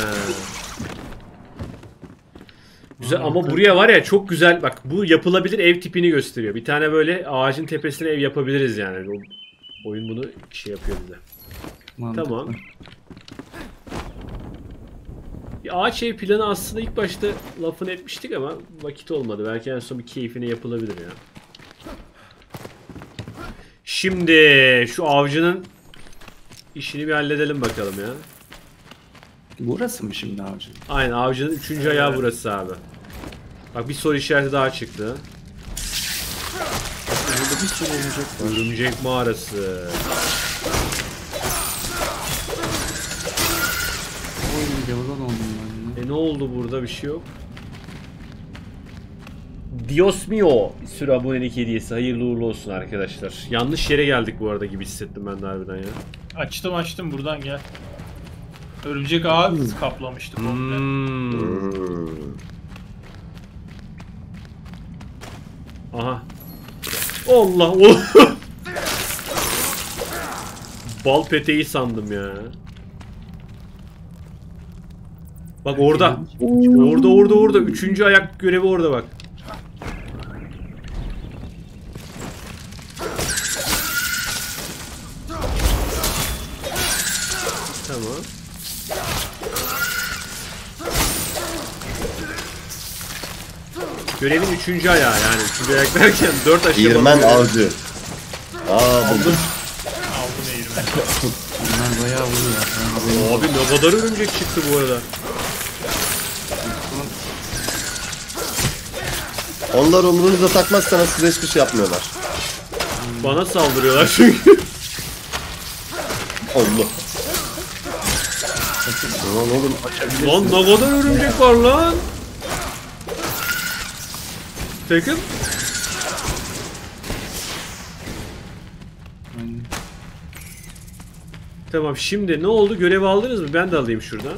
Güzel Aa, ama bakın. buraya var ya çok güzel bak bu yapılabilir ev tipini gösteriyor. Bir tane böyle ağacın tepesine ev yapabiliriz yani. O, oyun bunu şey yapıyor bize. Mantıklı. Tamam. Bir ağaç ev planı aslında ilk başta lafını etmiştik ama vakit olmadı. Belki en son bir keyfine yapılabilir ya. Şimdi şu avcının işini bir halledelim bakalım ya. Burası mı şimdi avcı? Aynen avcının üçüncü ayağı burası abi. Bak bir soru işareti daha çıktı. Burada bir sürü olacak var. Örümcek mağarası. Oy yavrudan oldum ben. E ne oldu burada bir şey yok. Dios mio. Bir sürü abonelik hediyesi. Hayırlı uğurlu olsun arkadaşlar. Yanlış yere geldik bu arada gibi hissettim ben de harbiden ya. Açtım açtım buradan gel. Örümcek ağı kaplamıştı komple. Hmm. Hmm. Aha. Allah Allah. Bal peteği sandım ya. Bak orada. Orada orada orada. Üçüncü ayak görevi orada bak. Tamam. Görevin üçüncü ayağı yani. Üçüncü ayak derken dört aşamalı. İrmen görev. avcı. Aa buldum. Aldım eğirme. Bunlar bayağı vuruyor. Ben haberim yok. Abi ne kadar örümcek çıktı bu arada. Onlar umurunuzda takmazsanız size hiçbir şey yapmıyorlar. Bana saldırıyorlar çünkü. Allah. Lan oğlum Lan ne kadar örümcek var lan. Takım. Aynen. Tamam şimdi ne oldu? Görevi aldınız mı? Ben de alayım şuradan.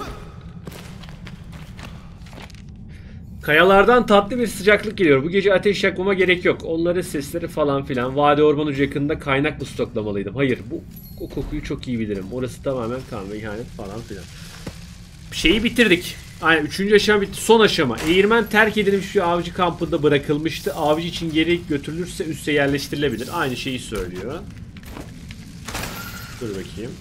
Kayalardan tatlı bir sıcaklık geliyor. Bu gece ateş yakmama gerek yok. Onların sesleri falan filan. Vadi orman ucu yakında kaynak mı stoklamalıydım? Hayır. Bu o kokuyu çok iyi bilirim. Orası tamamen kan ve ihanet falan filan. Şeyi bitirdik. Aynen üçüncü aşama bitti. Son aşama. Eğirmen terk edilmiş bir avcı kampında bırakılmıştı. Avcı için geri götürülürse üste yerleştirilebilir. Aynı şeyi söylüyor. Dur bakayım.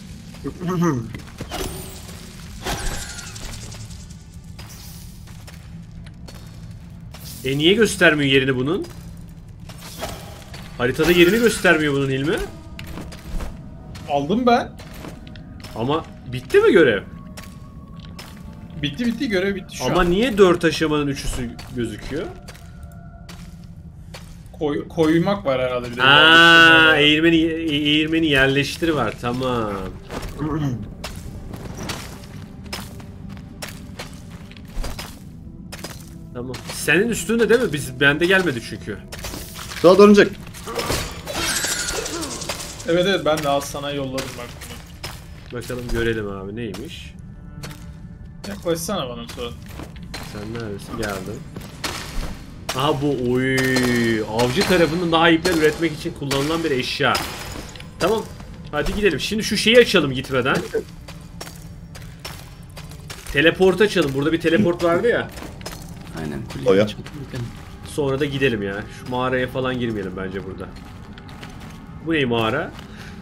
E niye göstermiyor yerini bunun? Haritada yerini göstermiyor bunun Hilmi. Aldım ben. Ama bitti mi görev? Bitti bitti görev bitti şu Ama an. niye dört aşamanın üçüsü gözüküyor? Koy, koymak var herhalde bir de. Aa, eğirmeni, eğirmeni yerleştir var. Tamam. Tamam. Senin üstünde değil mi? Biz bende gelmedi çünkü. Suat örümcek. Evet evet ben de az sana yolladım bak bunu. Bakalım görelim abi neymiş. Yaklaşsana bana sonra. Sen neredesin? Geldim. Aha bu oy avcı tarafının daha ipler üretmek için kullanılan bir eşya. Tamam. Hadi gidelim. Şimdi şu şeyi açalım gitmeden. Teleport açalım. Burada bir teleport vardı ya. Aynen O ya. kuleye çıkıp bakalım. Sonra da gidelim ya. Şu mağaraya falan girmeyelim bence burada. Bu ne mağara?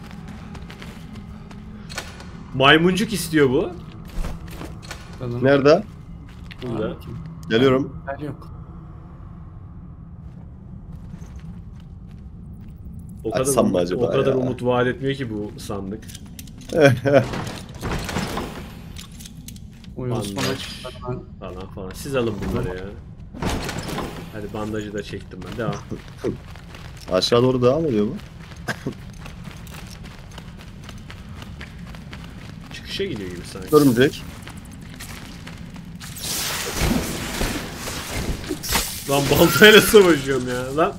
Maymuncuk istiyor bu. Bakalım. Nerede? Burada. Bakayım. Geliyorum. Yer yok. O kadar, Açsam mı umut, acaba o kadar ya? umut vaat etmiyor ki bu sandık. Oy Osman Bandaj. açıklarından. Falan falan. Siz alın bunları ya. Hadi bandajı da çektim ben. Devam. Aşağı doğru devam ediyor bu. Çıkışa gidiyor gibi sanki. Örümcek. Lan baltayla savaşıyorum ya. Lan.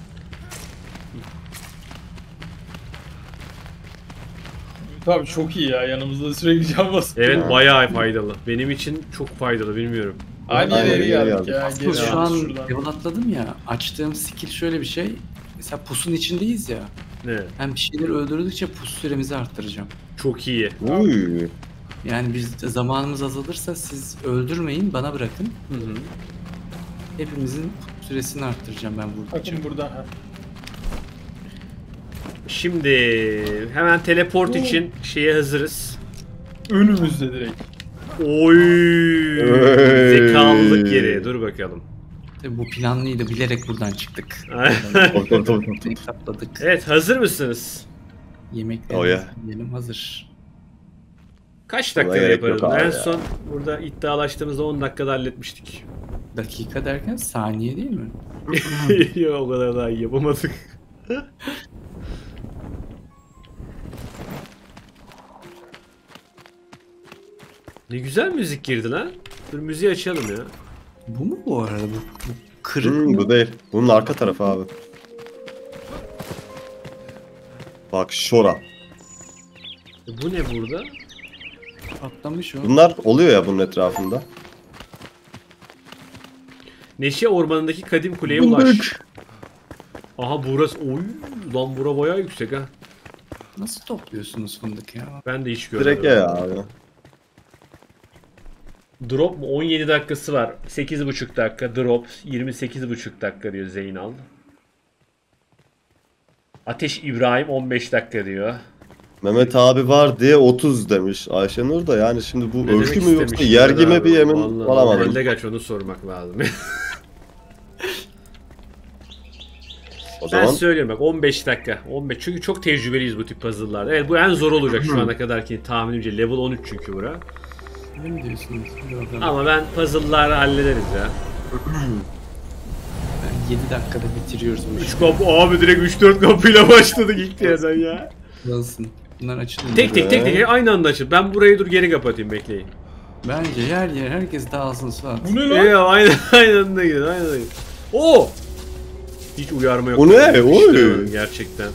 Tabii çok iyi ya, yanımızda sürekli can basıyor. Evet Ha. bayağı faydalı. Benim için çok faydalı bilmiyorum. Aynı Aynen, yere yere geldik geldik. ya. Aslında Geri şu aldık an şuradan. level atladım ya. Açtığım skill şöyle bir şey. Mesela pusun içindeyiz ya. Ne? Ben bir şeyleri öldürdükçe pus süremizi arttıracağım. Çok iyi. Uy. Yani biz zamanımız azalırsa siz öldürmeyin, bana bırakın. Hı hı. Hepimizin süresini arttıracağım ben burada. Bakın burada. Ha. Şimdi hemen teleport Oo. için şeye hazırız. Önümüzde direkt. Oy! Hey. Zekalılık yeri. Dur bakalım. Tabii bu planlıydı, bilerek buradan çıktık. Tabii, tabii, tabii. Hesapladık. Evet hazır mısınız? Yemeklerimizi Oh yeah. yiyelim, hazır. Kaç Buna dakikada gerek yaparız? yok abi En ya. son burada iddialaştığımızda on dakikada halletmiştik. Dakika derken saniye değil mi? Yok o kadar daha iyi yapamadık. Ne güzel müzik girdi lan. Dur müziği açalım ya. Bu mu bu arada? Bu, bu kırık Hmm, mı? bu değil. Bunun arka tarafı abi. Bak şora. E bu ne burada? Patlamış o. Bunlar oluyor ya bunun etrafında. Neşe Ormanı'ndaki kadim kuleye ulaş. Aha burası. Oy lan bura bayağı yüksek ha. Nasıl topluyorsunuz fındık ya? Ben de hiç görmedim. Direkt ya abi. Drop mu? on yedi dakikası var. sekiz buçuk dakika. Drop yirmi sekiz buçuk dakika diyor Zeynal. Ateş İbrahim on beş dakika diyor. Mehmet abi var diye otuz demiş Ayşenur da, yani şimdi bu Ne ölçü demek mü yoksa istemiş yergi Mehmet mi abi? bir emin Vallahi olamadım. elde kaç onu sormak lazım. O Ben zaman söylüyorum bak on beş dakika. on beş çünkü çok tecrübeliyiz bu tip puzzle'larda. Evet bu en zor olacak şu ana kadarki tahminimce. Level on üç çünkü bura. Ne mi diyorsunuz? Hadi bakalım. Ama ben puzzle'ları hallederiz ya. Ben yedi dakikada bitiriyoruz bu işi. üç kapı abi direkt üç dört kapıyla başladık ilk yerden ya. Nasılsın? Bunlar açılıyor. Tek tek tek tek aynı anda açın. Ben burayı dur geri kapatayım bekleyin. Bence yer yer herkes dağılsın Suat. Bu ne lan? Ya aynı aynı anda gidin aynı anda gidin. Oo! Hiç uyarma yok. O ne? Yani. Oy! İşte gerçekten.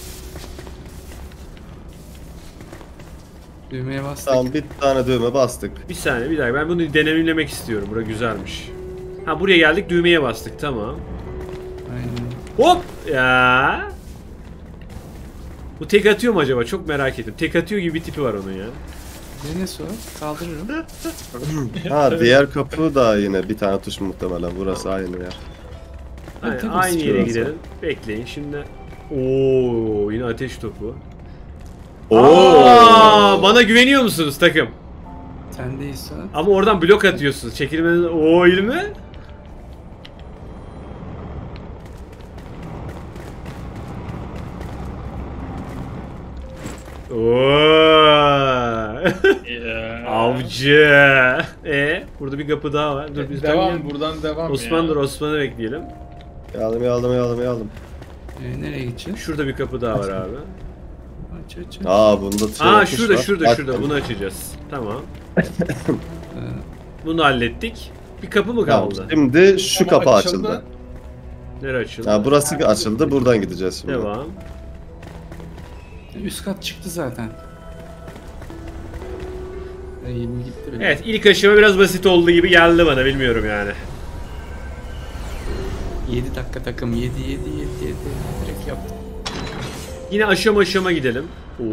Düğmeye bastık. tamam bir tane düğme bastık. Bir saniye bir dakika ben bunu deneyimlemek istiyorum. Bura güzelmiş. Ha buraya geldik düğmeye bastık tamam. Aynen. Hop! Ya. Bu tek atıyor mu acaba? Çok merak ettim. Tek atıyor gibi bir tipi var onun ya. Dene Suat. Kaldırırım. Ha diğer kapı da yine bir tane tuş muhtemelen, burası aynı yer. Aynen, tabii, aynı yere sıkıyoruz. gidelim. Bekleyin şimdi. Oo, yine ateş topu. Oo! Aa, bana güveniyor musunuz takım? Sendeyiz Suat. Ama oradan blok atıyorsunuz. Çekilmeniz... Oo, ilmi. Oo. Ya. Avcı. E, burada bir kapı daha var. Dur biz Devam dön- buradan devam Osman ya. dur Osman'ı bekleyelim. Yalım yalım yalım yalım. Ee, nereye gideceğiz? Şurada bir kapı daha var abi. Aç aç aç. Aa bunda şey Aa yapmış şurada var. şurada Bak, şurada bunu açacağız. Tamam. Ee, Bunu hallettik. Bir kapı mı Tamam, kaldı? şimdi şu Ama kapı açıldı. açıldı. Nere açıldı? Ha, burası açıldı, buradan gideceğiz şimdi. Devam. Üst kat çıktı zaten. Ee, yirmi gitti bile. Evet ilk aşama biraz basit olduğu gibi geldi bana bilmiyorum yani. yedi dakika takım. yedi yedi yedi yedi. Direkt yaptım. Yine aşama aşama gidelim. Oo.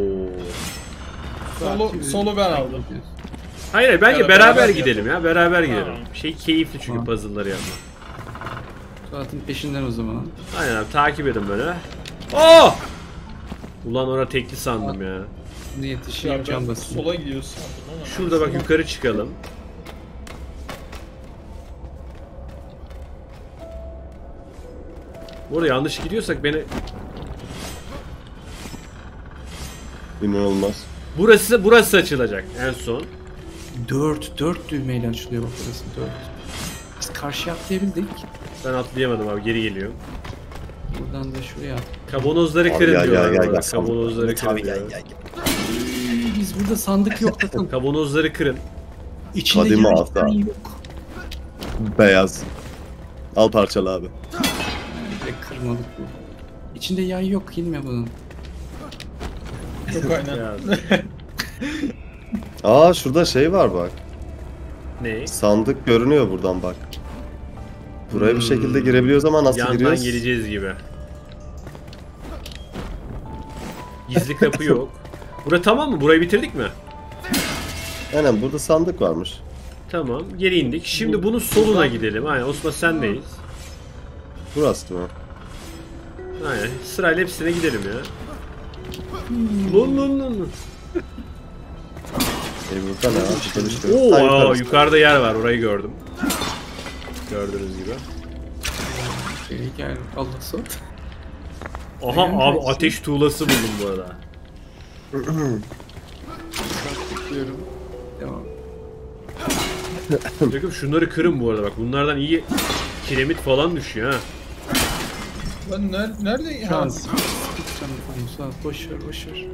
Solo, solo ben aldım. Hayır hayır bence Evet, beraber, beraber gidelim ya. Beraber gidelim. Tamam. Şey keyifli çünkü Tamam. puzzle'ları yapmak. Suat'ın peşinden o zaman. Aynen abi takip edin böyle. Oh! Ulan orada tekli sandım ya. Şimdi Ya yetişeyim ben can basayım. sola gidiyorsun ama. Şurada bak yukarı çıkalım. Bu arada yanlış gidiyorsak beni... İnanılmaz. Burası burası açılacak en son. Dört, dört düğmeyle açılıyor bak burası, dört. Biz karşıya atlayabildik. Ben atlayamadım abi, geri geliyor. Buradan da şuraya at. Kavanozları Abi kırın gel, diyorlar. gel, gel, bana. gel, sandık. Kavanozları kırın Abi gel, diyor. gel, gel. Biz burada sandık yok bakın. Kavanozları kırın. İçinde Kadime yay asa. falan yok. Beyaz. Al parçalı abi. Ve kırmalık bu. İçinde yay yok, inme bunun. Çok aynen. Ya, Aa şurada şey var bak. ne? Sandık görünüyor buradan bak. Buraya bir şekilde Hmm. girebiliyoruz ama nasıl Yandan giriyoruz? geleceğiz gibi. Gizli kapı yok. Bura tamam mı? Burayı bitirdik mi? Aynen burada sandık varmış. Tamam. Geri indik. Şimdi bunun soluna gidelim. Aynen. Osman sendeyiz. Burası mı? Aynen. Sırayla hepsine gidelim ya. Lon lon lon. E burada ne var? Burada düştü. Oo, Ha, aa, yukarı. yukarıda yer var. Orayı gördüm. Gördüğünüz gibi. Gel gel, Allah sat. Aha Aynen, abi kaçtı. ateş tuğlası buldum bu arada. Bekliyorum. Devam. Bakın şunları kırın bu arada bak. Bunlardan iyi kiremit falan düşüyor ha. Lan ner nerede? Şu Ha, an Suat boş ver boş ver.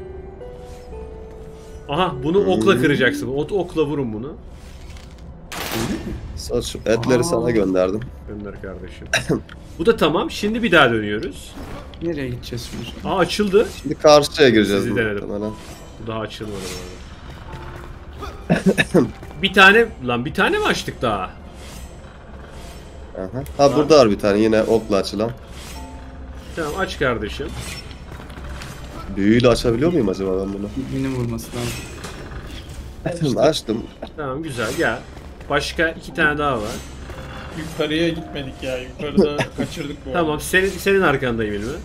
Aha bunu okla kıracaksın. O okla vurun bunu. Saç şu etleri Aa. sana gönderdim. Gönder kardeşim. Bu da tamam. Şimdi bir daha dönüyoruz. Nereye gideceğiz şimdi? Aa açıldı. Şimdi karşıya gireceğiz. Sizi denedim. muhtemelen. Bu daha açılmadı bu arada. Bir tane lan bir tane mi açtık daha? Aha. Ha burada var bir tane yine okla açılan. Tamam aç kardeşim. Büyüyle açabiliyor muyum acaba ben bunu? Benim vurması lazım. Açtım. Tamam güzel gel. Başka iki tane daha var. yukarıya gitmedik ya. Yukarıda kaçırdık bu arada. Tamam senin senin arkandayım elime.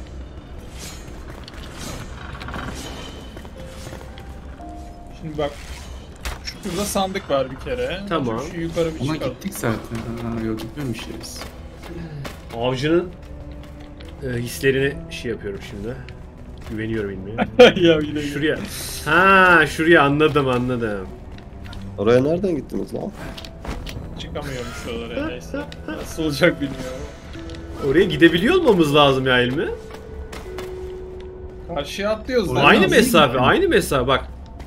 Şimdi bak. Şurada sandık var bir kere. Tamam. Şu yukarı bir Ona çıkalım. gittik zaten. Ha, yok gitmemişiz. Avcının e, hislerini şey yapıyorum şimdi. Güveniyorum ilmiye. ya yine Şuraya. Ha şuraya anladım anladım. Oraya nereden gittiniz lan? çıkamıyorum şuralara neyse. Nasıl olacak bilmiyorum. Oraya gidebiliyor olmamız lazım ya ilmi. Karşıya atlıyoruz. Oraya lan. Aynı nasıl mesafe, gidiyor? aynı mesafe bak.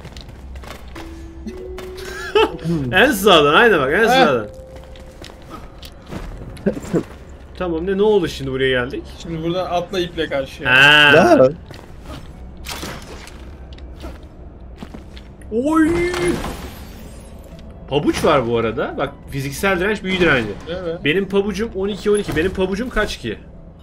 En sağdan, aynen bak, en Heh. sağdan. Tamam ne ne oldu şimdi buraya geldik? Şimdi buradan atla iple karşıya. Ha. Ya. Oy. Pabuç var bu arada. Bak fiziksel direnç büyü direnci. Evet. Benim pabucum on iki on iki. Benim pabucum kaç ki?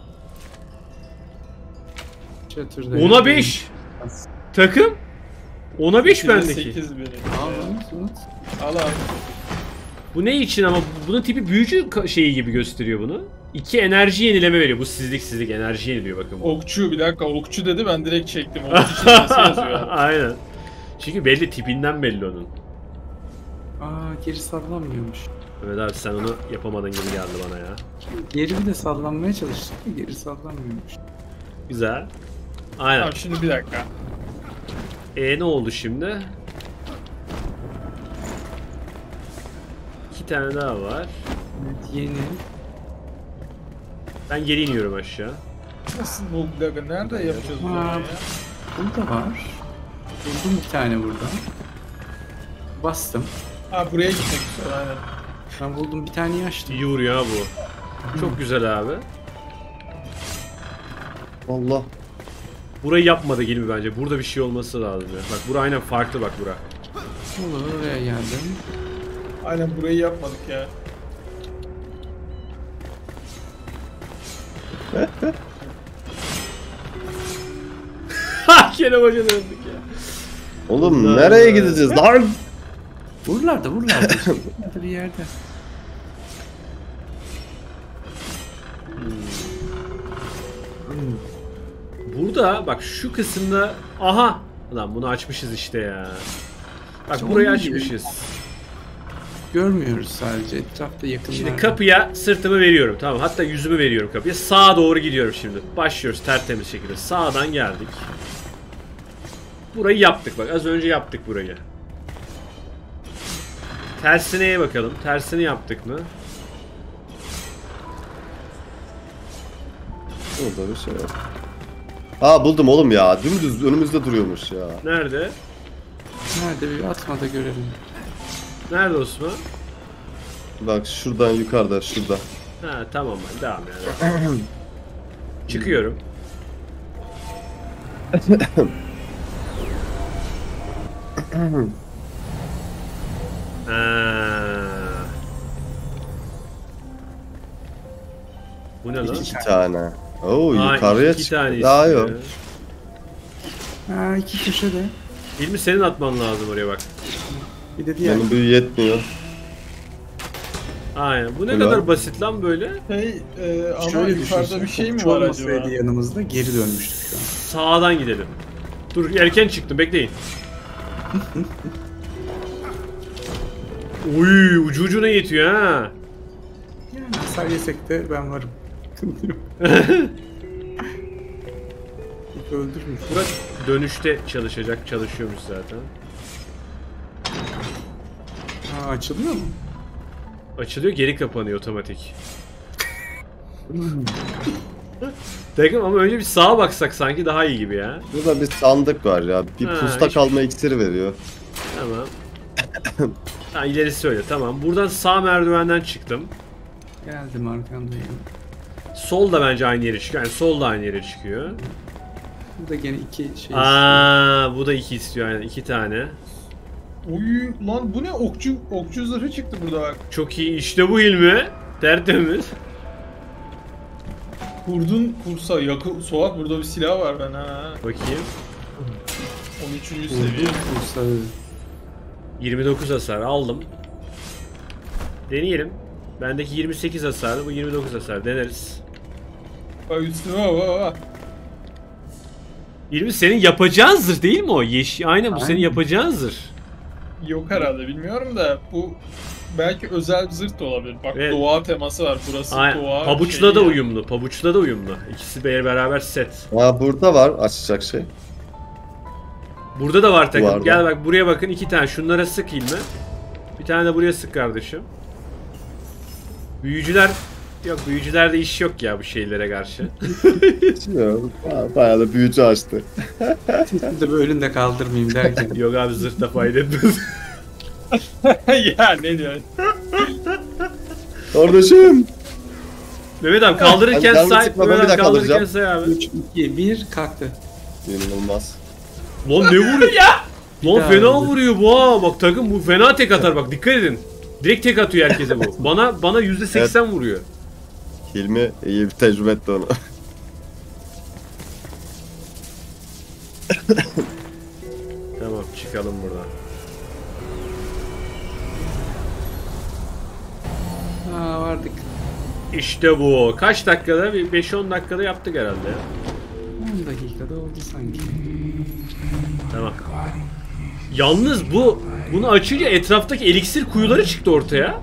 Çatırda. ona beş. Takım. ona beş bendeki. sekiz biri. Aa, Suat. Al abi. Bu ne için ama bunun tipi büyücü ka- şeyi gibi gösteriyor bunu. İki enerji yenileme veriyor. Bu sizlik sizlik enerji yeniliyor bakın. bu. Okçu bir dakika okçu dedi ben direkt çektim. Okçu çizmesi yazıyor. Aynen. Çünkü belli tipinden belli onun. Aa, geri sallanmıyormuş. Evet abi sen onu yapamadın gibi geldi bana ya. Geri bir de sallanmaya çalıştık da geri sallanmıyormuş. Güzel. Aynen. Tamam şimdi bir dakika. E ne oldu şimdi? İki tane daha var. Evet, yeni. Ben geri iniyorum aşağı. Nasıl bu bir dakika nerede yapacağız bunu Ha. ya? Burada var. Buldum bir tane burada. Bastım. Ha buraya gitmek istiyorum aynen. Ben buldum bir taneyi açtım. İyi vuruyor ha bu. Çok güzel abi. Allah. Burayı yapmadı gibi bence. Burada bir şey olması lazım ya. Bak bura aynen farklı bak bura. Olur, oraya geldim. Aynen burayı yapmadık ya. Ha gene başa döndük ya. Oğlum Allah nereye Allah. gideceğiz lan? Buralarda buralarda. Burada bir yerde. Burada bak şu kısımda aha lan bunu açmışız işte ya. Bak İşte burayı onun gibi. açmışız. Görmüyoruz sadece etrafta yakınlarda. Şimdi kapıya sırtımı veriyorum tamam hatta yüzümü veriyorum kapıya. Sağa doğru gidiyorum şimdi. Başlıyoruz tertemiz şekilde. Sağdan geldik. Burayı yaptık bak. Az önce yaptık burayı. Tersineye bakalım. Tersini yaptık mı? Orada bir şey yok. Aa buldum oğlum ya. Dümdüz önümüzde duruyormuş ya. Nerede? Nerede bir atma da görelim. Nerede Osman? Bak şuradan yukarıda şurada. Ha tamam ben devam yani. Çıkıyorum. Ha. Bu ne lan? İki tane. Oo Aa, yukarıya iki tane çıktı. Daha istiyor. yok. Ha iki köşede. İlmi senin atman lazım oraya bak. Bir de diğer. Benim büyü yetmiyor. Aynen. Bu ne Ulan. kadar basit lan böyle. Hey, e, ama Şöyle yukarıda düşünsene, bir şey mi okçu var olmasaydı acaba? yanımızda geri dönmüştük şu an. Sağdan gidelim. Dur erken çıktım bekleyin. Uy ucu ucuna yetiyor ha. Yani hasar yesek de ben varım. Sıkıntı yok. Öldürmüş. Burak dönüşte çalışacak, çalışıyormuş zaten. Ha açılıyor mu? Açılıyor, geri kapanıyor otomatik. Takım ama önce bir sağa baksak sanki daha iyi gibi ya. Burada bir sandık var ya. Bir Ha, pusta hiç- kalma iksiri veriyor. Tamam. Ha ilerisi öyle tamam. Buradan sağ merdivenden çıktım. Geldim arkandayım. Sol da bence aynı yere çıkıyor. Yani sol da aynı yere çıkıyor. Burada gene iki şey. Aa, bu da iki istiyor yani iki tane. Oy lan bu ne okçu okçu zırhı çıktı burada bak. Çok iyi işte bu ilmi. Tertemiz. Kurdun kursa yakın Suat burada bir silah var ben ha. Bakayım. on üçüncü seviye. Kursa. yirmi dokuz hasar aldım. Deneyelim. Bendeki yirmi sekiz hasarlı, bu yirmi dokuz hasar. Deneriz. Bak üstüme bak bak bak. yirmi senin yapacağın zırh değil mi o? Yeşil. Aynen bu Aynen. senin yapacağın zırh. Yok herhalde bilmiyorum da bu belki özel bir zırh da olabilir. Bak Evet. doğa teması var burası Aynen. doğa. Pabuçla şeyi da ya. uyumlu. Pabuçla da uyumlu. İkisi be- beraber set. Aa burada var açacak şey. Burada da var takım. Duvarda. Gel bak buraya bakın iki tane. Şunlara sık ilme. Bir tane de buraya sık kardeşim. Büyücüler yok büyücülerde iş yok ya bu şeylere karşı. Yok. Ba- Bayağı da büyücü açtı. Sesini de böyle önünde kaldırmayayım derken. Yok abi zırhta fayda etmez. Ya ne diyorsun? Kardeşim. Mehmet abi kaldırırken Hadi say. sıkma, ben Mehmet bir abi daha kaldırırken kaldıracağım. say abi. üç, iki, bir kalktı. İnanılmaz. Lan ne vuruyor ya? Lan daha fena öldü. vuruyor bu ha. Bak takım bu fena tek atar bak dikkat edin. Direkt tek atıyor herkese bu. Bana bana yüzde seksen vuruyor. Hilmi iyi bir tecrübe etti onu. Tamam çıkalım buradan. Aa vardık. İşte bu. Kaç dakikada? Bir beş on dakikada yaptık herhalde. on dakikada oldu sanki. Tamam. Yalnız bu bunu açınca etraftaki eliksir kuyuları çıktı ortaya.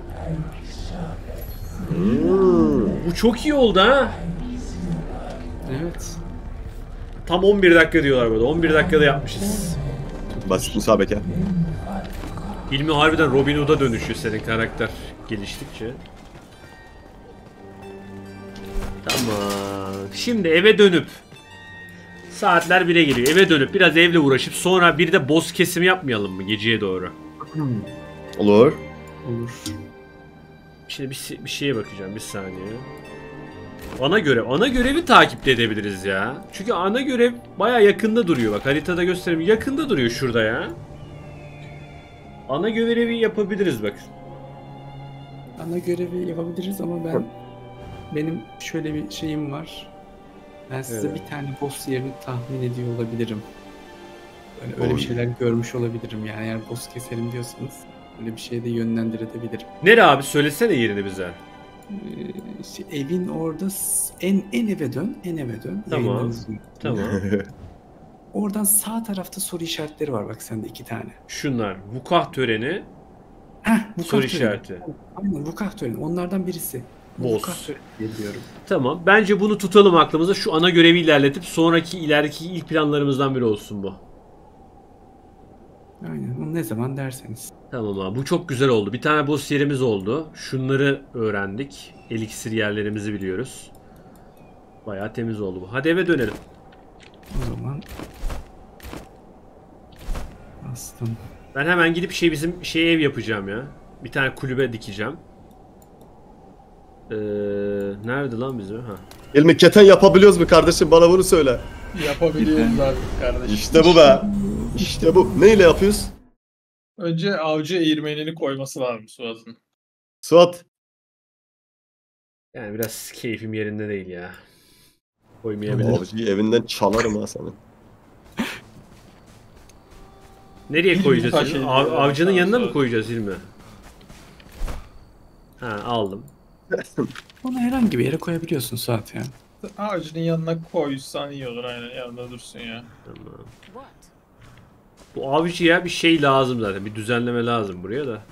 Bu çok iyi oldu ha. Evet. Tam on bir dakika diyorlar burada. on bir dakikada yapmışız. Basit müsabeke. Hilmi harbiden Robin Hood'a dönüşüyor senin karakter geliştikçe. Tamam. Şimdi eve dönüp saatler bire geliyor. Eve dönüp biraz evle uğraşıp sonra bir de boss kesimi yapmayalım mı geceye doğru? Olur. Olur. Şimdi bir, bir şeye bakacağım bir saniye. Ana görev. Ana görevi takip de edebiliriz ya. Çünkü ana görev baya yakında duruyor. Bak haritada göstereyim. Yakında duruyor şurada ya. Ana görevi yapabiliriz bak. Ana görevi yapabiliriz ama ben benim şöyle bir şeyim var. Ben size Evet. bir tane boss yerini tahmin ediyor olabilirim. Böyle öyle Oy. bir şeyler görmüş olabilirim yani eğer boss keselim diyorsanız öyle bir şeye de yönlendirebilirim. Nere abi söylesene yerini bize. Ee, işte evin orada s- en en eve dön, en eve dön. Tamam. Yayından izliyorum. Tamam. Oradan sağ tarafta soru işaretleri var bak sende iki tane. Şunlar. Vukah töreni. Heh, vukah Soru töreni. işareti. Aynen vukah töreni. Onlardan birisi. Boss. Vukah töreni diye diyorum. Tamam. Bence bunu tutalım aklımızda. Şu ana görevi ilerletip sonraki ileriki ilk planlarımızdan biri olsun bu. Aynen. Onu ne zaman derseniz. Tamam abi bu çok güzel oldu. Bir tane boss yerimiz oldu. Şunları öğrendik. Eliksir yerlerimizi biliyoruz. Bayağı temiz oldu bu. Hadi eve dönelim. O zaman bastım. Ben hemen gidip şey bizim şey ev yapacağım ya. Bir tane kulübe dikeceğim. Ee, nerede lan bizim? Ha. İlmi keten yapabiliyoruz mu kardeşim? Bana bunu söyle. Yapabiliyoruz artık kardeşim. İşte bu be. İşte bu. Neyle yapıyoruz? Önce avcı eğirmenini koyması lazım Suat'ın. Suat. Yani biraz keyfim yerinde değil ya. Koymayabilirim. Avcıyı evinden çalarım ha sana. Nereye koyacağız? Taş şimdi? elini Av- ver, avcının sağ yanına mı sol. koyacağız İlmi? Ha aldım. Onu herhangi bir yere koyabiliyorsun Suat ya. Ağacının yanına koysan iyi olur, aynen yanında dursun ya. Tamam. Bu avcıya bir şey lazım zaten. Bir düzenleme lazım buraya da.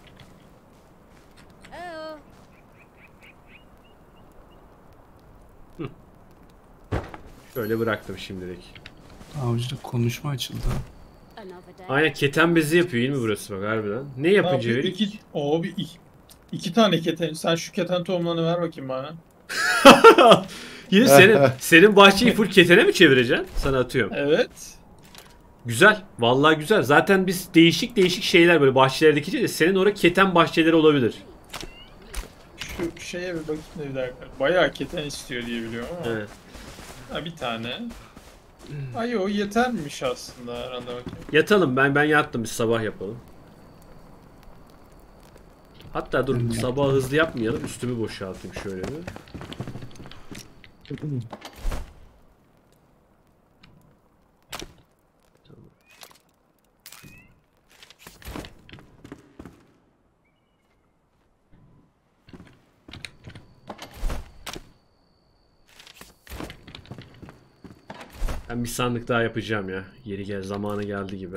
Şöyle bıraktım şimdilik. Avcıda konuşma açıldı. Aynen keten bezi yapıyor değil mi burası bak harbiden. Ne Ne yapınca yapıyor? verir? İki, o bir iki, iki tane keten. Sen şu keten tohumlarını ver bakayım bana. Yine senin, senin bahçeyi full ketene mi çevireceksin? Sana atıyorum. Evet. Güzel. Vallahi güzel. Zaten biz değişik değişik şeyler böyle bahçelere dikeceğiz. Senin orada keten bahçeleri olabilir. Şu şeye bir bakayım da bir dakika. Bayağı keten istiyor diye biliyorum ama. Evet. Ha bir tane. Ay o yetermiş aslında herhalde bakayım. Yatalım. Ben ben yattım. Biz sabah yapalım. Hatta dur Ben de sabah hızlı yapmayalım. Üstümü boşaltayım şöyle bir. Ben bir sandık daha yapacağım ya. Yeri gel zamanı geldi gibi.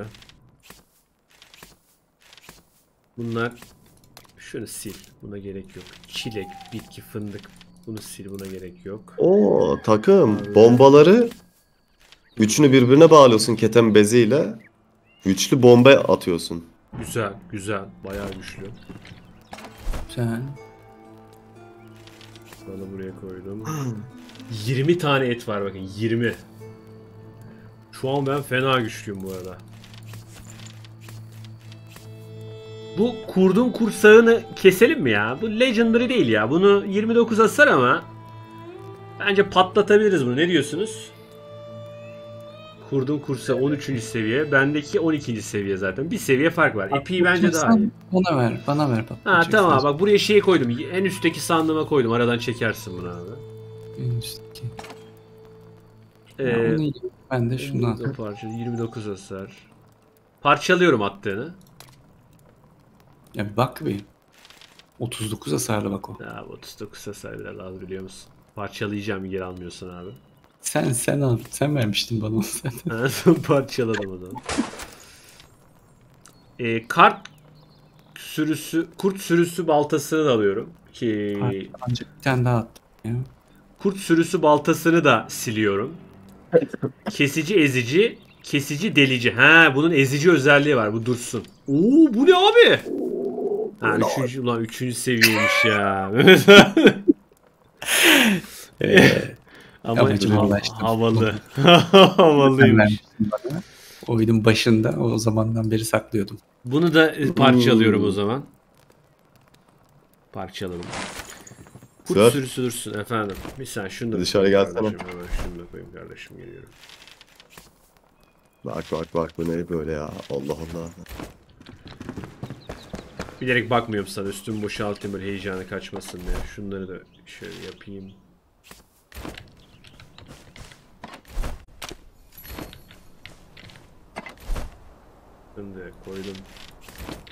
Bunlar şunu sil. Buna gerek yok. Çilek, bitki, fındık. Bunu sil. Buna gerek yok. Oo takım. Bombaları üçünü birbirine bağlıyorsun keten beziyle. Üçlü bomba atıyorsun. Güzel, güzel. Bayağı güçlü. Güzel. Bunu buraya koydum. yirmi tane et var bakın. yirmi. Şu an ben fena güçlüyüm bu arada. Bu kurdun kursağını keselim mi ya? Bu legendary değil ya. Bunu yirmi dokuz hasar ama bence patlatabiliriz bunu. Ne diyorsunuz? Kurdun kursağı on üçüncü seviye. Bendeki on ikinci seviye zaten. Bir seviye fark var. Epi'yi bence daha iyi. Bana ver. Bana ver. Bak, Ha tamam bak buraya şey koydum. En üstteki sandığıma koydum. Aradan çekersin bunu abi. En üstteki. Ee, Ya onu yiyeyim. Ben de şundan. parça yirmi dokuz hasar. Parçalıyorum attığını. Ya bir bak bir. otuz dokuz hasarlı bak o. Ya otuz dokuz hasar biraz az biliyor musun? Parçalayacağım geri almıyorsun abi. Sen sen al. Sen vermiştin bana onu zaten. Ha, son parçaladım o zaman. Ee, kart sürüsü, kurt sürüsü baltasını da alıyorum. Ki Ancak bir tane daha attım ya. kurt sürüsü baltasını da siliyorum. Kesici ezici, kesici delici. Ha bunun ezici özelliği var. Bu dursun. Oo bu ne abi? Ha üçüncü, ulan üçüncü seviyeymiş ya. Eee Ama Amacıma ha- ulaştım. havalı. sen Havalıymış. vermiştin bana. Oyunun başında o zamandan beri saklıyordum. Bunu da e, parçalıyorum o zaman. Parçaladım. Kurt Sir. sürüsü dursun efendim. Bir saniye şunu da Dışarı koyayım gelsene. kardeşim, hemen şunu da koyayım kardeşim geliyorum. Bak bak bak bu ne böyle ya. Allah Allah. Bilerek bakmıyorum sana üstümü boşaltayım böyle heyecanı kaçmasın diye. Şunları da şöyle yapayım. Bunu da koydum.